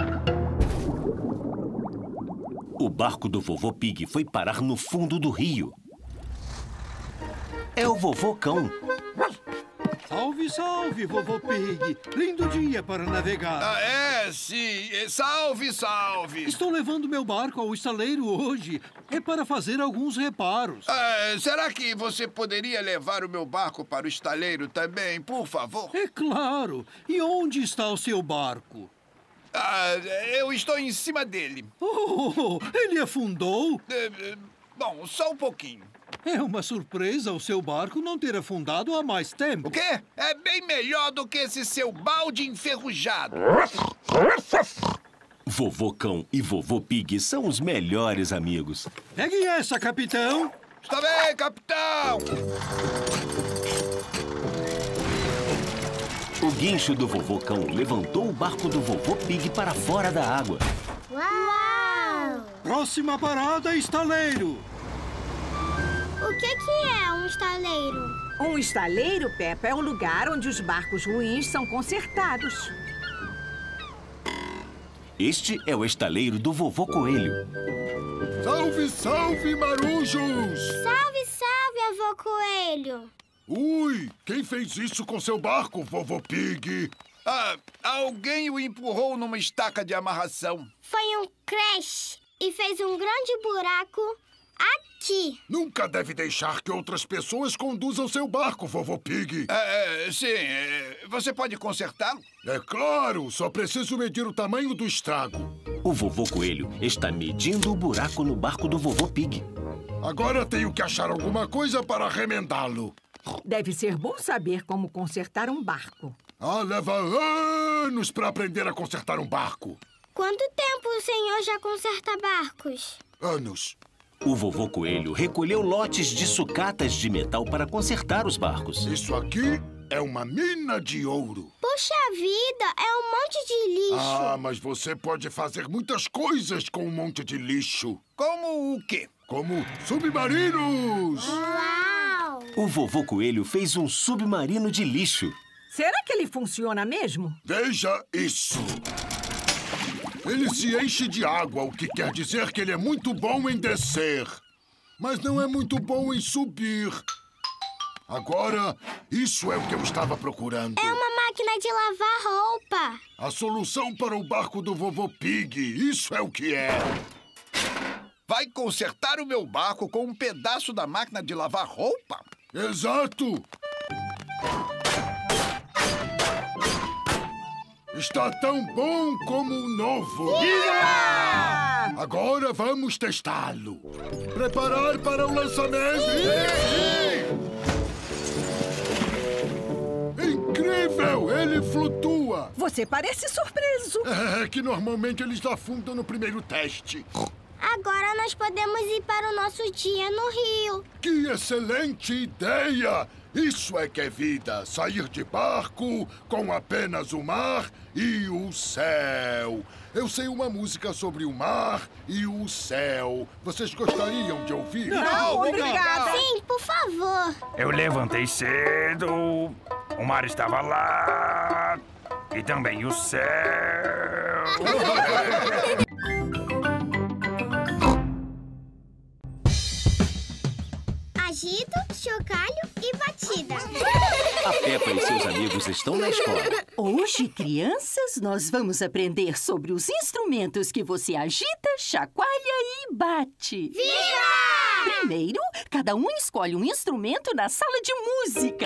[SPEAKER 17] O barco do Vovô Pig foi parar no fundo do rio. É o Vovô Cão.
[SPEAKER 19] Salve, salve, Vovô Pig. Lindo dia para navegar.
[SPEAKER 5] Ah, é, sim. Salve, salve.
[SPEAKER 19] Estou levando meu barco ao estaleiro hoje. É para fazer alguns reparos.
[SPEAKER 5] Ah, será que você poderia levar o meu barco para o estaleiro também, por favor?
[SPEAKER 19] É claro. E onde está o seu barco?
[SPEAKER 5] Ah, eu estou em cima dele.
[SPEAKER 19] Oh, ele afundou?
[SPEAKER 5] É, bom, só um pouquinho.
[SPEAKER 19] É uma surpresa o seu barco não ter afundado há mais tempo.
[SPEAKER 5] O quê? É bem melhor do que esse seu balde enferrujado.
[SPEAKER 17] Vovô Cão e Vovô Pig são os melhores amigos.
[SPEAKER 19] Pegue essa, capitão.
[SPEAKER 5] Está bem, capitão.
[SPEAKER 17] O guincho do Vovô Cão levantou o barco do Vovô Pig para fora da água.
[SPEAKER 1] Uau!
[SPEAKER 19] Próxima parada, estaleiro.
[SPEAKER 1] O que que é um estaleiro?
[SPEAKER 11] Um estaleiro, Peppa, é o lugar onde os barcos ruins são consertados.
[SPEAKER 17] Este é o estaleiro do Vovô Coelho.
[SPEAKER 13] Salve, salve, marujos!
[SPEAKER 1] Salve, salve, avô Coelho!
[SPEAKER 13] Ui, quem fez isso com seu barco, Vovô Pig?
[SPEAKER 5] Ah, alguém o empurrou numa estaca de amarração.
[SPEAKER 1] Foi um crash e fez um grande buraco aqui.
[SPEAKER 13] Nunca deve deixar que outras pessoas conduzam seu barco, Vovô Pig.
[SPEAKER 5] É, sim, é, você pode consertá-lo?
[SPEAKER 13] É claro, só preciso medir o tamanho do estrago.
[SPEAKER 17] O Vovô Coelho está medindo o buraco no barco do Vovô Pig.
[SPEAKER 13] Agora tenho que achar alguma coisa para remendá-lo.
[SPEAKER 11] Deve ser bom saber como consertar um barco.
[SPEAKER 13] Ah, leva anos para aprender a consertar um barco.
[SPEAKER 1] Quanto tempo o senhor já conserta barcos?
[SPEAKER 13] Anos.
[SPEAKER 17] O Vovô Coelho recolheu lotes de sucatas de metal para consertar os barcos.
[SPEAKER 13] Isso aqui é uma mina de ouro.
[SPEAKER 1] Puxa vida, é um monte de lixo.
[SPEAKER 13] Ah, mas você pode fazer muitas coisas com um monte de lixo.
[SPEAKER 5] Como o quê?
[SPEAKER 13] Como submarinos!
[SPEAKER 1] Uau!
[SPEAKER 17] O Vovô Coelho fez um submarino de lixo.
[SPEAKER 11] Será que ele funciona mesmo?
[SPEAKER 13] Veja isso! Ele se enche de água, o que quer dizer que ele é muito bom em descer. Mas não é muito bom em subir. Agora, isso é o que eu estava procurando.
[SPEAKER 1] É uma máquina de lavar roupa.
[SPEAKER 13] A solução para o barco do Vovô Pig, isso é o que é.
[SPEAKER 5] Vai consertar o meu barco com um pedaço da máquina de lavar roupa?
[SPEAKER 13] Exato! Está tão bom como um novo.
[SPEAKER 1] Yeah!
[SPEAKER 13] Agora vamos testá-lo. Preparar para o lançamento. Incrível! Ele flutua.
[SPEAKER 11] Você parece surpreso.
[SPEAKER 13] É que normalmente eles afundam no primeiro teste.
[SPEAKER 1] Agora nós podemos ir para o nosso dia no rio.
[SPEAKER 13] Que excelente ideia! Isso é que é vida, sair de barco com apenas o mar e o céu. Eu sei uma música sobre o mar e o céu. Vocês gostariam de ouvir?
[SPEAKER 18] Não, obrigada.
[SPEAKER 1] Sim, por favor.
[SPEAKER 12] Eu levantei cedo, o mar estava lá e também o céu.
[SPEAKER 1] Agito, chocalho e batida.
[SPEAKER 17] A Peppa e seus amigos estão na escola.
[SPEAKER 16] Hoje, crianças, nós vamos aprender sobre os instrumentos que você agita, chacoalha e bate.
[SPEAKER 1] Viva!
[SPEAKER 16] Primeiro, cada um escolhe um instrumento na sala de música.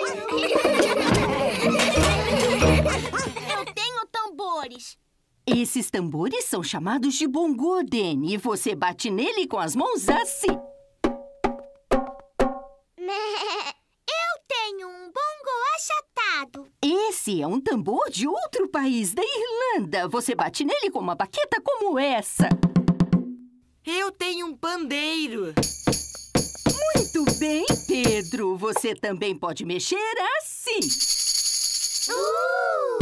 [SPEAKER 7] Eu tenho tambores.
[SPEAKER 16] Esses tambores são chamados de bongô, Dene, e você bate nele com as mãos assim.
[SPEAKER 7] Eu tenho um bongo achatado.
[SPEAKER 16] Esse é um tambor de outro país, da Irlanda. Você bate nele com uma baqueta como essa.
[SPEAKER 18] Eu tenho um pandeiro.
[SPEAKER 16] Muito bem, Pedro. Você também pode mexer assim.
[SPEAKER 1] Uh!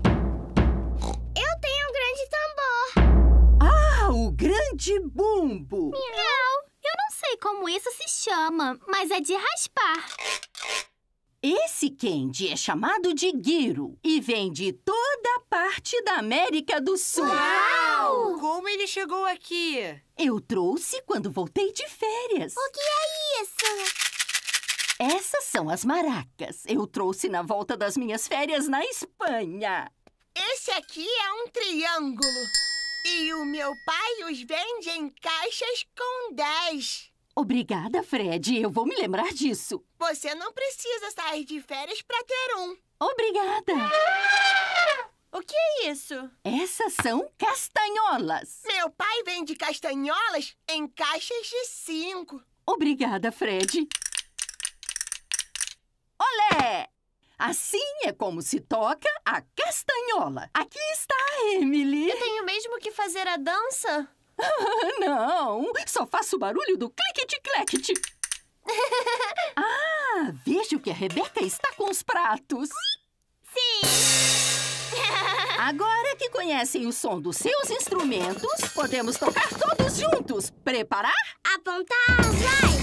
[SPEAKER 1] Eu tenho um grande tambor.
[SPEAKER 16] Ah, o grande bumbo.
[SPEAKER 8] Miau. Eu não sei como isso se chama, mas é de raspar.
[SPEAKER 16] Esse candy é chamado de guiro e vem de toda parte da América do Sul.
[SPEAKER 18] Uau! Como ele chegou aqui?
[SPEAKER 16] Eu trouxe quando voltei de férias.
[SPEAKER 1] O que é isso?
[SPEAKER 16] Essas são as maracas. Eu trouxe na volta das minhas férias na Espanha.
[SPEAKER 6] Esse aqui é um triângulo. E o meu pai os vende em caixas com dez.
[SPEAKER 16] Obrigada, Fred. Eu vou me lembrar disso.
[SPEAKER 6] Você não precisa sair de férias para ter um.
[SPEAKER 16] Obrigada.
[SPEAKER 6] O que é isso?
[SPEAKER 16] Essas são castanholas.
[SPEAKER 6] Meu pai vende castanholas em caixas de cinco.
[SPEAKER 16] Obrigada, Fred. Olé! Assim é como se toca a castanhola. Aqui está a Emily.
[SPEAKER 8] Eu tenho mesmo que fazer a dança?
[SPEAKER 16] Não, só faço o barulho do cliquete-claquete. Ah, vejo que a Rebeca está com os pratos.
[SPEAKER 1] Sim!
[SPEAKER 16] Agora que conhecem o som dos seus instrumentos, podemos tocar todos juntos. Preparar?
[SPEAKER 1] Apontar, vai!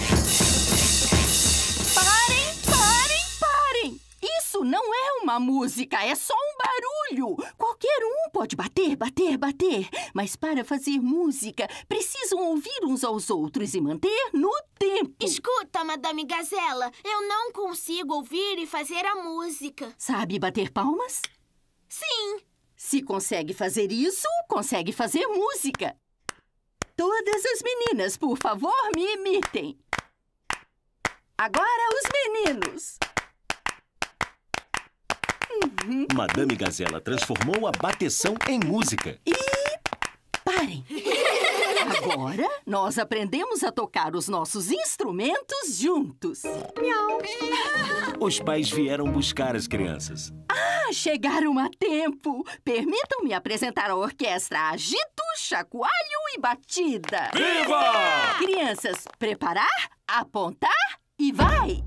[SPEAKER 16] Parem, parem, parem! Isso não é uma música, é só um barulho. Qualquer um pode bater, bater, bater. Mas para fazer música, precisam ouvir uns aos outros e manter no tempo.
[SPEAKER 7] Escuta, Madame Gazela, eu não consigo ouvir e fazer a música.
[SPEAKER 16] Sabe bater palmas?
[SPEAKER 7] Sim.
[SPEAKER 16] Se consegue fazer isso, consegue fazer música. Todas as meninas, por favor, me imitem. Agora os meninos. Uhum.
[SPEAKER 17] Madame Gazela transformou a bateção em música.
[SPEAKER 16] E parem! Agora, nós aprendemos a tocar os nossos instrumentos juntos. Miau!
[SPEAKER 17] Os pais vieram buscar as crianças.
[SPEAKER 16] Ah, chegaram a tempo! Permitam-me apresentar a orquestra Agito, Chacoalho e Batida.
[SPEAKER 3] Viva!
[SPEAKER 16] Crianças, preparar, apontar e vai!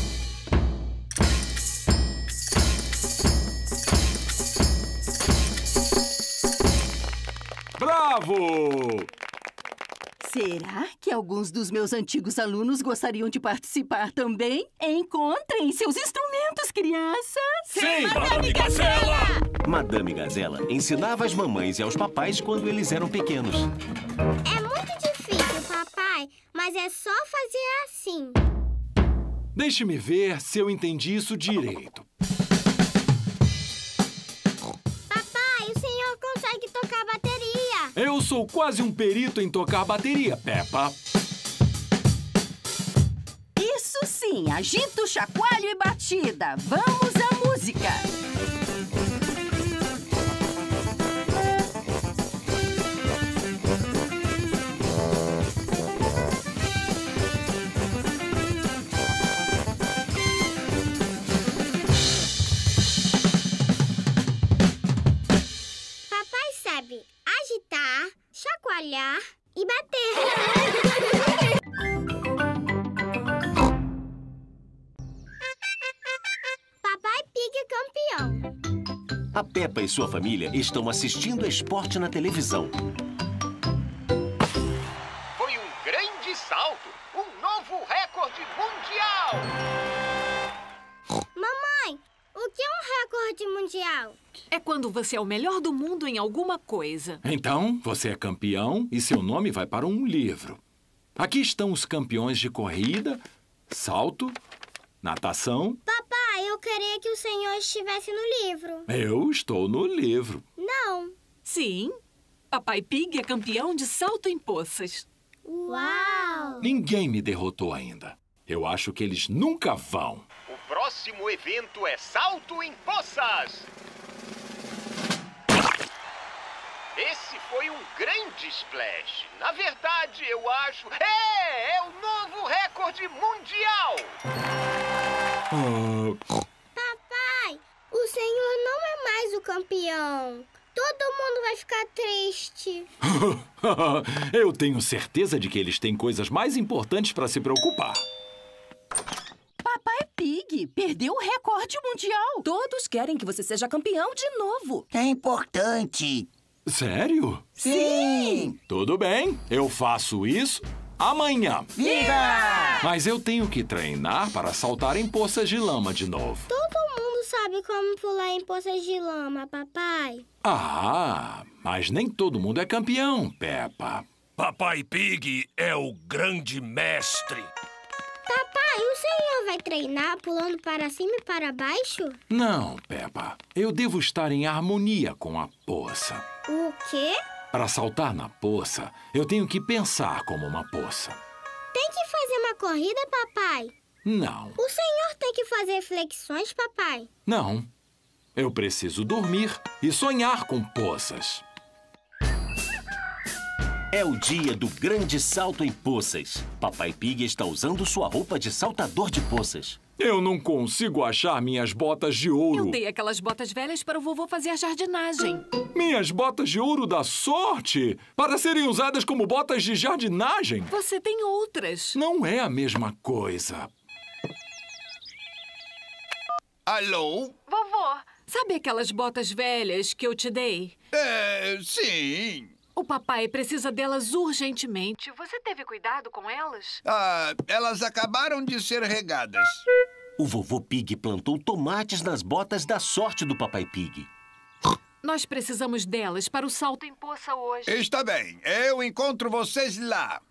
[SPEAKER 3] Bravo!
[SPEAKER 16] Será que alguns dos meus antigos alunos gostariam de participar também? Encontrem seus instrumentos, crianças!
[SPEAKER 3] Sim, Madame Gazela!
[SPEAKER 17] Madame Gazela ensinava às mamães e aos papais quando eles eram pequenos.
[SPEAKER 1] É muito difícil, papai, mas é só fazer assim.
[SPEAKER 3] Deixe-me ver se eu entendi isso direito.
[SPEAKER 1] Papai, o senhor consegue tocar bateria.
[SPEAKER 3] Eu sou quase um perito em tocar bateria, Peppa.
[SPEAKER 16] Isso sim, agito, chacoalho e batida. Vamos à música.
[SPEAKER 1] Papai sabe agitar, chacoalhar e bater.
[SPEAKER 17] A Peppa e sua família estão assistindo esporte na televisão.
[SPEAKER 21] Foi um grande salto! Um novo recorde mundial!
[SPEAKER 1] Mamãe, o que é um recorde mundial?
[SPEAKER 15] É quando você é o melhor do mundo em alguma coisa.
[SPEAKER 3] Então, você é campeão e seu nome vai para um livro. Aqui estão os campeões de corrida, salto, natação.
[SPEAKER 1] Papai, eu queria que o senhor estivesse no livro.
[SPEAKER 3] Eu estou no livro.
[SPEAKER 1] Não.
[SPEAKER 15] Sim. Papai Pig é campeão de salto em poças.
[SPEAKER 1] Uau!
[SPEAKER 3] Ninguém me derrotou ainda. Eu acho que eles nunca vão.
[SPEAKER 21] O próximo evento é salto em poças! Esse foi um grande splash. Na verdade, eu acho... É! É o novo recorde mundial!
[SPEAKER 3] Uh...
[SPEAKER 1] Papai, o senhor não é mais o campeão. Todo mundo vai ficar triste.
[SPEAKER 3] Eu tenho certeza de que eles têm coisas mais importantes para se preocupar.
[SPEAKER 16] Papai Pig perdeu o recorde mundial.
[SPEAKER 14] Todos querem que você seja campeão de novo.
[SPEAKER 22] É importante.
[SPEAKER 3] Sério?
[SPEAKER 22] Sim!
[SPEAKER 3] Tudo bem, eu faço isso amanhã.
[SPEAKER 22] Viva!
[SPEAKER 3] Mas eu tenho que treinar para saltar em poças de lama de novo.
[SPEAKER 1] Todo mundo sabe como pular em poças de lama, papai.
[SPEAKER 3] Ah, mas nem todo mundo é campeão, Peppa.
[SPEAKER 12] Papai Pig é o grande mestre.
[SPEAKER 1] Papai, o senhor vai treinar pulando para cima e para baixo?
[SPEAKER 3] Não, Peppa. Eu devo estar em harmonia com a poça.
[SPEAKER 1] O quê?
[SPEAKER 3] Para saltar na poça, eu tenho que pensar como uma poça.
[SPEAKER 1] Tem que fazer uma corrida, papai?
[SPEAKER 3] Não.
[SPEAKER 1] O senhor tem que fazer flexões, papai?
[SPEAKER 3] Não. Eu preciso dormir e sonhar com poças.
[SPEAKER 17] É o dia do grande salto em poças. Papai Pig está usando sua roupa de saltador de poças.
[SPEAKER 3] Eu não consigo achar minhas botas de ouro.
[SPEAKER 15] Eu dei aquelas botas velhas para o vovô fazer a jardinagem.
[SPEAKER 3] Minhas botas de ouro da sorte? Para serem usadas como botas de jardinagem?
[SPEAKER 15] Você tem outras.
[SPEAKER 3] Não é a mesma coisa.
[SPEAKER 23] Alô?
[SPEAKER 15] Vovô, sabe aquelas botas velhas que eu te dei?
[SPEAKER 23] É, sim.
[SPEAKER 15] O papai precisa delas urgentemente. Você teve cuidado com elas?
[SPEAKER 23] Ah, elas acabaram de ser regadas.
[SPEAKER 17] O vovô Pig plantou tomates nas botas da sorte do Papai Pig.
[SPEAKER 15] Nós precisamos delas para o salto em poça hoje.
[SPEAKER 23] Está bem, eu encontro vocês lá.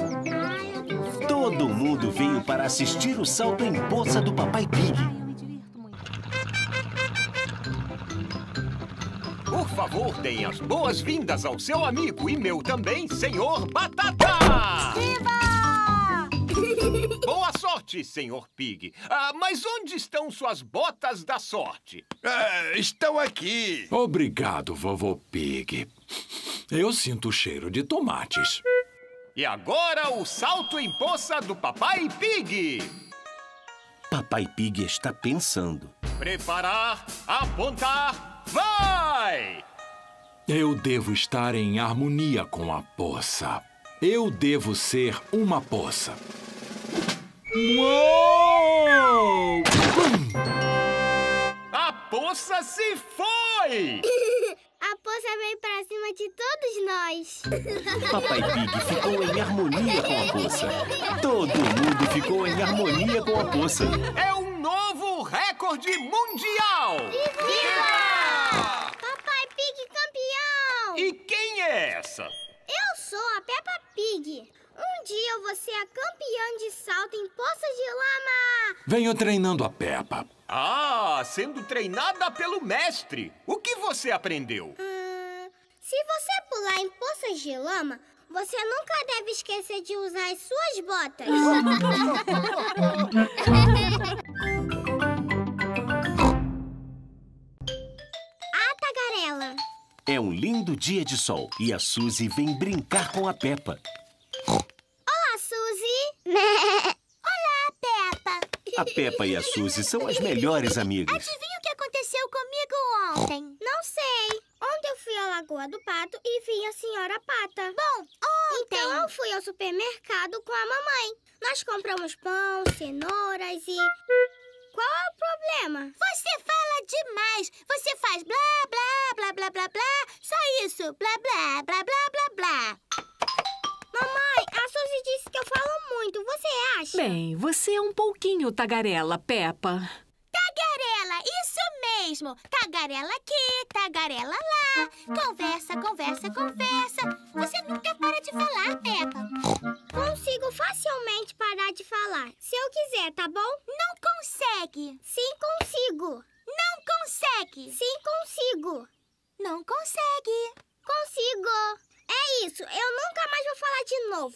[SPEAKER 17] Todo mundo veio para assistir o salto em poça do Papai Pig.
[SPEAKER 21] Por favor, deem as boas-vindas ao seu amigo e meu também, senhor Batata!
[SPEAKER 1] Viva!
[SPEAKER 21] Boa sorte, senhor Pig. Ah, mas onde estão suas botas da sorte?
[SPEAKER 23] Ah, estão aqui.
[SPEAKER 3] Obrigado, vovô Pig. Eu sinto o cheiro de tomates.
[SPEAKER 21] E agora o salto em poça do Papai Pig.
[SPEAKER 17] Papai Pig está pensando.
[SPEAKER 21] Preparar, apontar... Vai!
[SPEAKER 3] Eu devo estar em harmonia com a poça. Eu devo ser uma poça. Uou!
[SPEAKER 21] A poça se foi!
[SPEAKER 1] A poça veio para cima de todos nós.
[SPEAKER 17] Papai Pig ficou em harmonia com a poça. Todo mundo ficou em harmonia com a poça.
[SPEAKER 21] É um novo recorde mundial!
[SPEAKER 1] Viva! Papai Pig campeão!
[SPEAKER 21] E quem é essa?
[SPEAKER 1] Eu sou a Peppa Pig. Um dia eu vou ser a campeã de salto em poças de lama.
[SPEAKER 3] Venho treinando a Peppa.
[SPEAKER 21] Ah, sendo treinada pelo mestre. O que você aprendeu?
[SPEAKER 1] Hum, se você pular em poças de lama, você nunca deve esquecer de usar as suas botas. A tagarela.
[SPEAKER 17] É um lindo dia de sol e a Suzy vem brincar com a Peppa.
[SPEAKER 1] Olá, Suzy. Olá, Peppa.
[SPEAKER 17] A Peppa e a Suzy são as melhores amigas.
[SPEAKER 1] Adivinha o que aconteceu comigo ontem? Não sei. Ontem eu fui à Lagoa do Pato e vi a Senhora Pata. Bom, ontem... Então eu fui ao supermercado com a mamãe. Nós compramos pão, cenouras e... qual é o problema?
[SPEAKER 7] Você fala demais. Você faz blá, blá, blá, blá, blá, blá. Só isso. Blá, blá, blá, blá, blá, blá.
[SPEAKER 1] Mamãe, a Suzy disse que eu falo muito. Você acha?
[SPEAKER 15] Bem, você é um pouquinho tagarela, Peppa.
[SPEAKER 7] Tagarela, isso mesmo. Tagarela aqui, tagarela lá. Conversa, conversa, conversa. Você nunca para de falar, Peppa.
[SPEAKER 1] Consigo facilmente parar de falar. Se eu quiser, tá bom?
[SPEAKER 7] Não consegue.
[SPEAKER 1] Sim, consigo.
[SPEAKER 7] Não consegue.
[SPEAKER 1] Sim, consigo.
[SPEAKER 7] Não consegue.
[SPEAKER 1] Consigo. É isso, eu nunca mais vou falar de novo.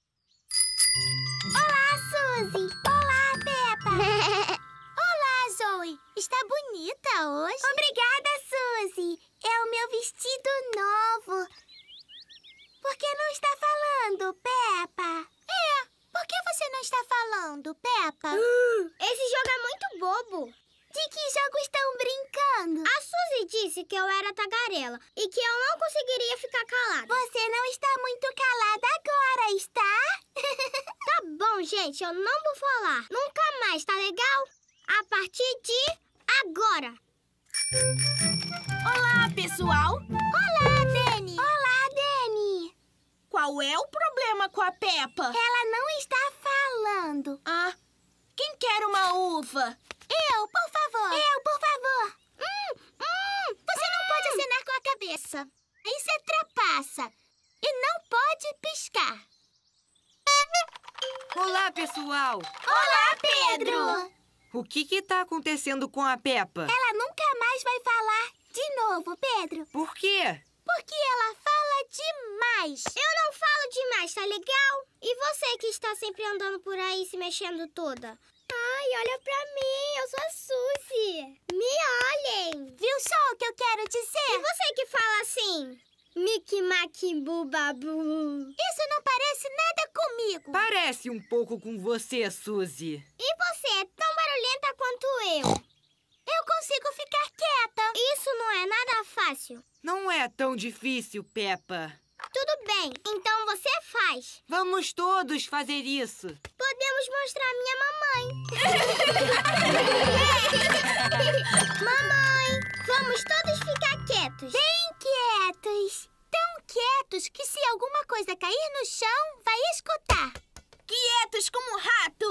[SPEAKER 7] Olá, Suzy. Olá, Peppa. Olá, Zoe. Está bonita hoje.
[SPEAKER 1] Obrigada, Suzy. É o meu vestido novo.
[SPEAKER 7] Por que não está falando, Peppa? É, por que você não está falando, Peppa?
[SPEAKER 1] Uh, esse jogo é muito bobo.
[SPEAKER 7] De que jogo estão brincando?
[SPEAKER 1] A Suzy disse que eu era tagarela e que eu não conseguiria ficar calada.
[SPEAKER 7] Você não está muito calada agora, está?
[SPEAKER 1] Tá bom, gente, eu não vou falar. Nunca mais, tá legal? A partir de agora.
[SPEAKER 7] Olá, pessoal. Olá, Dani. Olá, Dani. Qual é o problema com a Peppa? Ela não está falando. Ah, quem quer uma uva? Eu, por favor. Eu, por favor. Hum, hum. Você não pode acenar com a cabeça. Isso é trapaça. E não pode piscar.
[SPEAKER 18] Olá, pessoal.
[SPEAKER 7] Olá, Pedro.
[SPEAKER 18] O que que tá acontecendo com a Peppa?
[SPEAKER 7] Ela nunca mais vai falar de novo, Pedro.
[SPEAKER 18] Por quê?
[SPEAKER 7] Porque ela fala demais.
[SPEAKER 1] Eu não falo demais, tá legal? E você que está sempre andando por aí se mexendo toda? Ai, olha pra mim, eu sou a Suzy. Me olhem.
[SPEAKER 7] Viu só o que eu quero dizer?
[SPEAKER 1] E você que fala assim? Mickey, Macky, Bubabu.
[SPEAKER 7] Isso não parece nada comigo.
[SPEAKER 18] Parece um pouco com você, Suzy.
[SPEAKER 1] E você é tão barulhenta quanto eu.
[SPEAKER 7] Eu consigo ficar quieta.
[SPEAKER 1] Isso não é nada fácil.
[SPEAKER 18] Não é tão difícil, Peppa.
[SPEAKER 1] Tudo bem, então você faz.
[SPEAKER 18] Vamos todos fazer isso.
[SPEAKER 1] Podemos mostrar a minha mamãe. Mamãe, vamos todos ficar quietos.
[SPEAKER 7] Bem quietos. Tão quietos que se alguma coisa cair no chão, vai escutar. Quietos como um rato.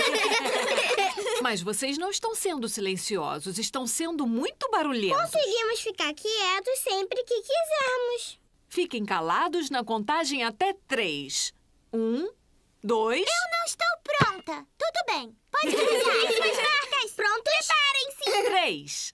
[SPEAKER 15] Mas vocês não estão sendo silenciosos, estão sendo muito barulhentos.
[SPEAKER 1] Conseguimos ficar quietos sempre que quisermos.
[SPEAKER 15] Fiquem calados na contagem até três. Um, dois...
[SPEAKER 7] Eu não estou pronta. Tudo bem. Pode ligar suas marcas.
[SPEAKER 1] Prontos?
[SPEAKER 7] Preparem-se.
[SPEAKER 15] Três.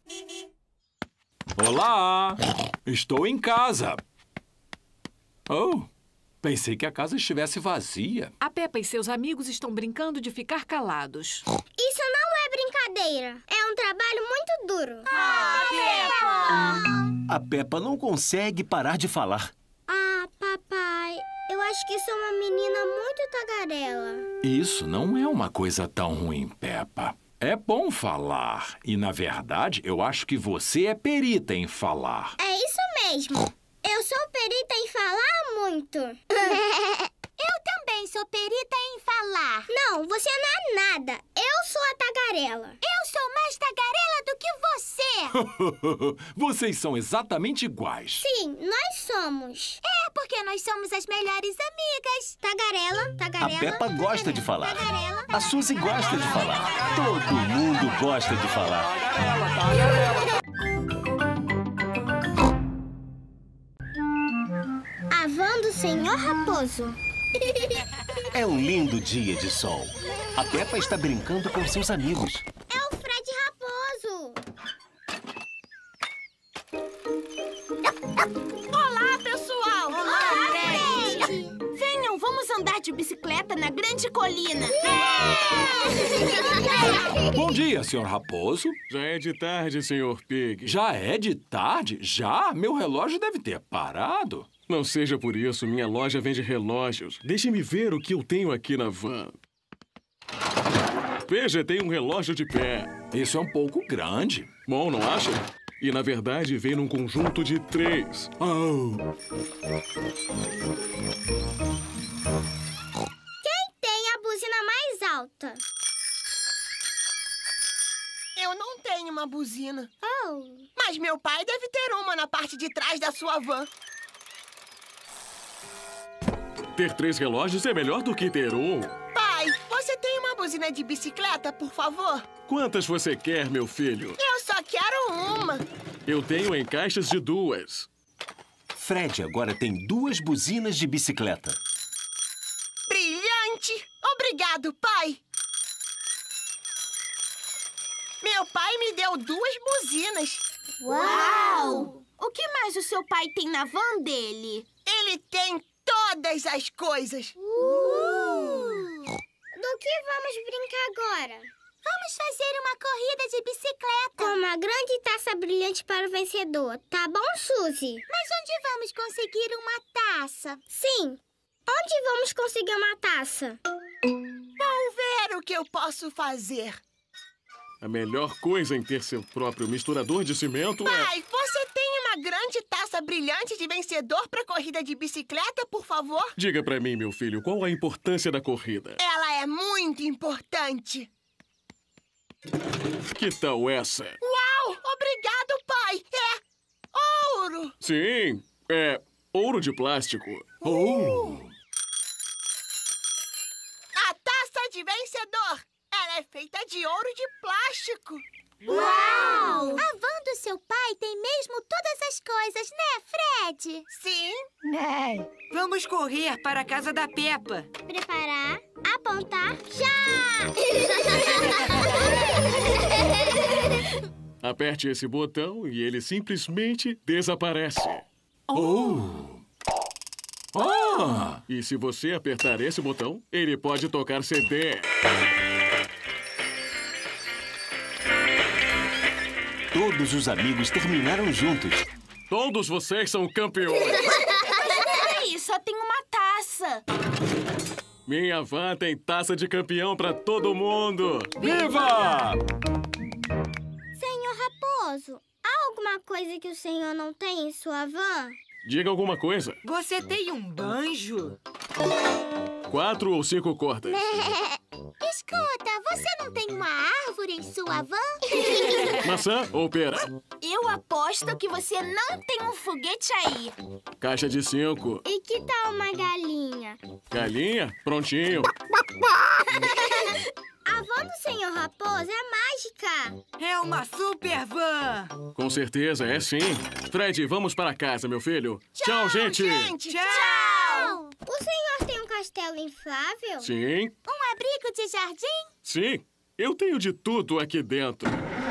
[SPEAKER 3] Olá! Estou em casa. Oh, pensei que a casa estivesse vazia.
[SPEAKER 15] A Peppa e seus amigos estão brincando de ficar calados.
[SPEAKER 1] Isso não é brincadeira. É um trabalho muito duro.
[SPEAKER 7] Ah, Peppa!
[SPEAKER 17] A Peppa não consegue parar de falar.
[SPEAKER 1] Ah, papai, eu acho que sou uma menina muito tagarela.
[SPEAKER 3] Isso não é uma coisa tão ruim, Peppa. É bom falar. E, na verdade, eu acho que você é perita em falar.
[SPEAKER 1] É isso mesmo. Eu sou perita em falar muito.
[SPEAKER 7] Eu também sou perita em falar.
[SPEAKER 1] Não, você não é nada. Eu sou a tagarela.
[SPEAKER 7] Eu sou mais tagarela do que você.
[SPEAKER 3] Vocês são exatamente iguais.
[SPEAKER 1] Sim, nós somos.
[SPEAKER 7] É, porque nós somos as melhores amigas.
[SPEAKER 1] Tagarela, tagarela.
[SPEAKER 17] A Peppa gosta de falar.
[SPEAKER 1] Tagarela.
[SPEAKER 17] A Suzy gosta de falar. Todo mundo gosta de falar.
[SPEAKER 3] Tagarela, tagarela.
[SPEAKER 1] A van do senhor Raposo.
[SPEAKER 17] É um lindo dia de sol. A Peppa está brincando com seus amigos.
[SPEAKER 1] É o Fred Raposo.
[SPEAKER 7] Olá, pessoal!
[SPEAKER 1] Olá, Fred!
[SPEAKER 7] Venham, vamos andar de bicicleta na grande colina.
[SPEAKER 3] Bom dia, senhor Raposo.
[SPEAKER 2] Já é de tarde, senhor Pig.
[SPEAKER 3] Já é de tarde? Já? Meu relógio deve ter parado.
[SPEAKER 2] Não seja por isso, minha loja vende relógios. Deixe-me ver o que eu tenho aqui na van. Veja, tem um relógio de pé.
[SPEAKER 3] Isso é um pouco grande.
[SPEAKER 2] Bom, não acha? E, na verdade, vem num conjunto de três.
[SPEAKER 3] Oh.
[SPEAKER 1] Quem tem a buzina mais alta?
[SPEAKER 6] Eu não tenho uma buzina.
[SPEAKER 1] Oh.
[SPEAKER 6] Mas meu pai deve ter uma na parte de trás da sua van.
[SPEAKER 2] Ter três relógios é melhor do que ter um.
[SPEAKER 6] Pai, você tem uma buzina de bicicleta, por favor?
[SPEAKER 2] Quantas você quer, meu filho?
[SPEAKER 6] Eu só quero uma.
[SPEAKER 2] Eu tenho em caixas de duas.
[SPEAKER 17] Fred agora tem duas buzinas de bicicleta.
[SPEAKER 6] Brilhante! Obrigado, pai! Meu pai me deu duas buzinas.
[SPEAKER 7] Uau! O que mais o seu pai tem na van dele?
[SPEAKER 6] Ele tem todas as coisas.
[SPEAKER 1] Uh! Do que vamos brincar agora?
[SPEAKER 7] Vamos fazer uma corrida de bicicleta.
[SPEAKER 1] Com uma grande taça brilhante para o vencedor. Tá bom, Suzy?
[SPEAKER 7] Mas onde vamos conseguir uma taça?
[SPEAKER 1] Sim. Onde vamos conseguir uma taça?
[SPEAKER 6] Vou ver o que eu posso fazer.
[SPEAKER 2] A melhor coisa em ter seu próprio misturador de cimento é...
[SPEAKER 6] Pai, você tem uma grande taça brilhante de vencedor para corrida de bicicleta, por favor?
[SPEAKER 2] Diga pra mim, meu filho, qual a importância da corrida?
[SPEAKER 6] Ela é muito importante.
[SPEAKER 2] Que tal essa?
[SPEAKER 6] Uau! Obrigado, pai! É ouro!
[SPEAKER 2] Sim, é ouro de plástico.
[SPEAKER 6] Uh. A taça de vencedor! Ela é feita de ouro de plástico.
[SPEAKER 7] Uau! A van do seu pai tem mesmo todas as coisas, né, Fred?
[SPEAKER 6] Sim.
[SPEAKER 18] Né? Vamos correr para a casa da Peppa.
[SPEAKER 1] Preparar, apontar, já!
[SPEAKER 2] Aperte esse botão e ele simplesmente desaparece.
[SPEAKER 3] Oh! Ah!
[SPEAKER 2] E se você apertar esse botão, ele pode tocar C D.
[SPEAKER 17] Todos os amigos terminaram juntos.
[SPEAKER 2] Todos vocês são campeões.
[SPEAKER 7] Peraí, só tem uma taça.
[SPEAKER 2] Minha van tem taça de campeão pra todo mundo.
[SPEAKER 3] Viva!
[SPEAKER 1] Senhor Raposo, há alguma coisa que o senhor não tem em sua van?
[SPEAKER 2] Diga alguma coisa.
[SPEAKER 18] Você tem um banjo?
[SPEAKER 2] Quatro ou cinco cordas?
[SPEAKER 7] Escuta, você não tem uma árvore em sua van?
[SPEAKER 2] Maçã ou pera?
[SPEAKER 7] Eu aposto que você não tem um foguete aí.
[SPEAKER 2] Caixa de cinco.
[SPEAKER 1] E que tal uma galinha?
[SPEAKER 2] Galinha? Prontinho.
[SPEAKER 1] A van do senhor Raposo é mágica.
[SPEAKER 18] É uma super van.
[SPEAKER 2] Com certeza, é sim. Fred, vamos para casa, meu filho.
[SPEAKER 6] Tchau,
[SPEAKER 2] Tchau, gente.
[SPEAKER 6] gente.
[SPEAKER 7] Tchau.
[SPEAKER 1] O senhor tem um castelo inflável?
[SPEAKER 2] Sim.
[SPEAKER 7] Um abrigo de jardim?
[SPEAKER 2] Sim. Eu tenho de tudo aqui dentro.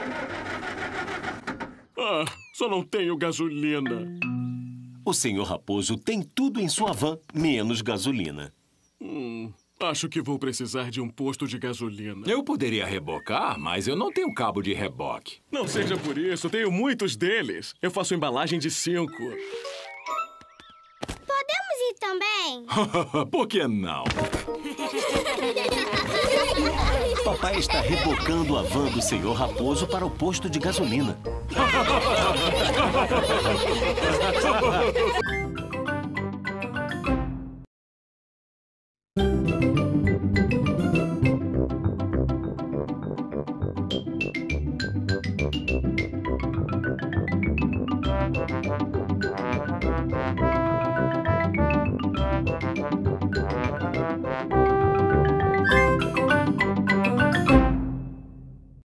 [SPEAKER 2] Ah, só não tenho gasolina.
[SPEAKER 17] O senhor Raposo tem tudo em sua van, menos gasolina.
[SPEAKER 2] Hum, acho que vou precisar de um posto de gasolina.
[SPEAKER 3] Eu poderia rebocar, mas eu não tenho cabo de reboque.
[SPEAKER 2] Não seja por isso, tenho muitos deles. Eu faço embalagem de cinco.
[SPEAKER 1] Podemos ir também?
[SPEAKER 3] Por que não?
[SPEAKER 17] Papai está rebocando a van do senhor Raposo para o posto de gasolina.